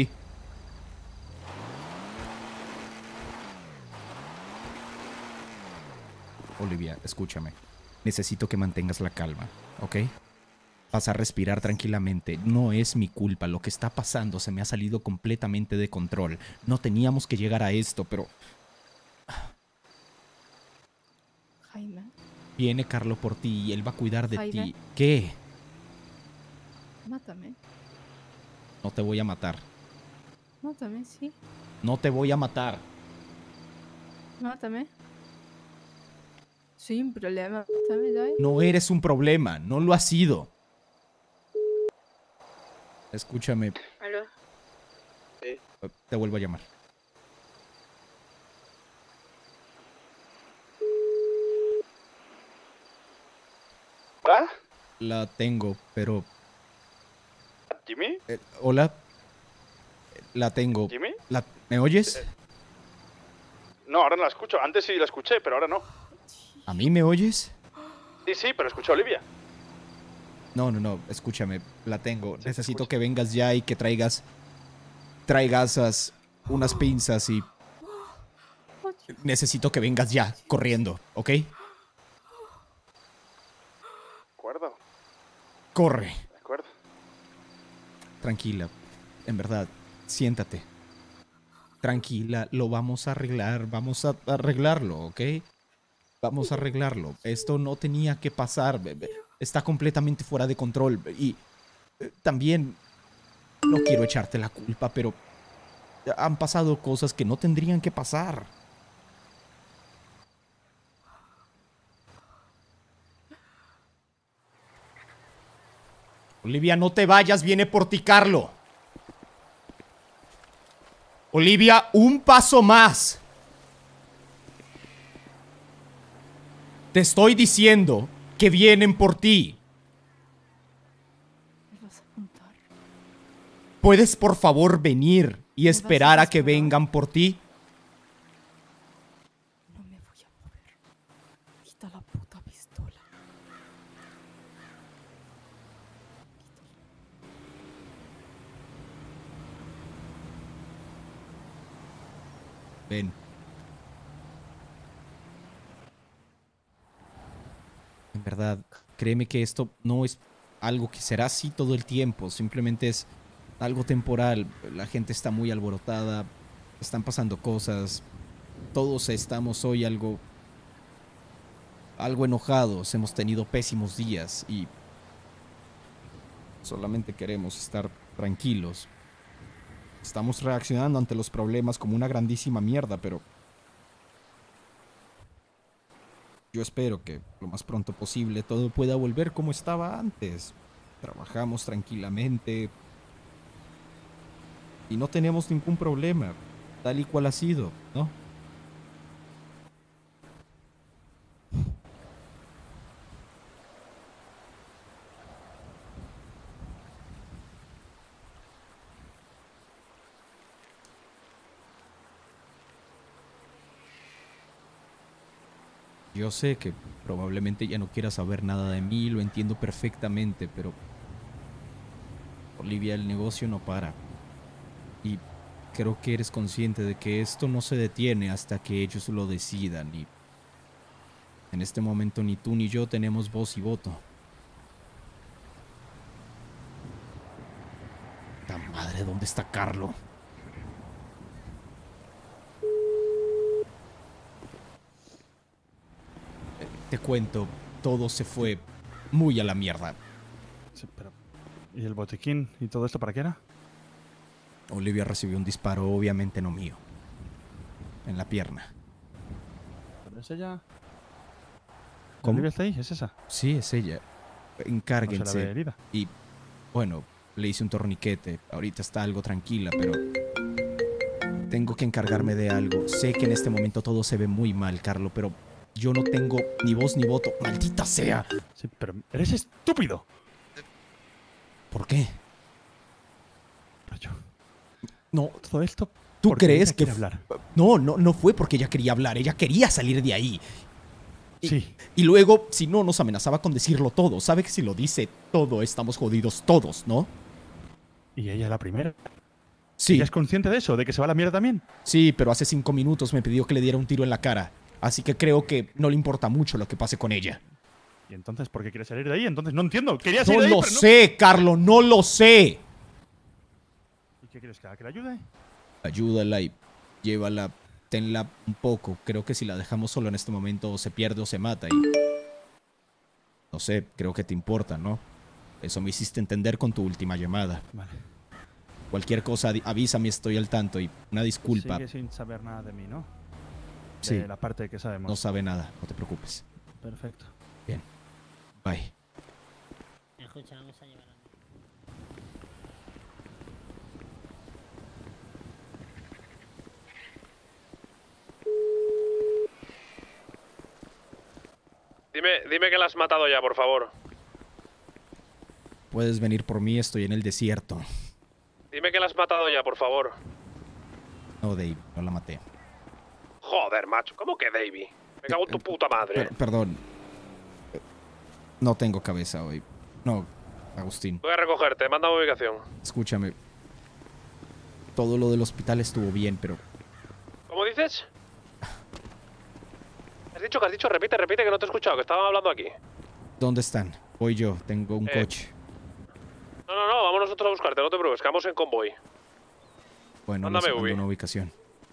B: Olivia, escúchame. Necesito que mantengas la calma, ¿ok? Vas a respirar tranquilamente. No es mi culpa. Lo que está pasando se me ha salido completamente de control. No teníamos que llegar a esto, pero...
U: Jaime.
B: Viene Carlo por ti y él va a cuidar de
U: Jaime.
B: ti. ¿Qué?
U: Mátame.
B: No te voy a matar.
U: Mátame, sí.
B: No te voy a matar.
U: Mátame. Sin problema. Mátame, ¿sabes?
B: No eres un problema. No lo has sido. Escúchame.
F: ¿Aló?
K: Sí.
B: Te vuelvo a llamar.
N: ¿Ah?
B: La tengo, pero...
N: ¿Jimmy?
B: Hola. La tengo.
N: ¿Jimmy?
B: ¿Me oyes?
N: No, ahora no la escucho. Antes sí la escuché, pero ahora no.
B: ¿A mí me oyes?
N: Sí, pero escuché a Olivia.
B: No, escúchame, la tengo. Necesito que vengas ya y que traigas unas pinzas y... Necesito que vengas ya, corriendo, ¿ok?
N: De acuerdo.
B: Corre.
N: De acuerdo.
B: Tranquila, en verdad, siéntate. Tranquila, lo vamos a arreglar, vamos a arreglarlo, ¿ok? Vamos a arreglarlo. Esto no tenía que pasar, bebé. Está completamente fuera de control y también no quiero echarte la culpa, pero han pasado cosas que no tendrían que pasar. Olivia, no te vayas, viene por ti, Carlo. Olivia, un paso más. Te estoy diciendo que vienen por ti. ¿Puedes por favor venir y esperar a que vengan por ti?
U: No me voy a mover. Quita la puta pistola.
B: Ven. En verdad, créeme que esto no es algo que será así todo el tiempo. Simplemente es algo temporal. La gente está muy alborotada. Están pasando cosas. Todos estamos hoy algo enojados. Hemos tenido pésimos días y solamente queremos estar tranquilos. Estamos reaccionando ante los problemas como una grandísima mierda, pero yo espero que lo más pronto posible todo pueda volver como estaba antes. Trabajamos tranquilamente y no tenemos ningún problema, tal y cual ha sido, ¿no? Yo sé que probablemente ya no quieras saber nada de mí, lo entiendo perfectamente, pero Olivia, el negocio no para. Y creo que eres consciente de que esto no se detiene hasta que ellos lo decidan. Y en este momento ni tú ni yo tenemos voz y voto. ¡La madre! ¿Dónde está Carlo? Te cuento, todo se fue muy a la mierda.
E: Sí, pero... ¿Y el botiquín y todo esto para qué era?
B: Olivia recibió un disparo, obviamente no mío. En la pierna.
E: ¿Pero es ella?
B: ¿Cómo?
E: ¿Olivia está ahí? ¿Es esa?
B: Sí, es ella. Encárguense.
E: ¿No se la ve herida?
B: Y, bueno, le hice un torniquete. Ahorita está algo tranquila, pero... Tengo que encargarme de algo. Sé que en este momento todo se ve muy mal, Carlo, pero... Yo no tengo ni voz ni voto. ¡Maldita sea!
E: Sí, pero eres estúpido.
B: ¿Por qué?
E: No, todo esto...
B: ¿Tú crees que...?
E: Hablar.
B: No fue porque ella quería hablar. Ella quería salir de ahí.
E: Sí.
B: Y luego, si no, nos amenazaba con decirlo todo. Sabe que si lo dice todo, estamos jodidos todos, ¿no?
E: ¿Y ella la primera?
B: Sí.
E: ¿Ella es consciente de eso? ¿De que se va a la mierda también?
B: Sí, pero hace 5 minutos me pidió que le diera un tiro en la cara. Así que creo que no le importa mucho lo que pase con ella.
E: ¿Y entonces por qué quiere salir de ahí? Entonces no entiendo. Quería salir de ahí,
B: No lo sé, Carlo, no lo sé.
E: ¿Y qué quieres que haga? ¿Que la ayude?
B: Ayúdala y llévala, tenla un poco. Creo que si la dejamos solo en este momento o se pierde o se mata y... No sé, creo que te importa, ¿no? Eso me hiciste entender con tu última llamada.
E: Vale.
B: Cualquier cosa, avísame, estoy al tanto y una disculpa.
E: Sigue sin saber nada de mí, ¿no?
B: Sí.
E: De la parte que sabemos.
B: No sabe nada, no te preocupes.
E: Perfecto.
B: Bien. Bye.
H: Escucha, vamos a llevar a...
D: Dime que la has matado ya, por favor.
B: puedes venir por mí, estoy en el desierto.
D: Dime que la has matado ya, por favor.
B: No, Dave, no la maté.
D: Joder, macho, ¿cómo que Davey? Me cago en tu puta madre.
B: Perdón. No tengo cabeza hoy. No, Agustín.
D: Voy a recogerte, manda ubicación.
B: Escúchame. Todo lo del hospital estuvo bien, pero...
D: ¿Cómo dices? ¿Qué has dicho? Repite, que no te he escuchado, que estaban hablando aquí.
B: ¿Dónde están? Voy yo, tengo un coche.
D: No, vamos nosotros a buscarte, no te preocupes, que vamos en convoy.
B: Bueno,
D: mándame
B: les mando una ubicación.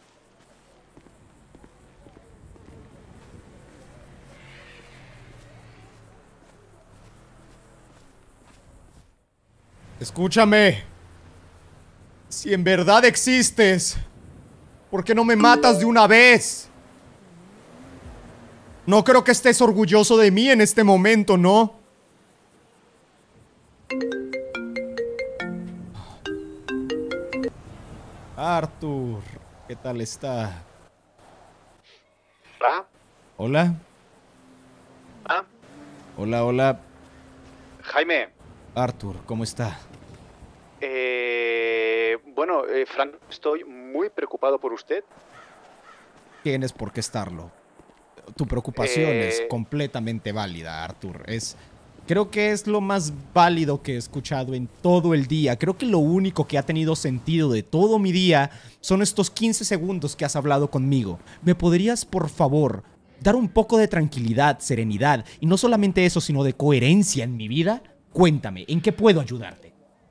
B: Escúchame. Si en verdad existes, ¿por qué no me matas de una vez? No creo que estés orgulloso de mí en este momento, ¿no? Arthur, ¿qué tal está?
N: ¿Hola?
B: ¿Hola?
N: ¿Ah?
B: Hola.
N: Jaime.
B: Arthur, ¿cómo está?
N: Bueno, Frank, estoy muy preocupado por usted.
B: Tienes por qué estarlo. Tu preocupación es completamente válida, Arthur. Creo que es lo más válido que he escuchado en todo el día. Creo que lo único que ha tenido sentido de todo mi día son estos 15 segundos que has hablado conmigo. ¿Me podrías, por favor, dar un poco de tranquilidad, serenidad, y no solamente eso, sino de coherencia en mi vida? Cuéntame, ¿en qué puedo ayudarte?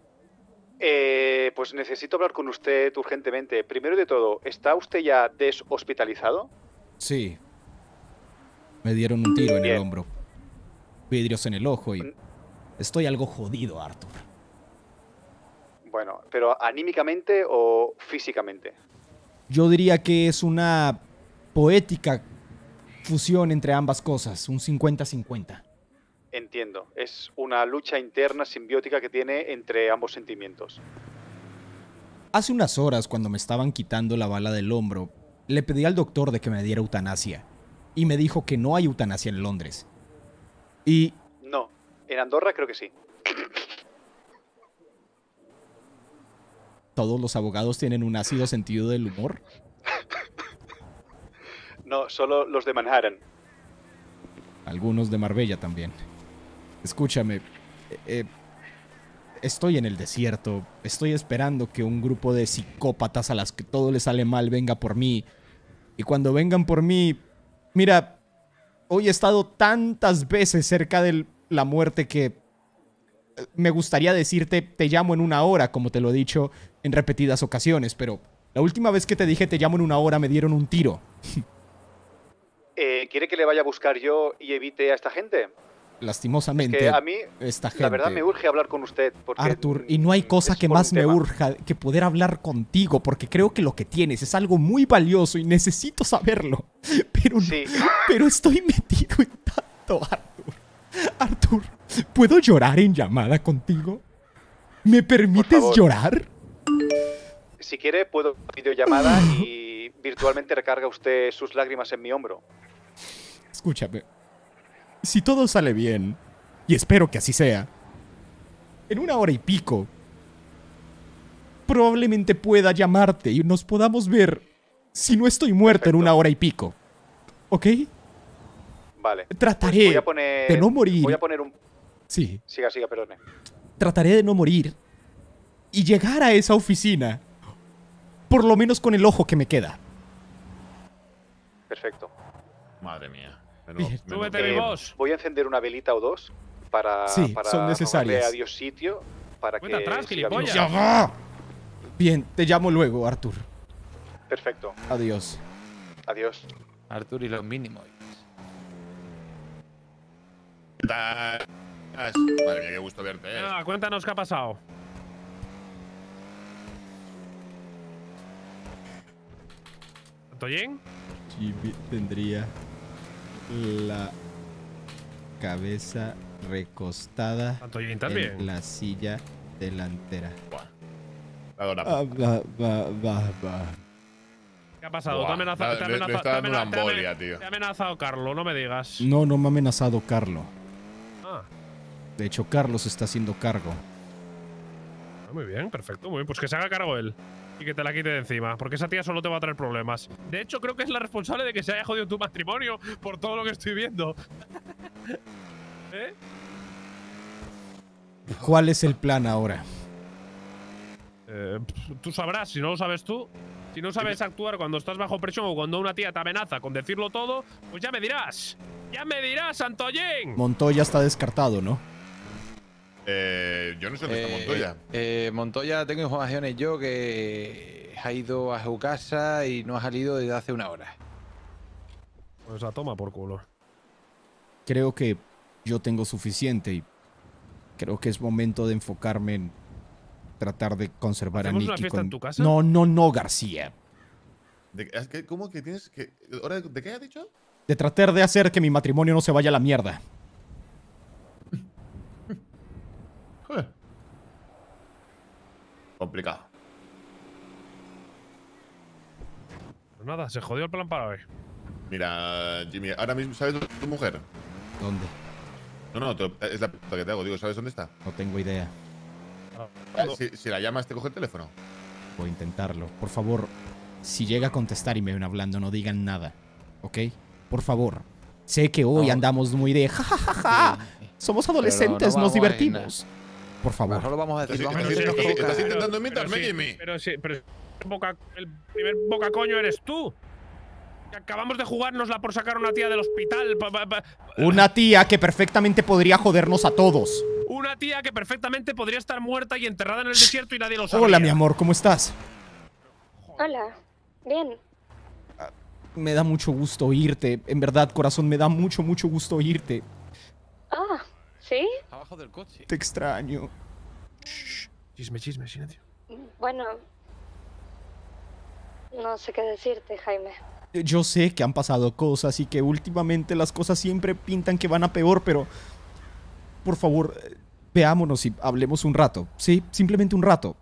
N: Pues necesito hablar con usted urgentemente. Primero de todo, ¿está usted ya deshospitalizado?
B: Sí. Me dieron un tiro en
N: Bien.
B: el hombro. Vidrios en el ojo y... Estoy algo jodido, Arthur.
N: Bueno, ¿pero anímicamente o físicamente?
B: Yo diría que es una poética fusión entre ambas cosas, un 50-50.
N: Entiendo. Es una lucha interna simbiótica que tiene entre ambos sentimientos.
B: Hace unas horas, cuando me estaban quitando la bala del hombro, le pedí al doctor de que me diera eutanasia. Y me dijo que no hay eutanasia en Londres. Y...
N: No, en Andorra creo que sí.
B: ¿Todos los abogados tienen un ácido sentido del humor?
N: No, solo los de Manhattan.
B: Algunos de Marbella también. Escúchame, estoy en el desierto, estoy esperando que un grupo de psicópatas a las que todo les sale mal venga por mí. Y cuando vengan por mí, mira, hoy he estado tantas veces cerca de la muerte que me gustaría decirte te llamo en 1 hora, como te lo he dicho en repetidas ocasiones, pero la última vez que te dije te llamo en 1 hora me dieron un tiro.
N: ¿Quiere que le vaya a buscar yo y evite a esta gente?
B: Lastimosamente,
N: que a mí,
B: esta gente...
N: la verdad me urge hablar con usted. Porque
B: Arthur, y no hay cosa que más me urja que poder hablar contigo, porque creo que lo que tienes es algo muy valioso y necesito saberlo. Pero,
N: sí.
B: Pero estoy metido en tanto, Arthur. Arthur, ¿puedo llorar en llamada contigo? ¿Me permites llorar?
N: Si quiere, puedo videollamada y virtualmente recarga usted sus lágrimas en mi hombro.
B: Escúchame. Si todo sale bien, y espero que así sea, en 1 hora y pico, probablemente pueda llamarte y nos podamos ver si no estoy muerto. Perfecto. En 1 hora y pico. ¿Ok?
N: Vale.
B: Trataré de no morir.
N: Voy a poner un...
B: Sí.
N: Siga, perdone.
B: Trataré de no morir y llegar a esa oficina, por lo menos con el ojo que me queda.
N: Perfecto.
J: Madre mía.
N: Voy a encender una velita o dos para
B: son necesarias.
N: A Dios sitio para que
R: atrás, gilipollas.
B: ¡Ya va! Bien, te llamo luego, Arthur.
N: Perfecto.
B: Adiós.
N: Adiós.
L: Arthur y los mínimos.
J: Madre mía, qué gusto verte.
R: Cuéntanos qué ha pasado. ¿Antoyin?
B: Jimmy tendría la cabeza recostada en la silla delantera.
R: ¿Qué ha pasado? Te ha amenazado Carlo, no me digas.
B: No me ha amenazado Carlo. De hecho, Carlos está haciendo cargo.
R: Muy bien, perfecto. Muy bien, pues que se haga cargo él. Y que te la quite de encima. Porque esa tía solo te va a traer problemas. De hecho, creo que es la responsable de que se haya jodido tu matrimonio por todo lo que estoy viendo. ¿Eh?
B: ¿Cuál es el plan ahora?
R: Tú sabrás, si no lo sabes tú. Si no sabes actuar cuando estás bajo presión o cuando una tía te amenaza con decirlo todo, pues ya me dirás. ¡Ya me dirás, Santollín!
B: Montoya está descartado, ¿no?
J: Yo no sé dónde está Montoya.
L: Montoya, tengo informaciones yo que ha ido a su casa y no ha salido desde hace una hora.
R: Pues la toma por culo.
B: Creo que yo tengo suficiente y creo que es momento de enfocarme en tratar de conservar a Nikki.
R: ¿Hacemos una fiesta en tu casa?
B: No, García.
J: ¿Cómo que tienes que...? ¿De qué has dicho?
B: De tratar de hacer que mi matrimonio no se vaya a la mierda.
J: Complicado.
R: Pues nada, se jodió el plan para hoy.
J: Mira, Jimmy, ahora mismo, ¿sabes tu mujer?
B: ¿Dónde?
J: No, es la pregunta que te hago. Digo, ¿sabes dónde está?
B: No tengo idea.
J: Si la llamas, te coge el teléfono.
B: Voy a intentarlo. Por favor, si llega a contestar y me ven hablando, no digan nada. ¿Ok? Por favor. Sé que hoy andamos muy de jajajaja. Somos adolescentes, nos divertimos. Por favor.
L: Solo vamos a decir,
J: ¿Estás intentando imitarme, Jimmy?
R: Pero el primer boca coño eres tú. Que acabamos de jugárnosla por sacar a una tía del hospital.
B: Una tía que perfectamente podría jodernos a todos.
R: Una tía que perfectamente podría estar muerta y enterrada en el desierto y nadie lo sabía.
B: Hola, mi amor, ¿cómo estás?
U: Hola, bien.
B: Me da mucho gusto oírte. En verdad, corazón, me da mucho gusto oírte.
U: Ah, ¿sí?
L: Abajo del coche.
B: Te extraño.
R: Chisme, silencio.
U: Bueno, no sé qué decirte, Jaime.
B: Yo sé que han pasado cosas y que últimamente las cosas siempre pintan que van a peor, pero... Por favor, veámonos y hablemos un rato. ¿Sí? Simplemente un rato.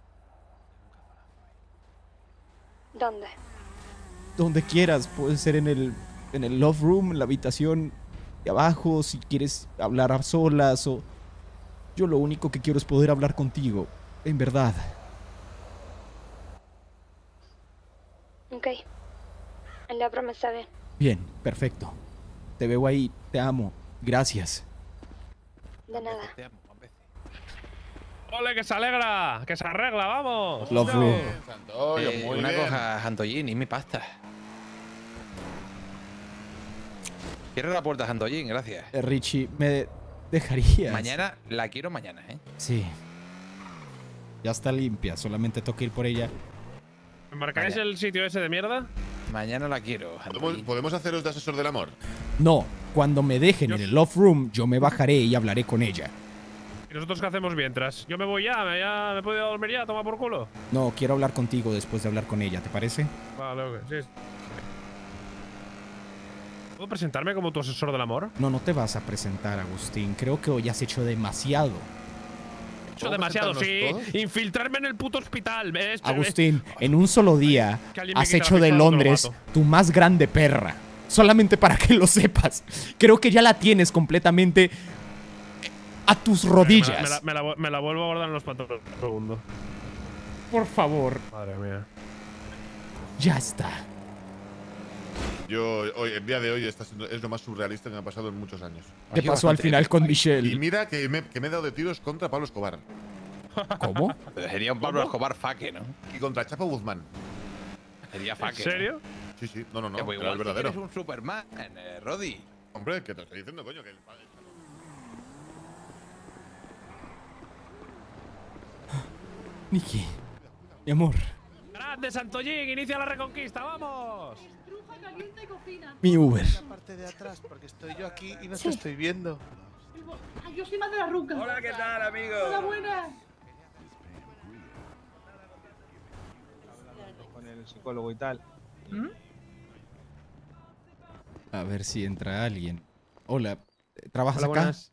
U: ¿Dónde?
B: Donde quieras. Puede ser en el love room, en la habitación de abajo, si quieres hablar a solas o... Yo lo único que quiero es poder hablar contigo. En verdad.
U: Ok. La broma está bien.
B: Bien, perfecto. Te veo ahí. Te amo. Gracias.
U: De nada.
R: ¡Ole, que se alegra! ¡Que se arregla, vamos!
B: Love room.
L: Una cosa, Santollín, y mi pasta. Cierra la puerta, Santollín, gracias.
B: Richie, ¿me dejarías?
L: Mañana, la quiero mañana, ¿eh?
B: Sí. Ya está limpia, solamente toca ir por ella.
R: ¿Me marcáis el sitio ese de mierda?
L: Mañana la quiero.
J: ¿Podemos haceros de asesor del amor?
B: No, cuando me dejen en el love room, yo me bajaré y hablaré con ella.
R: ¿Y nosotros qué hacemos mientras? Yo me voy ya me puedo ir a dormir ya, toma por culo.
B: No, quiero hablar contigo después de hablar con ella, ¿te parece?
R: Vale, ok, sí. ¿Puedo presentarme como tu asesor del amor?
B: No, no te vas a presentar, Agustín. Creo que hoy has hecho demasiado.
R: He hecho demasiado, sí. Todos? Infiltrarme en el puto hospital.
B: Agustín, en un solo día has hecho de Londres tu más grande perra. Solamente para que lo sepas. Creo que ya la tienes completamente a tus rodillas.
R: Me la vuelvo a guardar en los pantalones. Un segundo.
B: Por favor.
R: Madre mía.
B: Ya está.
J: El día de hoy es lo más surrealista que me ha pasado en muchos años.
B: ¿Qué pasó al final con Michelle?
J: Y mira que me he dado de tiros contra Pablo Escobar.
B: ¿Cómo?
L: Pero sería un Pablo Escobar faque, ¿no?
J: Y contra Chapo Guzmán.
L: Sería faque.
R: ¿En serio?
J: Sí. No.
L: Pues igual el verdadero. Eres un Superman, Roddy.
J: Hombre, que te estoy diciendo, coño, que el padre.
B: Nikki, mi amor.
R: ¡Grande, Santollín! ¡Inicia la reconquista! ¡Vamos!
B: Mi Uber.
S: La parte de atrás, porque estoy yo aquí y no te estoy viendo.
U: Ay, yo soy madre de la Ruca.
L: Hola, ¿qué tal, amigo?
U: Hola, buenas.
S: Con el psicólogo y tal.
B: A ver si entra alguien. Hola, ¿trabajas acá?
O: Buenas.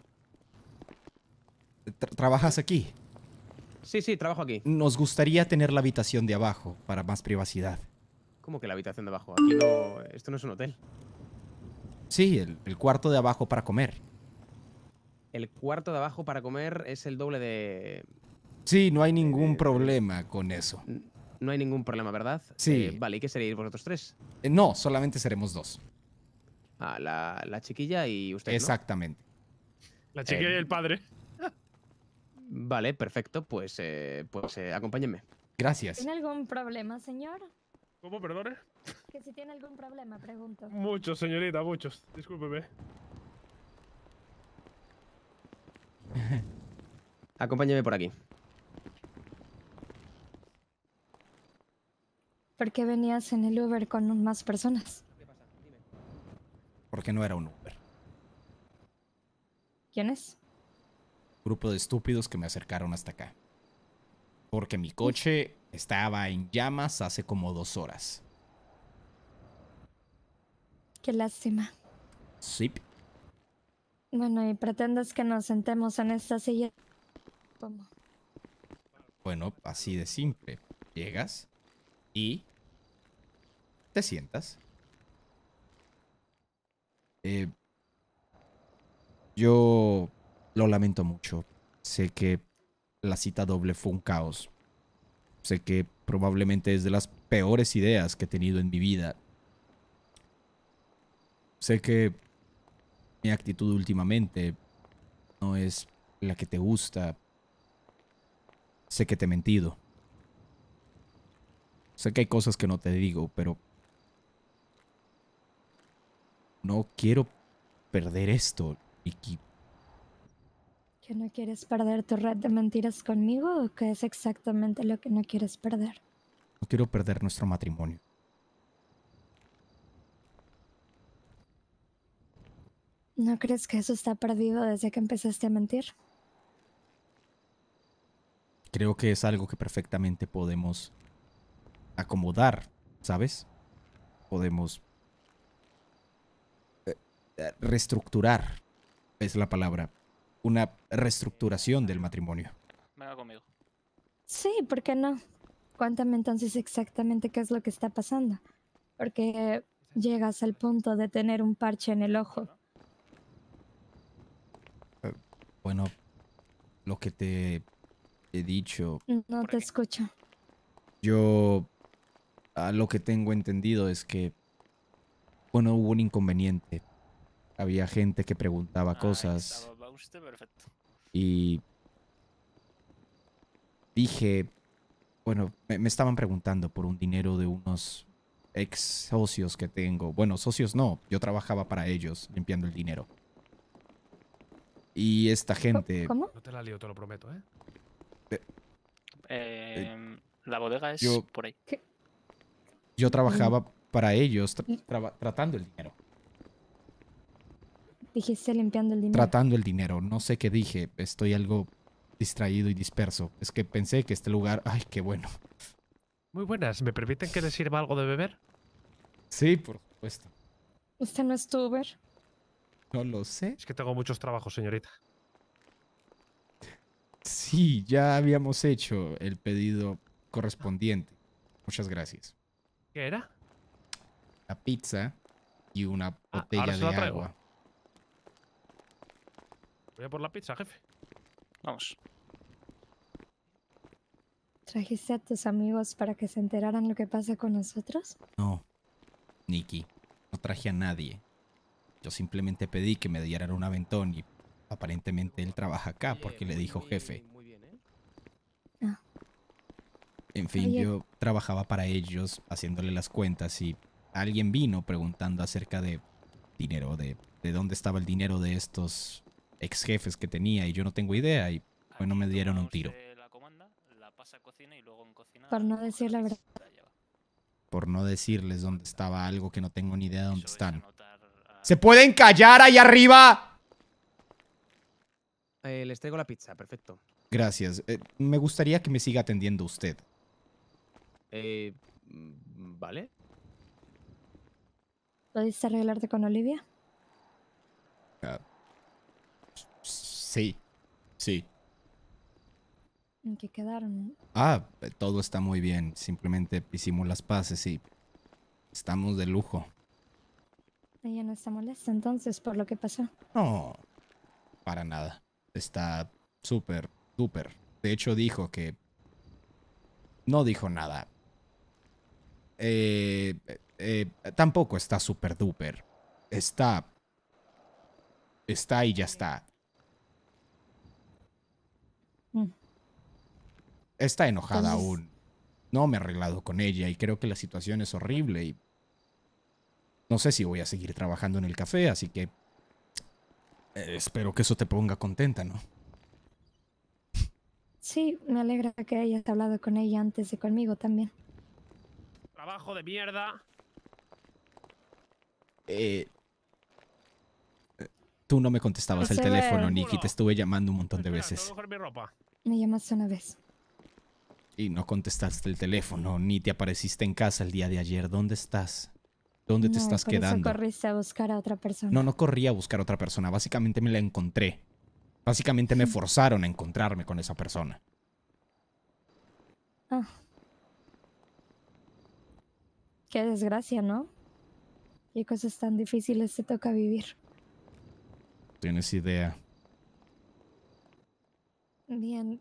B: ¿Trabajas aquí?
O: Sí, trabajo aquí.
B: Nos gustaría tener la habitación de abajo para más privacidad.
O: ¿Cómo que la habitación de abajo? Aquí no… Esto no es un hotel.
B: Sí, el cuarto de abajo para comer.
O: El cuarto de abajo para comer es el doble de...
B: Sí, no hay ningún problema con eso.
O: No hay ningún problema, ¿verdad?
B: Sí.
O: Vale, ¿y qué seréis vosotros tres?
B: No, solamente seremos dos.
O: Ah, la chiquilla y usted, ¿no?
B: Exactamente.
R: La chiquilla y el padre.
O: Vale, perfecto. Pues acompáñenme.
B: Gracias.
P: ¿Tiene algún problema, señor?
R: ¿Cómo, perdone?
P: Que si tiene algún problema, pregunto.
R: Muchos, señorita, muchos. Discúlpeme.
O: Acompáñeme por aquí.
P: ¿Por qué venías en el Uber con más personas?
B: Porque no era un Uber.
P: ¿Quién es?
B: Grupo de estúpidos que me acercaron hasta acá. Porque mi coche estaba en llamas hace como 2 horas.
P: Qué lástima.
B: Sí.
P: Bueno, ¿y pretendes que nos sentemos en esta silla? ¿Cómo?
B: Bueno, así de simple. Llegas y te sientas. Yo lo lamento mucho. Sé que la cita doble fue un caos. Sé que probablemente es de las peores ideas que he tenido en mi vida. Sé que mi actitud últimamente no es la que te gusta. Sé que te he mentido. Sé que hay cosas que no te digo, pero no quiero perder esto, Nikki.
P: ¿Que no quieres perder tu red de mentiras conmigo o qué es exactamente lo que no quieres perder?
B: No quiero perder nuestro matrimonio.
P: ¿No crees que eso está perdido desde que empezaste a mentir?
B: Creo que es algo que perfectamente podemos acomodar, ¿sabes? Podemos reestructurar, es la palabra. Una reestructuración del matrimonio.
I: Venga conmigo.
P: Sí, ¿por qué no? Cuéntame entonces exactamente qué es lo que está pasando. Porque llegas al punto de tener un parche en el ojo.
B: Bueno, lo que te he dicho...
P: No te escucho.
B: Yo... lo que tengo entendido es que... Bueno, hubo un inconveniente. Había gente que preguntaba cosas.
I: Va usted perfecto.
B: Y... dije... Bueno, me estaban preguntando por un dinero de unos ex socios que tengo. Bueno, socios no. Yo trabajaba para ellos, limpiando el dinero. Y esta gente...
P: ¿Cómo?
R: No te la lío, te lo prometo, ¿eh?
I: La bodega es
B: yo-
I: por ahí.
B: Yo trabajaba para ellos, tratando el dinero.
P: Dijiste limpiando el dinero.
B: Tratando el dinero. No sé qué dije. Estoy algo distraído y disperso. Es que pensé que este lugar... Ay, qué bueno.
R: Muy buenas. ¿Me permiten que les sirva algo de beber?
B: Sí, por supuesto.
P: ¿Usted no es tu Uber?
B: No lo sé.
R: Es que tengo muchos trabajos, señorita.
B: Sí, ya habíamos hecho el pedido correspondiente. Muchas gracias.
R: ¿Qué era?
B: La pizza y una
R: ahora
B: botella
R: se
B: de
R: la traigo.
B: agua.
R: Voy a por la pizza, jefe.
I: Vamos.
P: ¿Trajiste a tus amigos para que se enteraran lo que pasa con nosotros?
B: No, Nikki, no traje a nadie. Yo simplemente pedí que me dieran un aventón y aparentemente él trabaja acá porque le dijo jefe. En fin,
P: Oye.
B: yo trabajaba para ellos haciéndole las cuentas y alguien vino preguntando acerca de dinero, de dónde estaba el dinero de estos ex jefes que tenía y yo no tengo idea y bueno, me dieron un tiro.
P: Por no decir la verdad.
B: Por no decirles dónde estaba algo que no tengo ni idea de dónde están. ¿Se pueden callar ahí arriba?
O: Les traigo la pizza, perfecto.
B: Gracias. Me gustaría que me siga atendiendo usted.
O: Vale.
P: ¿Pudiste arreglarte con Olivia?
B: Sí. Sí.
P: ¿En qué quedaron?
B: Todo está muy bien. Simplemente hicimos las paces y estamos de lujo.
P: Ella no está molesta entonces por lo que pasó.
B: No, para nada. Está súper, súper. De hecho, dijo que... No dijo nada. Tampoco está súper duper. Está y ya está. Está enojada aún. No me he arreglado con ella y creo que la situación es horrible y no sé si voy a seguir trabajando en el café, así que espero que eso te ponga contenta, ¿no?
P: Sí, me alegra que hayas hablado con ella antes de conmigo también.
R: Trabajo de mierda.
B: Tú no me contestabas el teléfono, Nikki. Te estuve llamando un montón de veces.
P: Me llamaste una vez.
B: Y no contestaste el teléfono, ni te apareciste en casa el día de ayer. ¿Dónde estás? ¿Dónde te estás quedando?
P: Por eso corriste a buscar a otra persona.
B: No corrí a buscar a otra persona. Básicamente me la encontré. Básicamente me forzaron a encontrarme con esa persona.
P: Ah. Qué desgracia, ¿no? Qué cosas tan difíciles te toca vivir.
B: ¿Tienes idea?
P: Bien.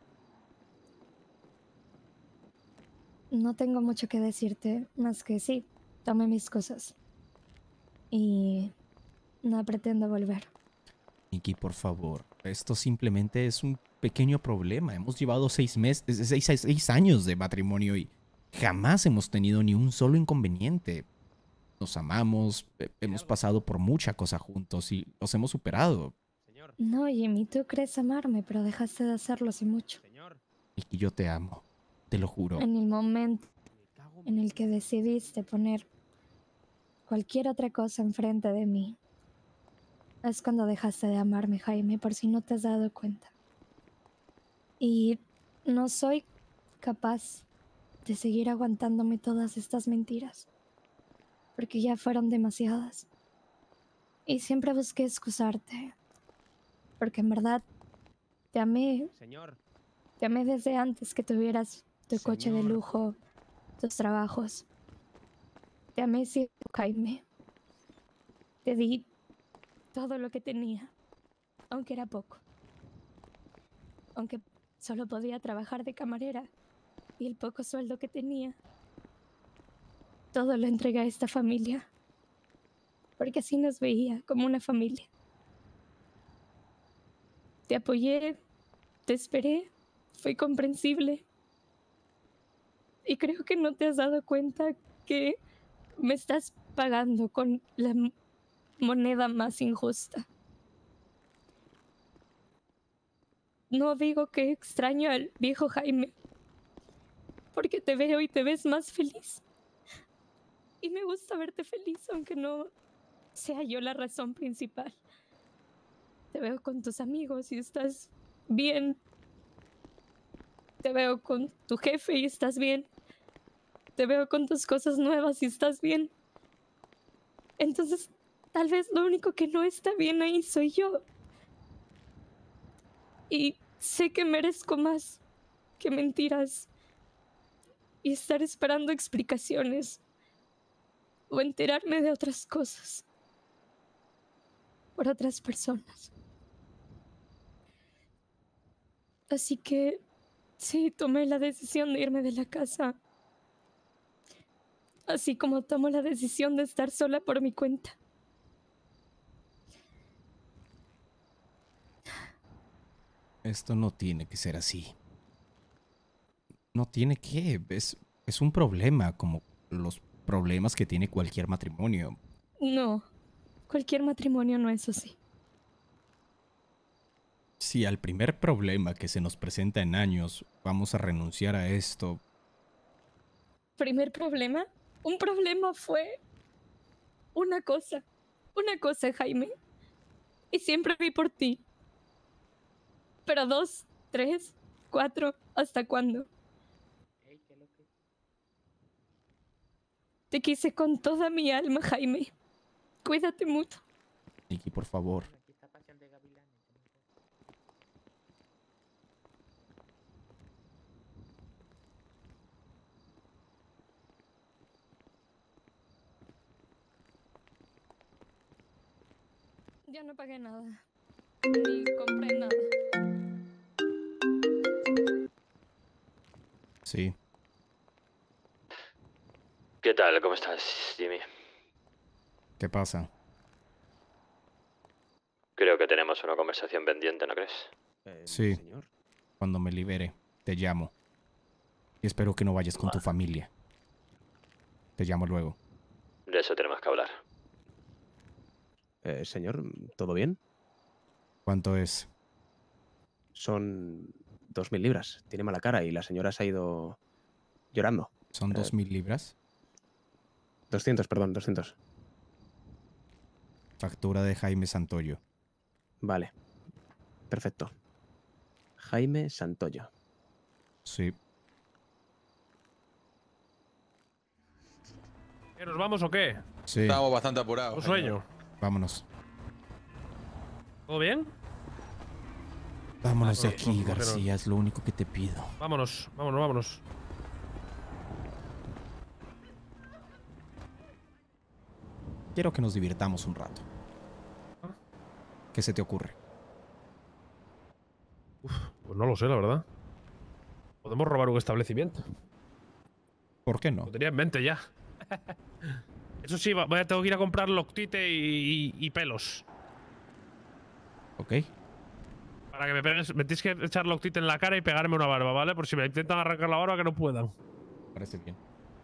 P: No tengo mucho que decirte, más que sí, tomé mis cosas. Y no pretendo volver.
B: Nikki, por favor. Esto simplemente es un pequeño problema. Hemos llevado 6 años de matrimonio y jamás hemos tenido ni un solo inconveniente. Nos amamos, hemos pasado por mucha cosa juntos y los hemos superado.
P: No, Jimmy, tú crees amarme, pero dejaste de hacerlo hace mucho.
B: Nikki, yo te amo. Te lo juro.
P: En el momento en el que decidiste poner cualquier otra cosa enfrente de mí, es cuando dejaste de amarme, Jaime, por si no te has dado cuenta. Y no soy capaz de seguir aguantándome todas estas mentiras, porque ya fueron demasiadas. Y siempre busqué excusarte, porque en verdad te amé. Te amé desde antes que tuvieras tu coche de lujo, tus trabajos. Te amé siempre, Jaime. Te di todo lo que tenía, aunque era poco. Aunque solo podía trabajar de camarera y el poco sueldo que tenía. Todo lo entregué a esta familia, porque así nos veía, como una familia. Te apoyé, te esperé, fui comprensible. Y creo que no te has dado cuenta que me estás pagando con la moneda más injusta. No digo que extraño al viejo Jaime, porque te veo y te ves más feliz. Y me gusta verte feliz, aunque no sea yo la razón principal. Te veo con tus amigos y estás bien. Te veo con tu jefe y estás bien. Te veo con tus cosas nuevas y estás bien. Entonces, tal vez lo único que no está bien ahí soy yo. Y sé que merezco más que mentiras y estar esperando explicaciones o enterarme de otras cosas por otras personas. Así que sí, tomé la decisión de irme de la casa. Así como tomo la decisión de estar sola por mi cuenta.
B: Esto no tiene que ser así. No tiene que. Es un problema, como los problemas que tiene cualquier matrimonio.
P: No, cualquier matrimonio no es así.
B: Si al primer problema que se nos presenta en años vamos a renunciar a esto.
P: ¿Primer problema? Un problema fue una cosa, Jaime. Y siempre vi por ti. Pero 2, 3, 4, ¿hasta cuándo? Te quise con toda mi alma, Jaime. Cuídate mucho.
B: Nikki, por favor.
P: Ya no pagué nada. ni compré nada.
B: Sí.
C: ¿Qué tal? ¿Cómo estás, Jimmy?
B: ¿Qué pasa?
C: Creo que tenemos una conversación pendiente, ¿no crees?
B: Sí. Cuando me libere, te llamo. Y espero que no vayas con tu familia. Te llamo luego.
C: De eso tenemos que hablar.
O: Señor, ¿todo bien?
B: ¿Cuánto es?
O: Son 2.000 libras. Tiene mala cara y la señora se ha ido llorando.
B: ¿Son 2.000 libras?
O: 200, perdón, 200.
B: Factura de Jaime Santoyo.
O: Vale. Perfecto. Jaime Santoyo.
B: Sí.
R: ¿Nos vamos o qué?
B: Sí.
L: Estamos bastante apurados.
R: Un sueño.
B: Vámonos.
R: ¿Todo bien?
B: Vámonos de aquí, García. Es lo único que te pido.
R: Vámonos, vámonos, vámonos.
B: Quiero que nos divirtamos un rato. ¿Qué se te ocurre?
R: Pues no lo sé, la verdad. Podemos robar un establecimiento.
B: ¿Por qué no?
R: Lo tenía en mente ya. Eso sí, tengo que ir a comprar loctite y pelos.
B: Ok.
R: Para que me pegues, me tienes que echar loctite en la cara y pegarme una barba, ¿vale? Por si me intentan arrancar la barba que no puedan.
B: Parece bien.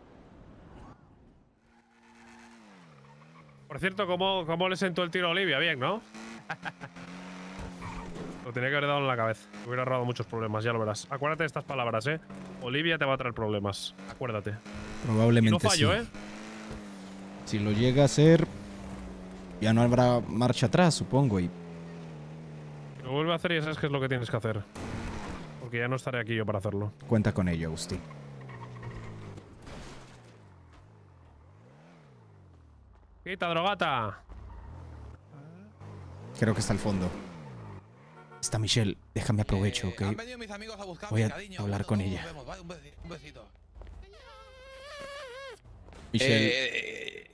R: Por cierto, ¿cómo le sentó el tiro a Olivia? Bien, ¿no? Lo tenía que haber dado en la cabeza. Me hubiera ahorrado muchos problemas, ya lo verás. Acuérdate de estas palabras, ¿eh? Olivia te va a traer problemas. Acuérdate.
B: Probablemente
R: y no fallo,
B: sí.
R: ¿eh?
B: Si lo llega a hacer, ya no habrá marcha atrás, supongo. Y
R: Lo vuelve a hacer y ya sabes qué es lo que tienes que hacer. Porque ya no estaré aquí yo para hacerlo.
B: cuenta con ello, Agustín.
R: ¡Quita, drogata!
B: Creo que está al fondo. Está Michelle. Déjame aprovecho, ¿ok? Voy a hablar con ella.
L: Un besito.
B: Michelle.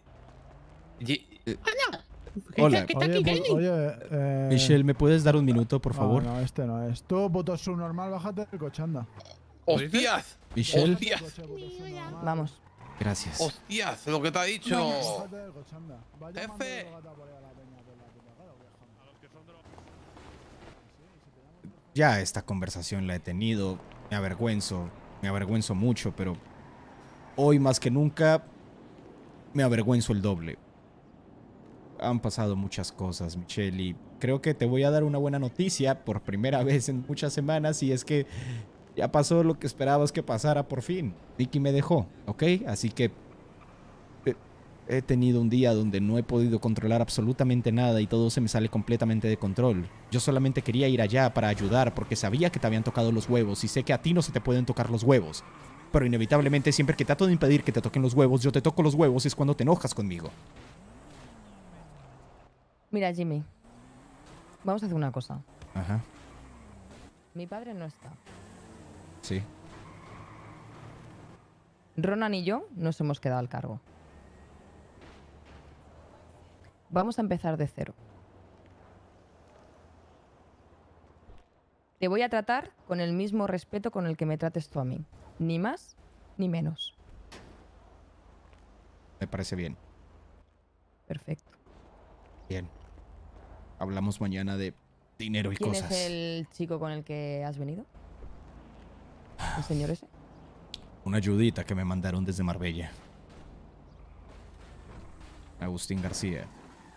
B: Hola. Michelle, ¿me puedes dar un minuto, por favor?
E: No, este no es. Tú, puto subnormal, bájate del coche, anda.
L: ¡Hostias!
B: Michelle.
L: ¡Hostias!
T: Vamos.
B: Gracias.
L: ¡Hostias! Lo que te ha dicho.
E: Jefe.
B: Ya esta conversación la he tenido. Me avergüenzo mucho, pero hoy más que nunca me avergüenzo el doble. Han pasado muchas cosas, Michelle, y creo que te voy a dar una buena noticia por primera vez en muchas semanas, y es que ya pasó lo que esperabas que pasara por fin. Vicky me dejó, ¿ok? Así que he tenido un día donde no he podido controlar absolutamente nada y todo se me sale completamente de control. Yo solamente quería ir allá para ayudar porque sabía que te habían tocado los huevos y sé que a ti no se te pueden tocar los huevos. Pero inevitablemente siempre que trato de impedir que te toquen los huevos, yo te toco los huevos, es cuando te enojas conmigo.
T: Mira, Jimmy. Vamos a hacer una cosa.
B: Ajá.
T: Mi padre no está.
B: Sí.
T: Ronan y yo nos hemos quedado al cargo. Vamos a empezar de cero. Te voy a tratar con el mismo respeto con el que me trates tú a mí. Ni más, ni menos.
B: Me parece bien.
T: Perfecto.
B: Bien. Hablamos mañana de dinero y
T: ¿Quién
B: cosas.
T: es el chico con el que has venido? ¿El señor ese?
B: Una ayudita que me mandaron desde Marbella. Agustín García.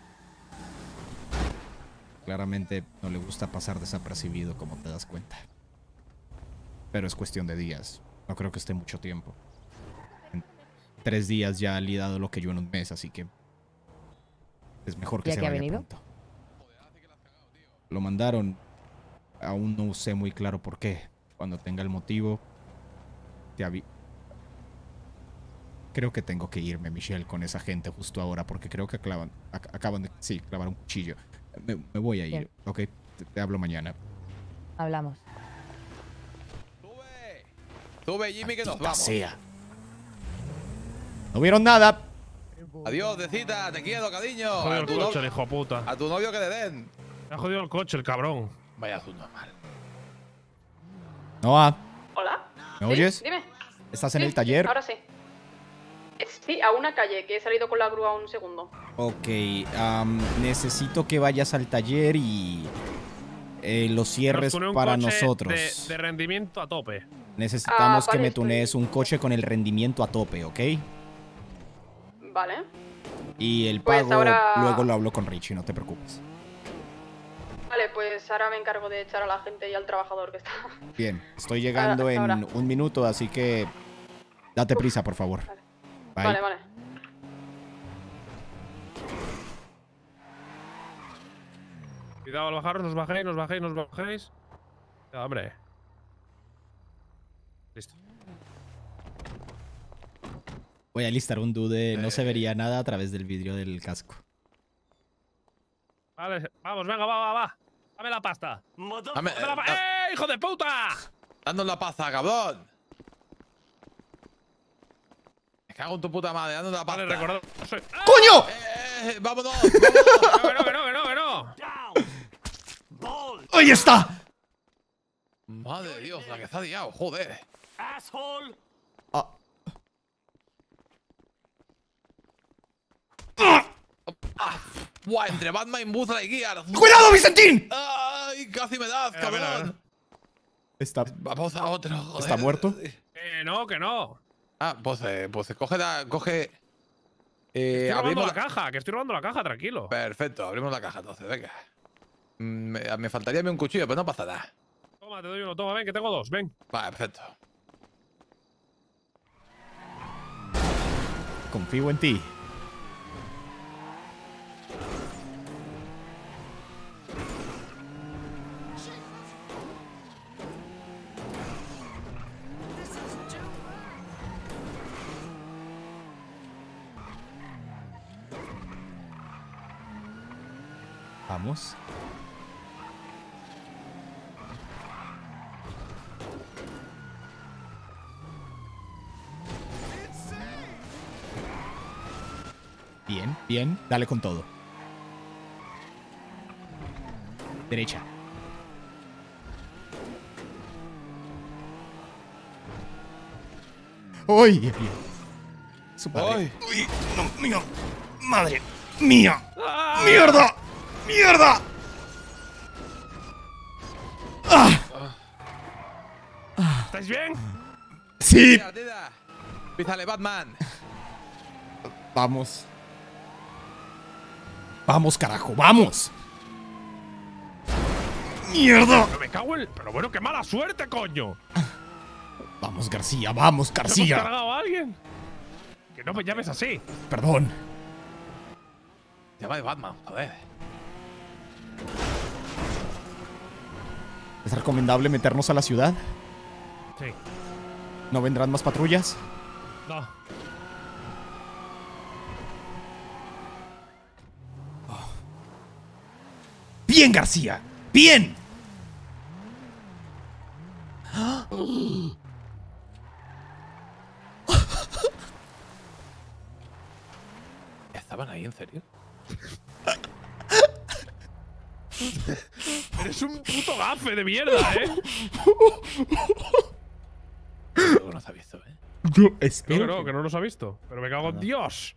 B: Claramente no le gusta pasar desapercibido, como te das cuenta. Pero es cuestión de días. No creo que esté mucho tiempo. En 3 días ya ha lidado lo que yo en un mes, así que es mejor que se vaya pronto. Lo mandaron. Aún no sé muy claro por qué. Cuando tenga el motivo, te aviso. Creo que tengo que irme, Michelle, con esa gente justo ahora, porque creo que acaban de clavar un cuchillo. Me voy a ir,
T: Bien.
B: ¿ok? Te hablo mañana.
T: Hablamos.
L: Sube, Jimmy, que nos vamos.
B: Sea. ¿No vieron nada?
L: Adiós, de cita, te quiero, cariño.
R: Joder,
L: A
R: el
L: tu
R: coche,
L: novio-
R: hijo puta.
L: A tu novio que le den.
R: Me ha jodido el coche, el cabrón.
L: Vaya subnormal.
B: Noah,
F: Hola.
B: ¿me
F: ¿Sí?
B: oyes?
F: Dime.
B: ¿Estás en
F: Sí,
B: el taller?
F: Ahora sí. Sí, a una calle, que he salido con la grúa un segundo.
B: Ok, necesito que vayas al taller y los cierres
R: Nos tune un
B: para
R: coche
B: nosotros.
R: De rendimiento a tope.
B: Necesitamos que
F: vale,
B: me
F: estoy-
B: tunees un coche con el rendimiento a tope, ¿ok?
F: Vale.
B: Y el
F: Pues
B: pago
F: ahora-
B: luego lo hablo con Richie, no te preocupes.
F: Vale, pues ahora me encargo de echar a la gente y al trabajador que está.
B: Bien, estoy llegando en
F: ahora.
B: 1 minuto, así que date prisa, por favor. Bye.
F: Vale, vale.
R: Cuidado al bajaros, nos bajéis, nos bajéis, nos bajéis. Ya, hombre. Listo.
B: Voy a listar un dude, no se vería nada a través del vidrio del casco.
R: Vale, vamos, venga, va. Dame la pasta.
L: Dame,
R: ¡Eh, hijo de puta!
L: Danos la pasta, cabrón. Me cago en tu puta madre, danos la pasta.
R: Vale, recordad.
B: ¡Coño!
L: ¡Vámonos!
R: Que no.
B: ¡Ahí está!
L: Madre de Dios, la que está liado, joder.
R: Asshole.
L: Buah, entre Batman y Buzz Lightyear.
B: ¡Cuidado, Vicentín!
L: ¡Ay, casi me das, cabrón!
B: Está,
L: Vamos a otro, joder.
B: ¿Está muerto?
R: Que no.
L: Ah, pues coge
R: Estoy robando
L: abrimos
R: la caja, que estoy robando la caja, tranquilo.
L: Perfecto, abrimos la caja entonces, venga. Me faltaría a mí un cuchillo, pero no pasa nada.
R: Toma, te doy uno, toma, ven, que tengo dos, ven.
L: Vale, perfecto.
B: Confío en ti. Vamos. Bien, bien. Dale con todo. Derecha. ¡Uy! Bien. Su padre. ¡Uy! No, mío. ¡Madre mía! ¡Mierda! ¡Mierda!
R: ¿Estáis bien?
B: ¡Sí!
L: Pízale, Batman.
B: Vamos. Vamos, carajo, vamos. ¡Mierda!
R: Pero me cago en... Pero bueno, qué mala suerte, coño.
B: Vamos, García, vamos,
R: ¿Hemos
B: García.
R: cargado a alguien? Que no me llames así.
B: Perdón.
L: Llama de Batman, joder.
B: ¿Es recomendable meternos a la ciudad?
R: Sí.
B: ¿No vendrán más patrullas?
R: No.
B: ¡Bien, García! ¡Bien!
L: ¿Estaban ahí, en serio?
R: Eres un puto gafe de mierda, ¿eh?
L: No nos ha visto, ¿eh?
B: Yo espero.
R: Que no nos ha visto. Pero me cago en Dios.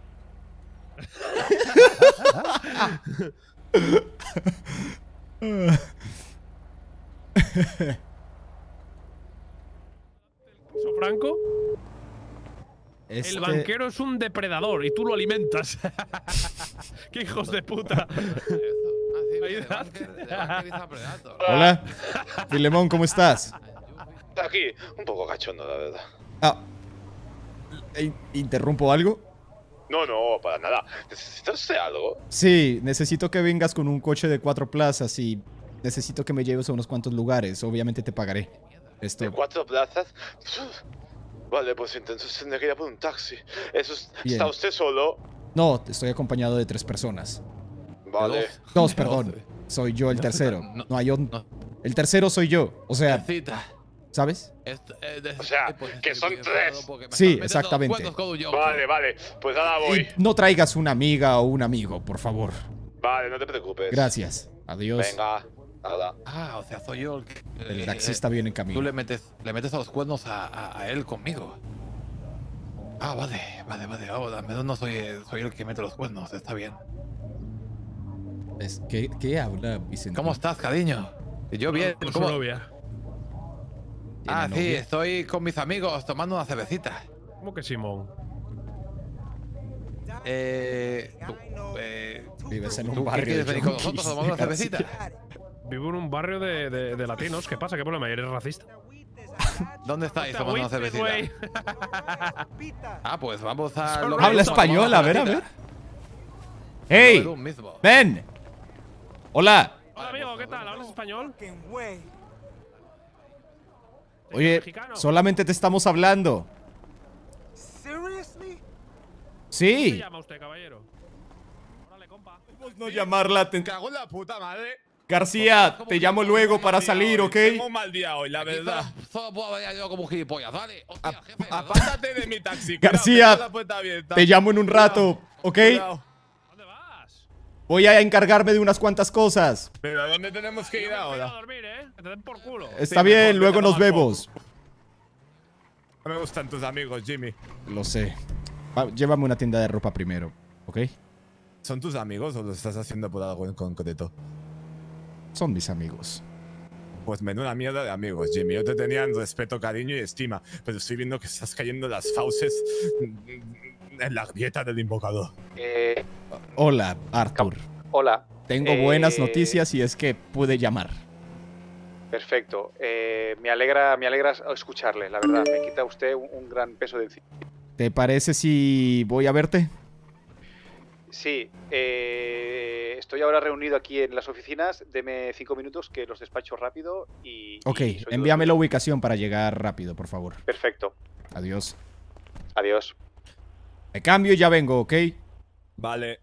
R: ¿Eso, Franco? El banquero es un depredador y tú lo alimentas. ¡Qué hijos de puta!
B: Hola. Filemón, ¿cómo estás?
K: Aquí, un poco cachondo, la verdad.
B: ¿Interrumpo algo?
K: No, para nada. ¿Necesitas algo?
B: Sí, necesito que vengas con un coche de 4 plazas y necesito que me lleves a unos cuantos lugares. Obviamente te pagaré. Esto.
K: ¿De 4 plazas? Vale, pues entonces tendré que ir a por un taxi.
B: Bien.
K: ¿Está usted solo?
B: No, estoy acompañado de 3 personas.
K: Vale.
B: 2, perdón. Soy yo el tercero. No hay otro. El tercero soy yo. O sea, ¿sabes?
K: O sea, que son 3.
B: Sí, exactamente.
K: Vale, pues ahora voy.
B: Y no traigas una amiga o un amigo, por favor.
K: Vale, no te preocupes.
B: Gracias. Adiós.
K: Venga, nada.
L: Ah, o sea, soy yo el que...
B: El taxista viene en camino.
L: Tú le metes a los cuernos a él conmigo. Ah, vale. Ahora, menos no soy el que mete los cuernos, está bien.
B: ¿Qué habla, Vicente?
L: ¿Cómo estás, cariño? Yo bien.
R: Con su novia.
L: Ah, sí, estoy con mis amigos tomando una cervecita.
R: ¿Cómo que Simón?
B: Vives en un
L: ¿Tú
B: barrio
L: quieres
B: de
L: venir con
B: yonkis,
L: nosotros a tomar una cervecita?
R: Vivo en un barrio de latinos. ¿Qué pasa? ¿Qué problema? ¿Eres racista?
L: ¿Dónde estáis tomando una cervecita? Ah, pues vamos a...
B: Habla español, a ver. ¡Hey! ¡Ven! ¡Hola!
R: Hola, amigo, ¿qué tal? ¿Hablas español?
B: Oye, solamente te estamos hablando. Sí.
R: ¿Cómo se llama usted, caballero? Órale, compa.
B: No llamarla atención.
Q: Cago en la puta madre.
B: García, te llamo luego para salir, ¿ok?
Q: Tengo un mal día hoy, la verdad.
L: Solo puedo ver yo como un gilipollas, ¿vale? Hostia, jefe.
Q: Apártate de mi taxi.
B: García,
Q: la puerta abierta.
B: te llamo en un rato, ¿ok?
Q: Cuidado.
R: ¿Dónde vas?
B: Voy a encargarme de unas cuantas cosas.
Q: Pero ¿a dónde tenemos que ir ahora?
R: A dormir, Que te den por culo.
B: Está bien, luego nos vemos.
Q: No me gustan tus amigos, Jimmy.
B: Lo sé. Llévame a una tienda de ropa primero, ¿ok?
Q: ¿Son tus amigos o lo estás haciendo por algo en concreto?
B: Son mis amigos.
Q: Pues menuda mierda de amigos, Jimmy. Yo te tenía en respeto, cariño y estima, pero estoy viendo que estás cayendo las fauces en la grieta del invocador.
B: Hola, Arthur.
N: Hola.
B: Tengo buenas noticias y es que pude llamar.
N: Perfecto. Me alegra escucharle, la verdad. Me quita usted un gran peso de encima.
B: ¿Te parece si voy a verte?
N: Sí. Estoy ahora reunido aquí en las oficinas. Deme 5 minutos que los despacho rápido y...
B: Ok, envíame la ubicación para llegar rápido, por favor.
N: Perfecto.
B: Adiós.
N: Adiós.
B: Me cambio y ya vengo, ¿ok?
Q: Vale.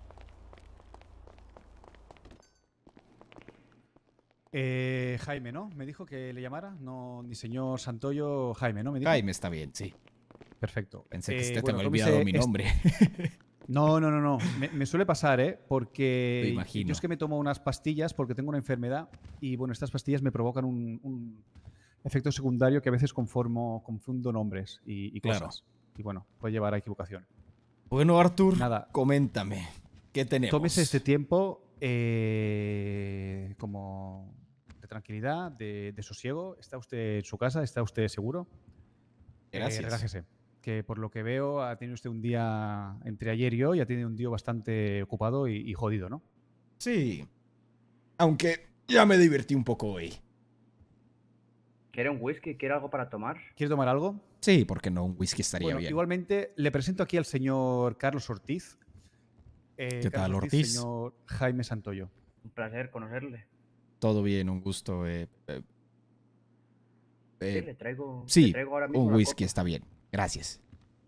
E: Jaime, ¿no? Me dijo que le llamara. No, ni señor Santoyo, Jaime, ¿no? ¿Me dijo?
B: Jaime está bien, sí.
E: Perfecto.
B: Pensé que usted te había olvidado mi nombre.
E: No. Me suele pasar, ¿eh? Porque
B: Me imagino.
E: yo es que me tomo unas pastillas porque tengo una enfermedad y, bueno, estas pastillas me provocan un efecto secundario que a veces confundo nombres y cosas.
B: Claro.
E: Y, bueno, puede llevar a equivocación.
B: Bueno, Arthur,
E: nada,
B: coméntame. ¿Qué tenemos?
E: Tómese este tiempo como de tranquilidad, de sosiego. ¿Está usted en su casa? ¿Está usted seguro?
B: Gracias.
E: Relájese. Que por lo que veo ha tenido usted un día, entre ayer y hoy, ha tenido un día bastante ocupado y jodido, ¿no?
B: Sí. Aunque ya me divertí un poco hoy.
V: ¿Quiere un whisky? ¿Quiere algo para tomar?
E: ¿Quiere tomar algo?
B: Sí, porque no, un whisky estaría
E: Bueno,
B: bien.
E: igualmente le presento aquí al señor Carlos Ortiz.
B: ¿Qué tal,
E: Carlos
B: Ortiz?
E: Señor Jaime Santoyo.
V: Un placer conocerle.
B: Todo bien, un gusto.
V: Sí, le traigo ahora mismo
B: un
V: una
B: whisky
V: copa.
B: está bien. Gracias.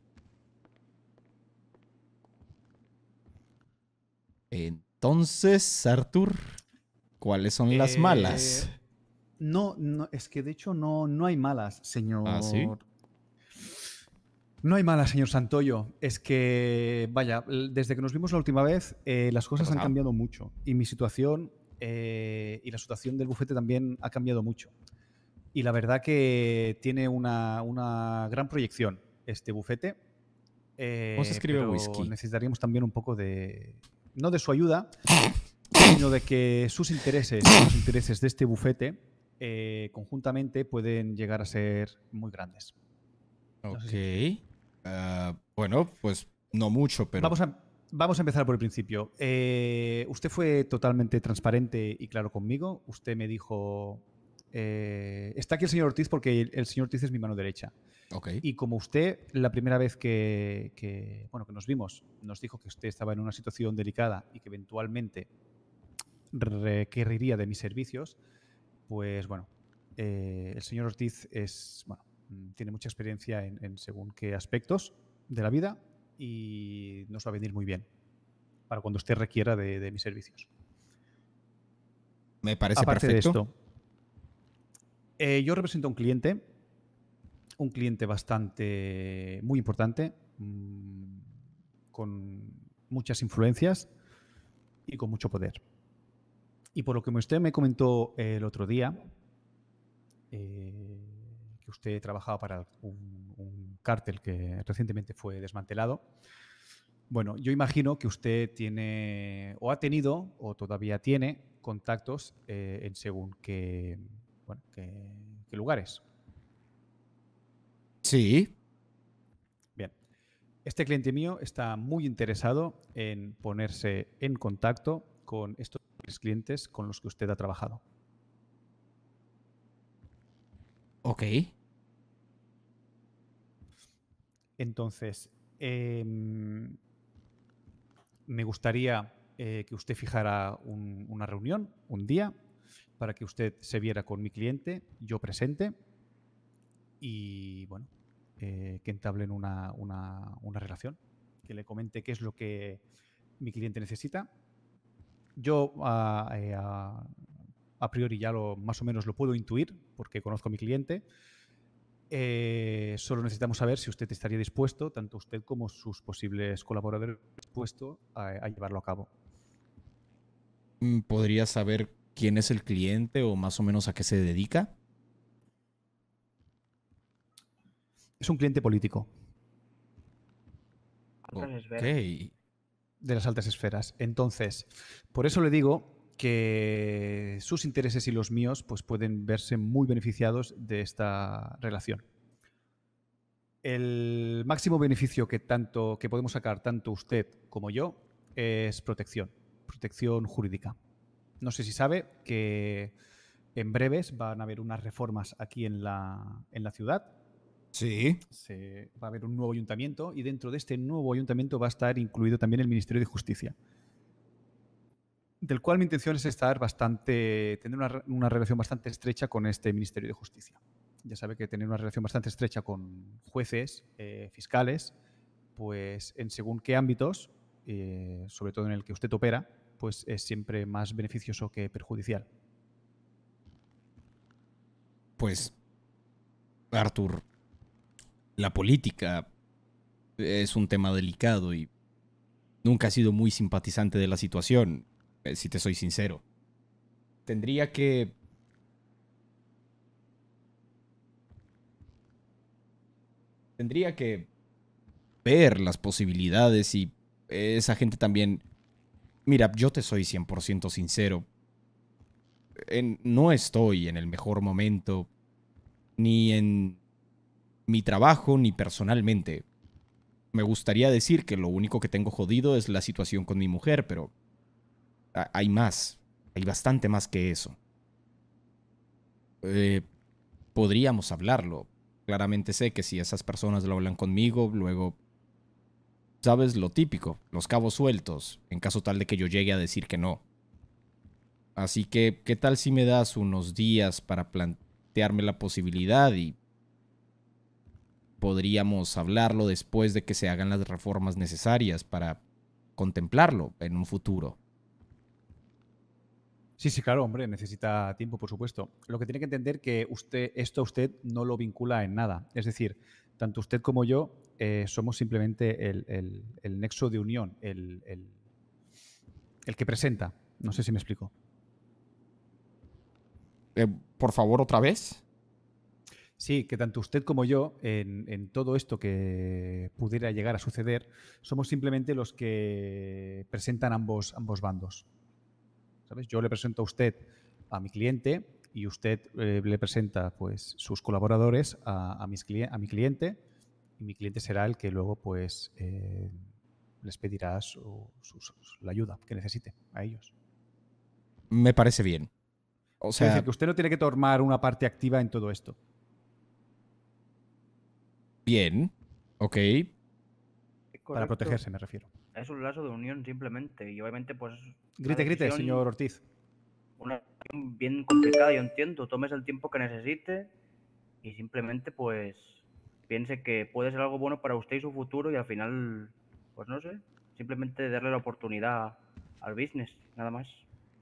B: Entonces, Arthur, ¿cuáles son las malas?
E: No, es que de hecho no hay malas, señor.
B: ¿Ah, sí?
E: No hay malas, señor Santoyo. Es que, vaya, desde que nos vimos la última vez, las cosas han cambiado mucho. Y mi situación y la situación del bufete también ha cambiado mucho. Y la verdad que tiene una gran proyección este bufete.
B: ¿Cómo se escribe
E: pero
B: whisky?
E: necesitaríamos también un poco de... No de su ayuda, sino de que sus intereses y los intereses de este bufete conjuntamente pueden llegar a ser muy grandes.
B: Ok.
E: No sé si...
B: Bueno, pues no mucho, pero...
E: Vamos a empezar por el principio. Usted fue totalmente transparente y claro conmigo. Usted me dijo... está aquí el señor Ortiz porque el señor Ortiz es mi mano derecha.
B: Okay.
E: Y como usted, la primera vez que nos vimos, nos dijo que usted estaba en una situación delicada y que eventualmente requeriría de mis servicios, pues bueno, el señor Ortiz tiene mucha experiencia en según qué aspectos de la vida y nos va a venir muy bien para cuando usted requiera de mis servicios.
B: Me parece
E: Aparte
B: perfecto.
E: de esto, yo represento a un cliente bastante, muy importante, con muchas influencias y con mucho poder. Y por lo que usted me comentó el otro día, que usted trabajaba para un cártel que recientemente fue desmantelado, bueno, yo imagino que usted tiene, o ha tenido, o todavía tiene, contactos en según qué lugares.
B: Sí.
E: Bien. Este cliente mío está muy interesado en ponerse en contacto con estos clientes con los que usted ha trabajado.
B: Ok.
E: Entonces, me gustaría que usted fijara una reunión, un día, para que usted se viera con mi cliente, yo presente, y bueno, que entablen una relación, que le comente qué es lo que mi cliente necesita. Yo a priori ya más o menos lo puedo intuir, porque conozco a mi cliente. Solo necesitamos saber si usted estaría dispuesto, tanto usted como sus posibles colaboradores, dispuestos a llevarlo a cabo.
B: ¿Podría saber quién es el cliente o más o menos a qué se dedica?
E: Es un cliente político.
B: Ok.
E: De las altas esferas. Entonces, por eso le digo que sus intereses y los míos pues, pueden verse muy beneficiados de esta relación. El máximo beneficio que podemos sacar tanto usted como yo es protección jurídica. No sé si sabe que en breves van a haber unas reformas aquí en la ciudad.
B: Sí.
E: Va a haber un nuevo ayuntamiento y dentro de este nuevo ayuntamiento va a estar incluido también el Ministerio de Justicia, del cual mi intención es tener una relación bastante estrecha con este Ministerio de Justicia. Ya sabe que tener una relación bastante estrecha con jueces, fiscales, pues en según qué ámbitos, sobre todo en el que usted opera, pues es siempre más beneficioso que perjudicial.
B: Pues, Arthur, la política es un tema delicado y nunca he sido muy simpatizante de la situación, si te soy sincero. Tendría que ver las posibilidades y esa gente también. Mira, yo te soy 100% sincero. No estoy en el mejor momento, ni en mi trabajo, ni personalmente. Me gustaría decir que lo único que tengo jodido es la situación con mi mujer, pero hay más. Hay bastante más que eso. Podríamos hablarlo. Claramente sé que si esas personas lo hablan conmigo, luego, ¿sabes? Lo típico, los cabos sueltos, en caso tal de que yo llegue a decir que no. Así que, ¿qué tal si me das unos días para plantearme la posibilidad y podríamos hablarlo después de que se hagan las reformas necesarias para contemplarlo en un futuro?
E: Sí, claro, hombre, necesita tiempo, por supuesto. Lo que tiene que entender es que esto a usted no lo vincula en nada. Es decir, tanto usted como yo somos simplemente el nexo de unión, el que presenta. No sé si me explico.
B: Por favor, ¿otra vez?
E: Sí, que tanto usted como yo, en todo esto que pudiera llegar a suceder, somos simplemente los que presentan ambos bandos. ¿Sabes? Yo le presento a usted a mi cliente y usted le presenta pues, sus colaboradores a mi cliente, y mi cliente será el que luego pues, les pedirá la ayuda que necesite a ellos.
B: Me parece bien. O sea,
E: es decir, que usted no tiene que tomar una parte activa en todo esto.
B: Bien, ok.
E: Para protegerse, me refiero.
V: Es un lazo de unión simplemente y obviamente pues...
E: Grite, señor Ortiz.
V: Una decisión bien complicada, yo entiendo. Tomes el tiempo que necesite y simplemente pues piense que puede ser algo bueno para usted y su futuro y al final, pues no sé, simplemente darle la oportunidad al business, nada más.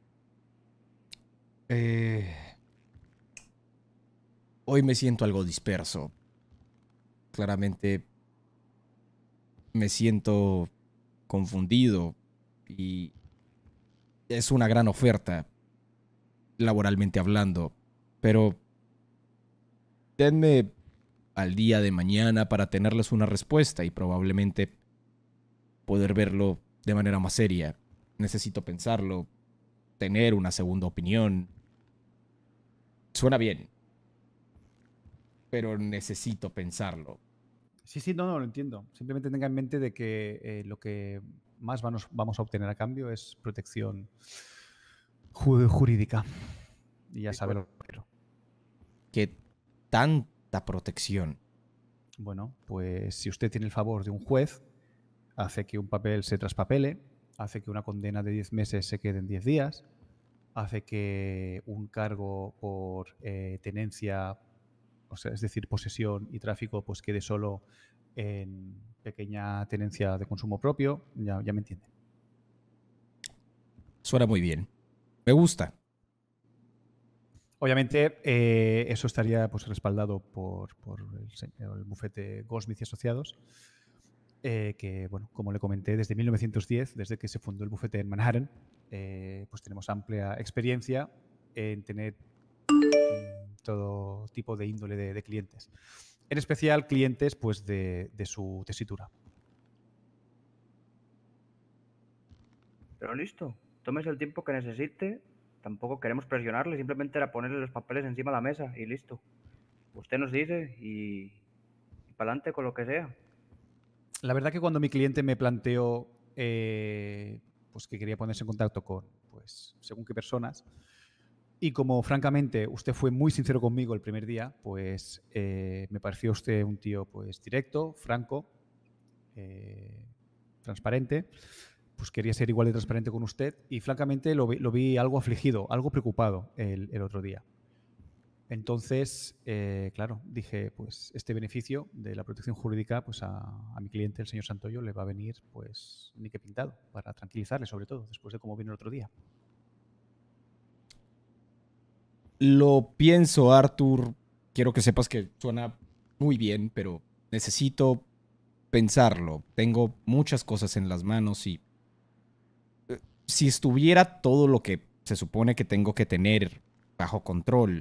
B: Hoy me siento algo disperso. Claramente me siento confundido y es una gran oferta, laboralmente hablando, pero denme al día de mañana para tenerles una respuesta y probablemente poder verlo de manera más seria. Necesito pensarlo, tener una segunda opinión. Suena bien, pero necesito pensarlo.
E: Sí, no, lo entiendo. Simplemente tenga en mente de que lo que más vamos a obtener a cambio es protección jurídica. Y ya sabe lo que quiero.
B: ¿Qué tanta protección?
E: Bueno, pues si usted tiene el favor de un juez, hace que un papel se traspapele, hace que una condena de 10 meses se quede en 10 días, hace que un cargo por tenencia, o sea, es decir, posesión y tráfico, pues quede solo en pequeña tenencia de consumo propio. Ya me entiende.
B: Suena muy bien. Me gusta.
E: Obviamente, eso estaría pues respaldado por el bufete Goldsmith y Asociados, que, bueno, como le comenté, desde 1910, desde que se fundó el bufete en Manhattan, pues tenemos amplia experiencia en tener todo tipo de índole de clientes. En especial clientes pues de su tesitura.
V: Pero listo, tómese el tiempo que necesite. Tampoco queremos presionarle, simplemente era ponerle los papeles encima de la mesa y listo. Usted nos dice y para adelante con lo que sea.
E: La verdad que cuando mi cliente me planteó pues que quería ponerse en contacto con, pues, según qué personas, y como francamente usted fue muy sincero conmigo el primer día, pues me pareció usted un tío pues directo, franco, transparente. Pues quería ser igual de transparente con usted y francamente lo vi algo afligido, algo preocupado el otro día. Entonces, claro, dije, pues este beneficio de la protección jurídica pues a mi cliente, el señor Santoyo, le va a venir pues ni que pintado, para tranquilizarle sobre todo, después de cómo vino el otro día.
B: Lo pienso, Arthur. Quiero que sepas que suena muy bien, pero necesito pensarlo. Tengo muchas cosas en las manos y si estuviera todo lo que se supone que tengo que tener bajo control,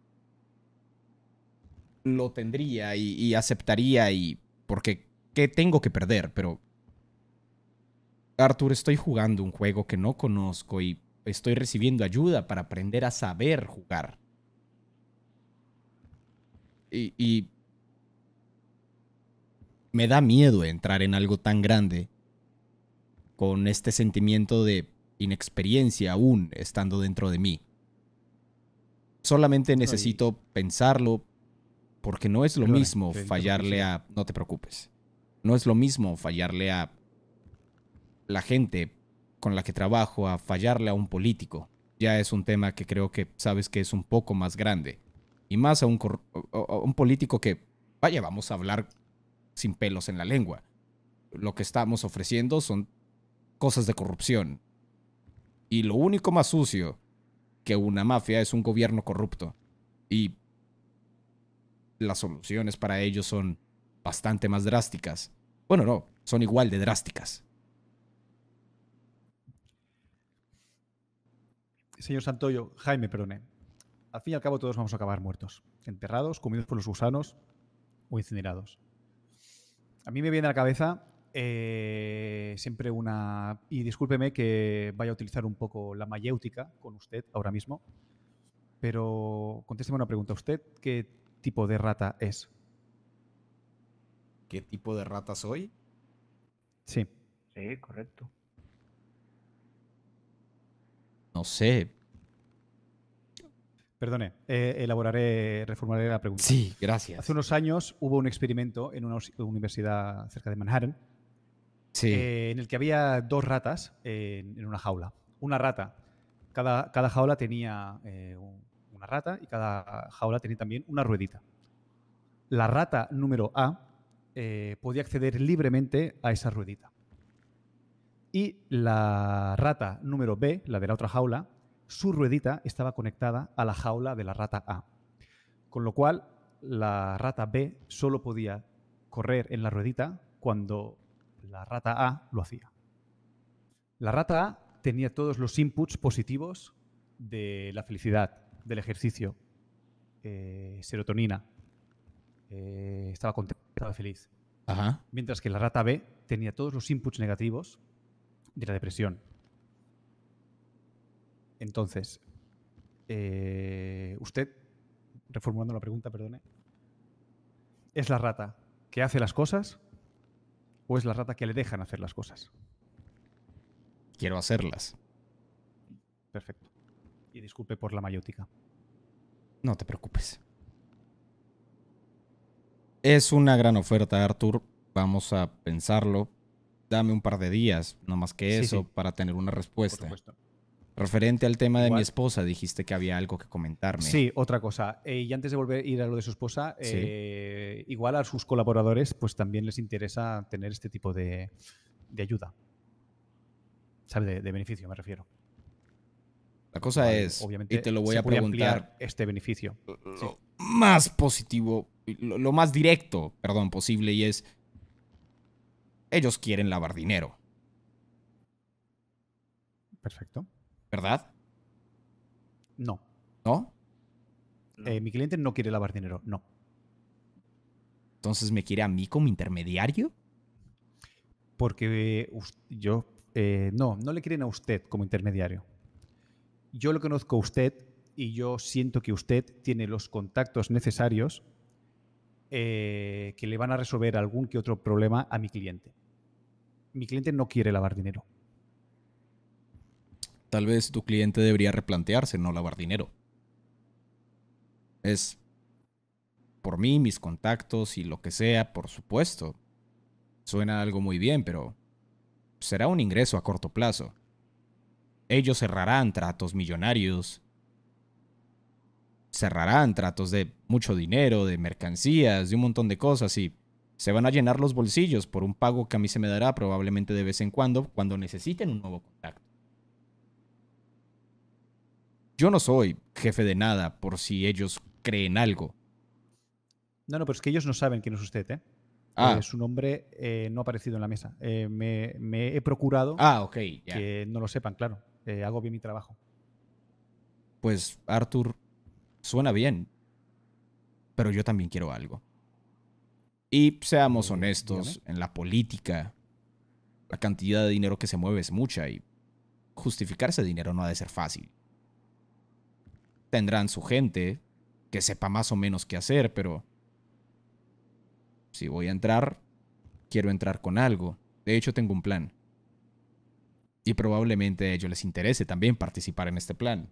B: lo tendría y aceptaría porque ¿qué tengo que perder? Pero Arthur, estoy jugando un juego que no conozco y estoy recibiendo ayuda para aprender a saber jugar. Y me da miedo entrar en algo tan grande con este sentimiento de inexperiencia aún estando dentro de mí. Solamente necesito pensarlo porque no es lo mismo fallarle a... No te preocupes. No es lo mismo fallarle a la gente con la que trabajo a fallarle a un político. Ya es un tema que creo que sabes que es un poco más grande. Y más a un político que, vaya, vamos a hablar sin pelos en la lengua. Lo que estamos ofreciendo son cosas de corrupción. Y lo único más sucio que una mafia es un gobierno corrupto. Y las soluciones para ellos son bastante más drásticas. Bueno, no, son igual de drásticas.
E: Señor Santoyo, Jaime, perdone. Al fin y al cabo todos vamos a acabar muertos, enterrados, comidos por los gusanos o incinerados. A mí me viene a la cabeza siempre una... Y discúlpeme que vaya a utilizar un poco la mayéutica con usted ahora mismo, pero contésteme una pregunta. ¿Usted qué tipo de rata es?
B: ¿Qué tipo de rata soy?
E: Sí.
V: Sí, correcto.
B: No sé.
E: Perdone, reformularé la pregunta.
B: Sí, gracias.
E: Hace unos años hubo un experimento en una universidad cerca de Manhattan,
B: sí,
E: en el que había dos ratas en una jaula. Una rata, cada jaula tenía una rata y cada jaula tenía también una ruedita. La rata número A podía acceder libremente a esa ruedita. Y la rata número B, la de la otra jaula, su ruedita estaba conectada a la jaula de la rata A. Con lo cual, la rata B solo podía correr en la ruedita cuando la rata A lo hacía. La rata A tenía todos los inputs positivos de la felicidad, del ejercicio, serotonina. Estaba contento, estaba feliz.
B: Ajá.
E: Mientras que la rata B tenía todos los inputs negativos de la depresión. Entonces, usted, reformulando la pregunta, perdone, ¿es la rata que hace las cosas o es la rata que le dejan hacer las cosas?
B: Quiero hacerlas.
E: Perfecto. Y disculpe por la mayótica.
B: No te preocupes. Es una gran oferta, Arthur. Vamos a pensarlo. Dame un par de días, no más que eso, para tener una respuesta.
E: Por supuesto.
B: Referente al tema de mi esposa, dijiste que había algo que comentarme.
E: Sí, otra cosa. Y antes de volver a ir a lo de su esposa, igual a sus colaboradores pues también les interesa tener este tipo de ayuda. ¿Sabe? De beneficio, me refiero.
B: La cosa es,
E: obviamente,
B: y te lo voy a preguntar,
E: este beneficio.
B: Lo más positivo, lo más directo, perdón, posible, y es, ellos quieren lavar dinero.
E: Perfecto.
B: ¿Verdad?
E: No.
B: ¿No?
E: Mi cliente no quiere lavar dinero, no.
B: ¿Entonces me quiere a mí como intermediario?
E: Porque no le quieren a usted como intermediario. Yo lo conozco a usted y yo siento que usted tiene los contactos necesarios que le van a resolver algún que otro problema a mi cliente. Mi cliente no quiere lavar dinero.
B: Tal vez tu cliente debería replantearse no lavar dinero. Es por mí, mis contactos y lo que sea, por supuesto. Suena algo muy bien, pero será un ingreso a corto plazo. Ellos cerrarán tratos millonarios. Cerrarán tratos de mucho dinero, de mercancías, de un montón de cosas y se van a llenar los bolsillos por un pago que a mí se me dará probablemente de vez en cuando necesiten un nuevo contacto. Yo no soy jefe de nada por si ellos creen algo.
E: No, pero es que ellos no saben quién es usted, ¿eh? Su nombre no ha aparecido en la mesa. Me he procurado que no lo sepan, claro. Hago bien mi trabajo.
B: Pues, Arthur, suena bien. Pero yo también quiero algo. Y seamos honestos, en la política, la cantidad de dinero que se mueve es mucha y justificar ese dinero no ha de ser fácil. Tendrán su gente que sepa más o menos qué hacer, pero si voy a entrar, quiero entrar con algo. De hecho, tengo un plan. Y probablemente a ellos les interese también participar en este plan.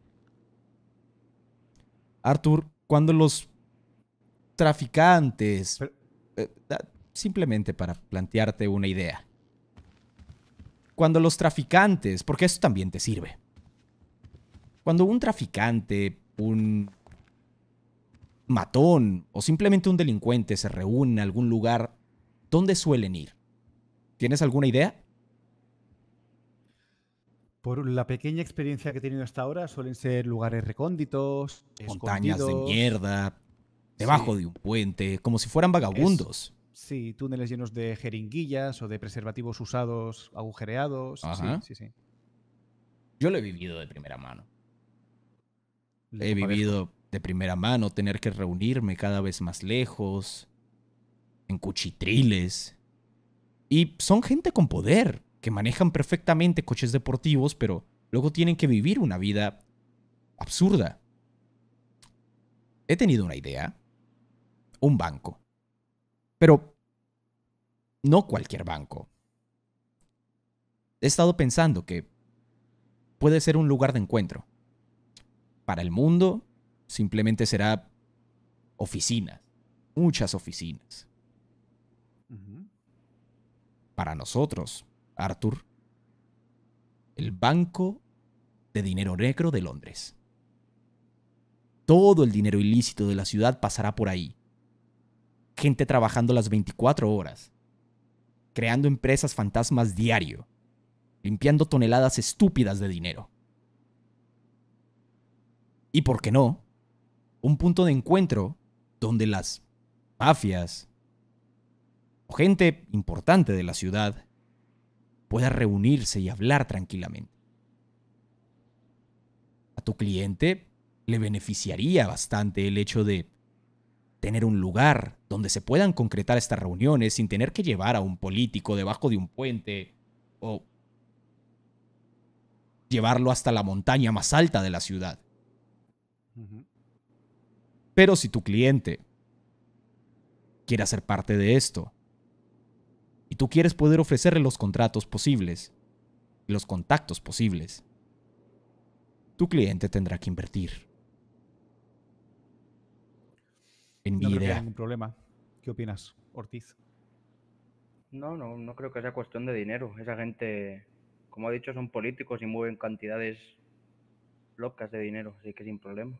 B: Arthur, cuando los traficantes... simplemente para plantearte una idea. Cuando los traficantes... Porque esto también te sirve. Cuando un traficante, un matón o simplemente un delincuente se reúne en algún lugar, ¿dónde suelen ir? ¿Tienes alguna idea?
E: Por la pequeña experiencia que he tenido hasta ahora, suelen ser lugares recónditos,
B: montañas
E: escondidos,
B: de mierda, debajo de un puente, como si fueran vagabundos.
E: Sí, túneles llenos de jeringuillas o de preservativos usados, agujereados.
B: Ajá.
E: Sí.
B: Yo lo he vivido de primera mano. He vivido de primera mano tener que reunirme cada vez más lejos, en cuchitriles. Y son gente con poder, que manejan perfectamente coches deportivos, pero luego tienen que vivir una vida absurda. He tenido una idea. Un banco. Pero no cualquier banco. He estado pensando que puede ser un lugar de encuentro. Para el mundo, simplemente será oficinas. Muchas oficinas. Para nosotros, Arthur, el Banco de Dinero Negro de Londres. Todo el dinero ilícito de la ciudad pasará por ahí. Gente trabajando las 24 horas. Creando empresas fantasmas diario. Limpiando toneladas estúpidas de dinero. Y por qué no, un punto de encuentro donde las mafias o gente importante de la ciudad pueda reunirse y hablar tranquilamente. tu cliente le beneficiaría bastante el hecho de tener un lugar donde se puedan concretar estas reuniones sin tener que llevar a un político debajo de un puente o llevarlo hasta la montaña más alta de la ciudad. Pero si tu cliente quiere hacer parte de esto y tú quieres poder ofrecerle los contratos posibles y los contactos posibles, tu cliente tendrá que invertir en mi
E: No creo que haya
B: idea.
E: ningún problema. ¿Qué opinas, Ortiz?
V: No creo que sea cuestión de dinero. Esa gente, como he dicho, son políticos y mueven cantidades locas de dinero, así que sin problema.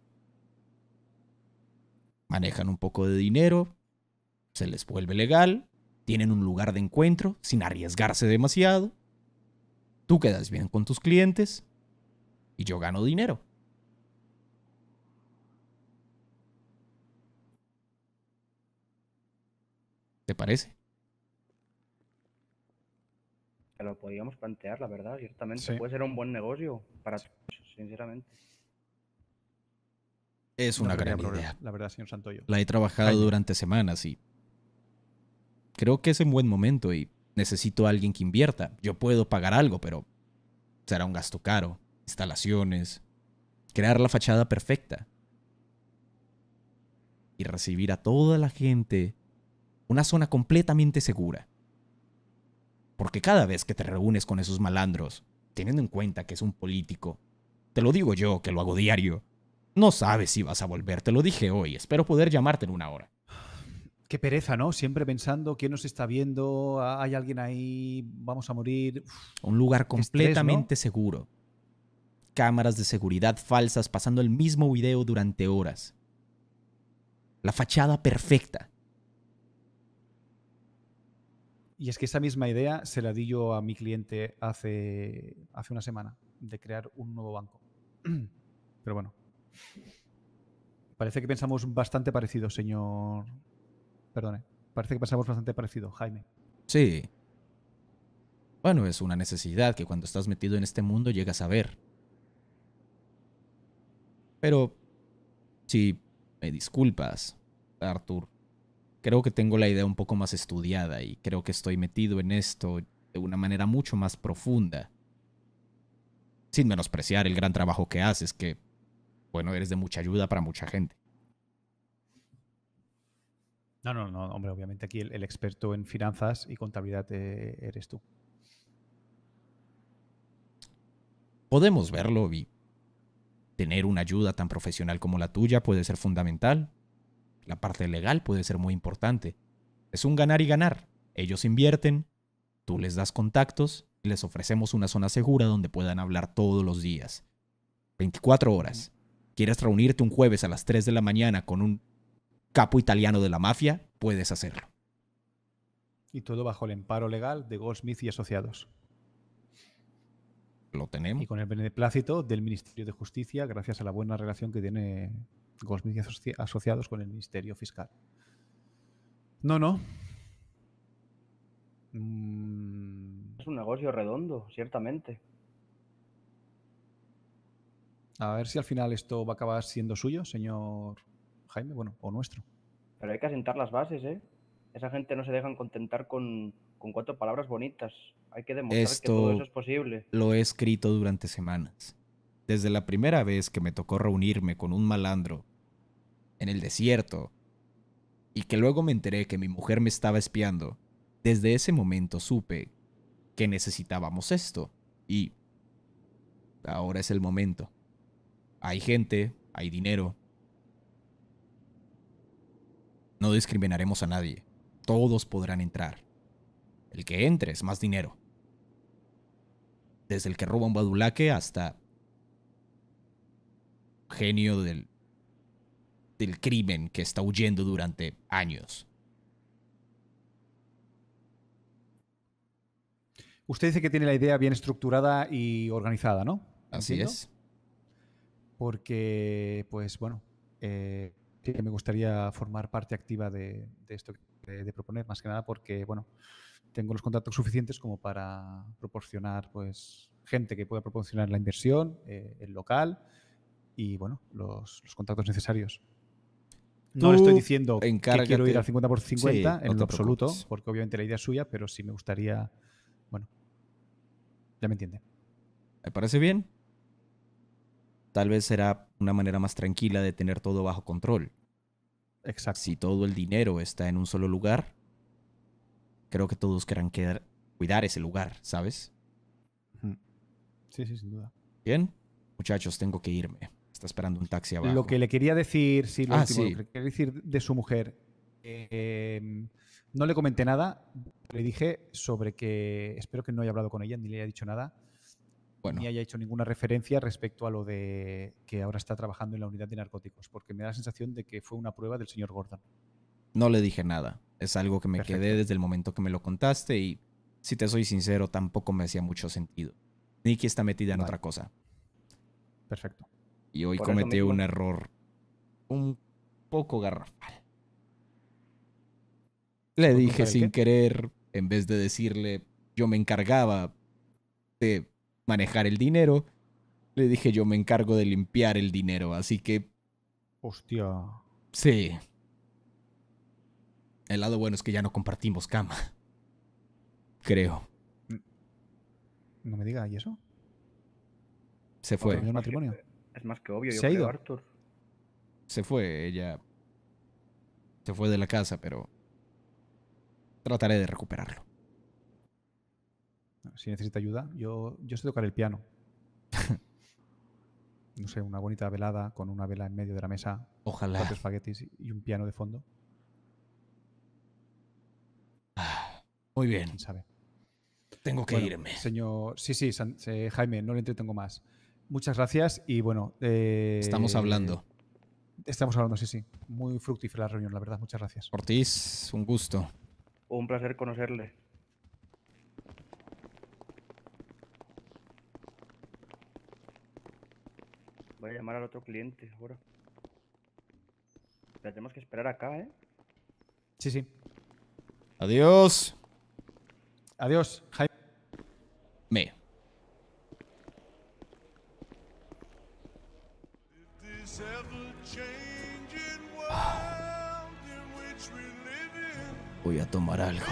B: Manejan un poco de dinero, se les vuelve legal, tienen un lugar de encuentro sin arriesgarse demasiado. Tú quedas bien con tus clientes y yo gano dinero. ¿Te parece?
V: Se lo podríamos plantear, la verdad, ciertamente.
E: Sí.
V: Puede ser un buen negocio para todos, sinceramente.
B: Es
E: No
B: una
E: creo que
B: gran
E: haya problema,
B: idea.
E: la verdad, señor Santoyo.
B: La he trabajado
E: Jaime.
B: durante semanas y creo que es un buen momento y necesito a alguien que invierta. Yo puedo pagar algo, pero será un gasto caro. Instalaciones, crear la fachada perfecta y recibir a toda la gente una zona completamente segura. Porque cada vez que te reúnes con esos malandros, teniendo en cuenta que es un político, te lo digo yo que lo hago diario, no sabes si vas a volver. Te lo dije hoy, espero poder llamarte en una hora.
E: Qué pereza, ¿no? Siempre pensando quién nos está viendo, hay alguien ahí, vamos a morir.
B: Un lugar
E: Qué estrés,
B: completamente seguro. Cámaras de seguridad falsas pasando el mismo video durante horas. La fachada perfecta.
E: Y es que esa misma idea se la di yo a mi cliente hace una semana, de crear un nuevo banco. Pero bueno. Parece que pensamos bastante parecido, señor... Perdone. Parece que pensamos bastante parecido, Jaime.
B: Sí. Bueno, es una necesidad que cuando estás metido en este mundo llegas a ver. Pero, si me disculpas, Arthur, creo que tengo la idea un poco más estudiada y creo que estoy metido en esto de una manera mucho más profunda. Sin menospreciar el gran trabajo que haces, que, bueno, eres de mucha ayuda para mucha gente.
E: No, hombre, obviamente aquí el experto en finanzas y contabilidad eres tú.
B: Podemos verlo y tener una ayuda tan profesional como la tuya puede ser fundamental. La parte legal puede ser muy importante. Es un ganar y ganar. Ellos invierten, tú les das contactos y les ofrecemos una zona segura donde puedan hablar todos los días. 24 horas. ¿Quieres reunirte un jueves a las 3 de la mañana con un capo italiano de la mafia? Puedes hacerlo.
E: Y todo bajo el amparo legal de Goldsmith y Asociados.
B: Lo tenemos.
E: Y con el beneplácito del Ministerio de Justicia, gracias a la buena relación que tiene Goldsmith y Asociados con el Ministerio Fiscal. No.
V: Es un negocio redondo, ciertamente.
E: A ver si al final esto va a acabar siendo suyo, señor Jaime, bueno, o nuestro.
V: Pero hay que asentar las bases, ¿eh? Esa gente no se dejan contentar con 4 palabras bonitas. Hay que demostrar que todo eso es posible.
B: Lo he escrito durante semanas. Desde la primera vez que me tocó reunirme con un malandro en el desierto y que luego me enteré que mi mujer me estaba espiando, desde ese momento supe que necesitábamos esto y ahora es el momento. Hay gente, hay dinero. No discriminaremos a nadie. Todos podrán entrar. El que entre es más dinero. Desde el que roba un badulaque hasta genio del crimen que está huyendo durante años.
E: Usted dice que tiene la idea bien estructurada y organizada, ¿no?
B: Así
E: ¿Entiendo?
B: es.
E: Porque, pues bueno, sí que me gustaría formar parte activa de esto de proponer, más que nada porque, bueno, tengo los contactos suficientes como para proporcionar, pues, gente que pueda proporcionar la inversión, el local y, bueno, los contactos necesarios. No le estoy diciendo que quiero ir al 50 por 50 en lo absoluto, porque obviamente la idea es suya, pero sí me gustaría, bueno, ya me entiende.
B: ¿Me parece bien? Tal vez será una manera más tranquila de tener todo bajo control.
E: Exacto.
B: Si todo el dinero está en un solo lugar, creo que todos querrán cuidar ese lugar, ¿sabes?
E: Sí, sí, sin duda.
B: Bien, muchachos, tengo que irme. Está esperando un taxi abajo.
E: Lo que le quería decir, lo último,
B: sí.
E: lo que quería decir de su mujer, no le comenté nada, le dije sobre que espero que no haya hablado con ella, ni le haya dicho nada, ni haya hecho ninguna referencia respecto a lo de que ahora está trabajando en la unidad de narcóticos, porque me da la sensación de que fue una prueba del señor Gordon.
B: No le dije nada. Es algo que me quedé desde el momento que me lo contaste y, si te soy sincero, tampoco me hacía mucho sentido. Nikki está metida en otra cosa.
E: Perfecto.
B: Y hoy cometí un error un poco garrafal. Le dije sin querer, en vez de decirle yo me encargaba de manejar el dinero, le dije yo me encargo de limpiar el dinero, así que...
E: Hostia.
B: Sí. El lado bueno es que ya no compartimos cama. Creo.
E: No me diga, ¿y eso?
B: Se fue.
E: ¿El matrimonio?
V: Es más que obvio, yo
E: ¿Se ha
V: creo,
E: ido?
V: Arthur.
B: Se fue, ella... Se fue de la casa, pero... Trataré de recuperarlo.
E: Si necesita ayuda, yo sé tocar el piano. No sé, una bonita velada con una vela en medio de la mesa.
B: Ojalá.
E: 4 espaguetis y un piano de fondo.
B: Muy bien.
E: ¿Quién sabe?
B: Tengo que irme.
E: Señor... Sí, Jaime, no le entretengo más. Muchas gracias y bueno...
B: Estamos hablando.
E: Estamos hablando, sí. Muy fructífera la reunión, la verdad. Muchas gracias.
B: Ortiz, un gusto.
V: Un placer conocerle. Voy a llamar al otro cliente ahora. La tenemos que esperar acá, ¿eh?
E: Sí.
B: Adiós.
E: Adiós, Jaime.
B: Voy a tomar algo.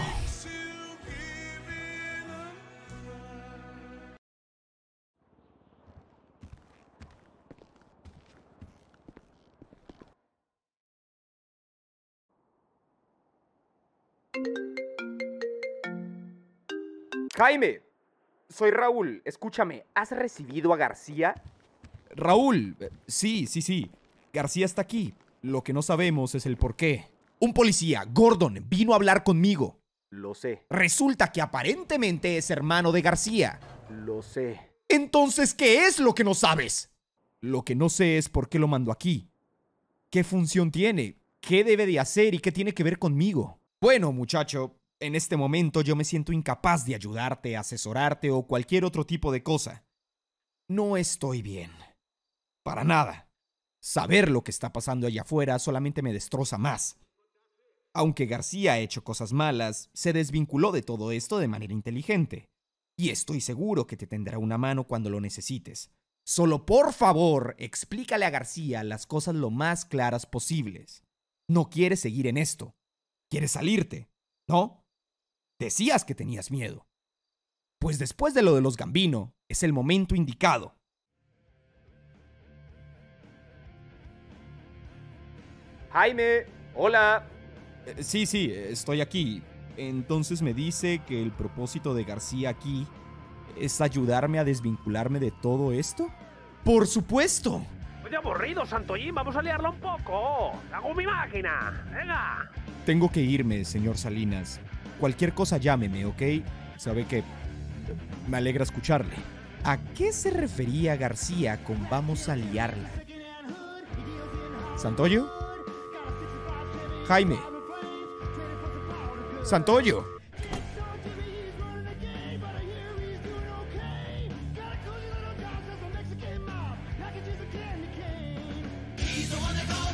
G: Jaime, soy Raúl. Escúchame, ¿has recibido a García?
B: Raúl, sí. García está aquí. Lo que no sabemos es el por qué. Un policía, Gordon, vino a hablar conmigo.
G: Lo sé.
B: Resulta que aparentemente es hermano de García.
G: Lo sé.
B: Entonces, ¿qué es lo que no sabes? Lo que no sé es por qué lo mando aquí. ¿Qué función tiene? ¿Qué debe de hacer y qué tiene que ver conmigo? Bueno, muchacho, en este momento yo me siento incapaz de ayudarte, asesorarte o cualquier otro tipo de cosa. No estoy bien. Para nada. Saber lo que está pasando allá afuera solamente me destroza más. Aunque García ha hecho cosas malas, se desvinculó de todo esto de manera inteligente. Y estoy seguro que te tendrá una mano cuando lo necesites. Solo por favor, explícale a García las cosas lo más claras posibles. No quieres seguir en esto. Quieres salirte, ¿no? Decías que tenías miedo. Pues después de lo de los Gambino, es el momento indicado.
G: Jaime, hola.
B: Sí, estoy aquí. Entonces me dice que el propósito de García aquí es ayudarme a desvincularme de todo esto. ¡Por supuesto!
R: Oye, aburrido, Santollín, vamos a liarla un poco. ¡Hago mi máquina! ¡Venga!
B: Tengo que irme, señor Salinas. Cualquier cosa llámeme, ¿ok? Sabe que me alegra escucharle. ¿A qué se refería García con vamos a liarla? ¿Santoyo? Jaime. Santoyo.
M: He's the one that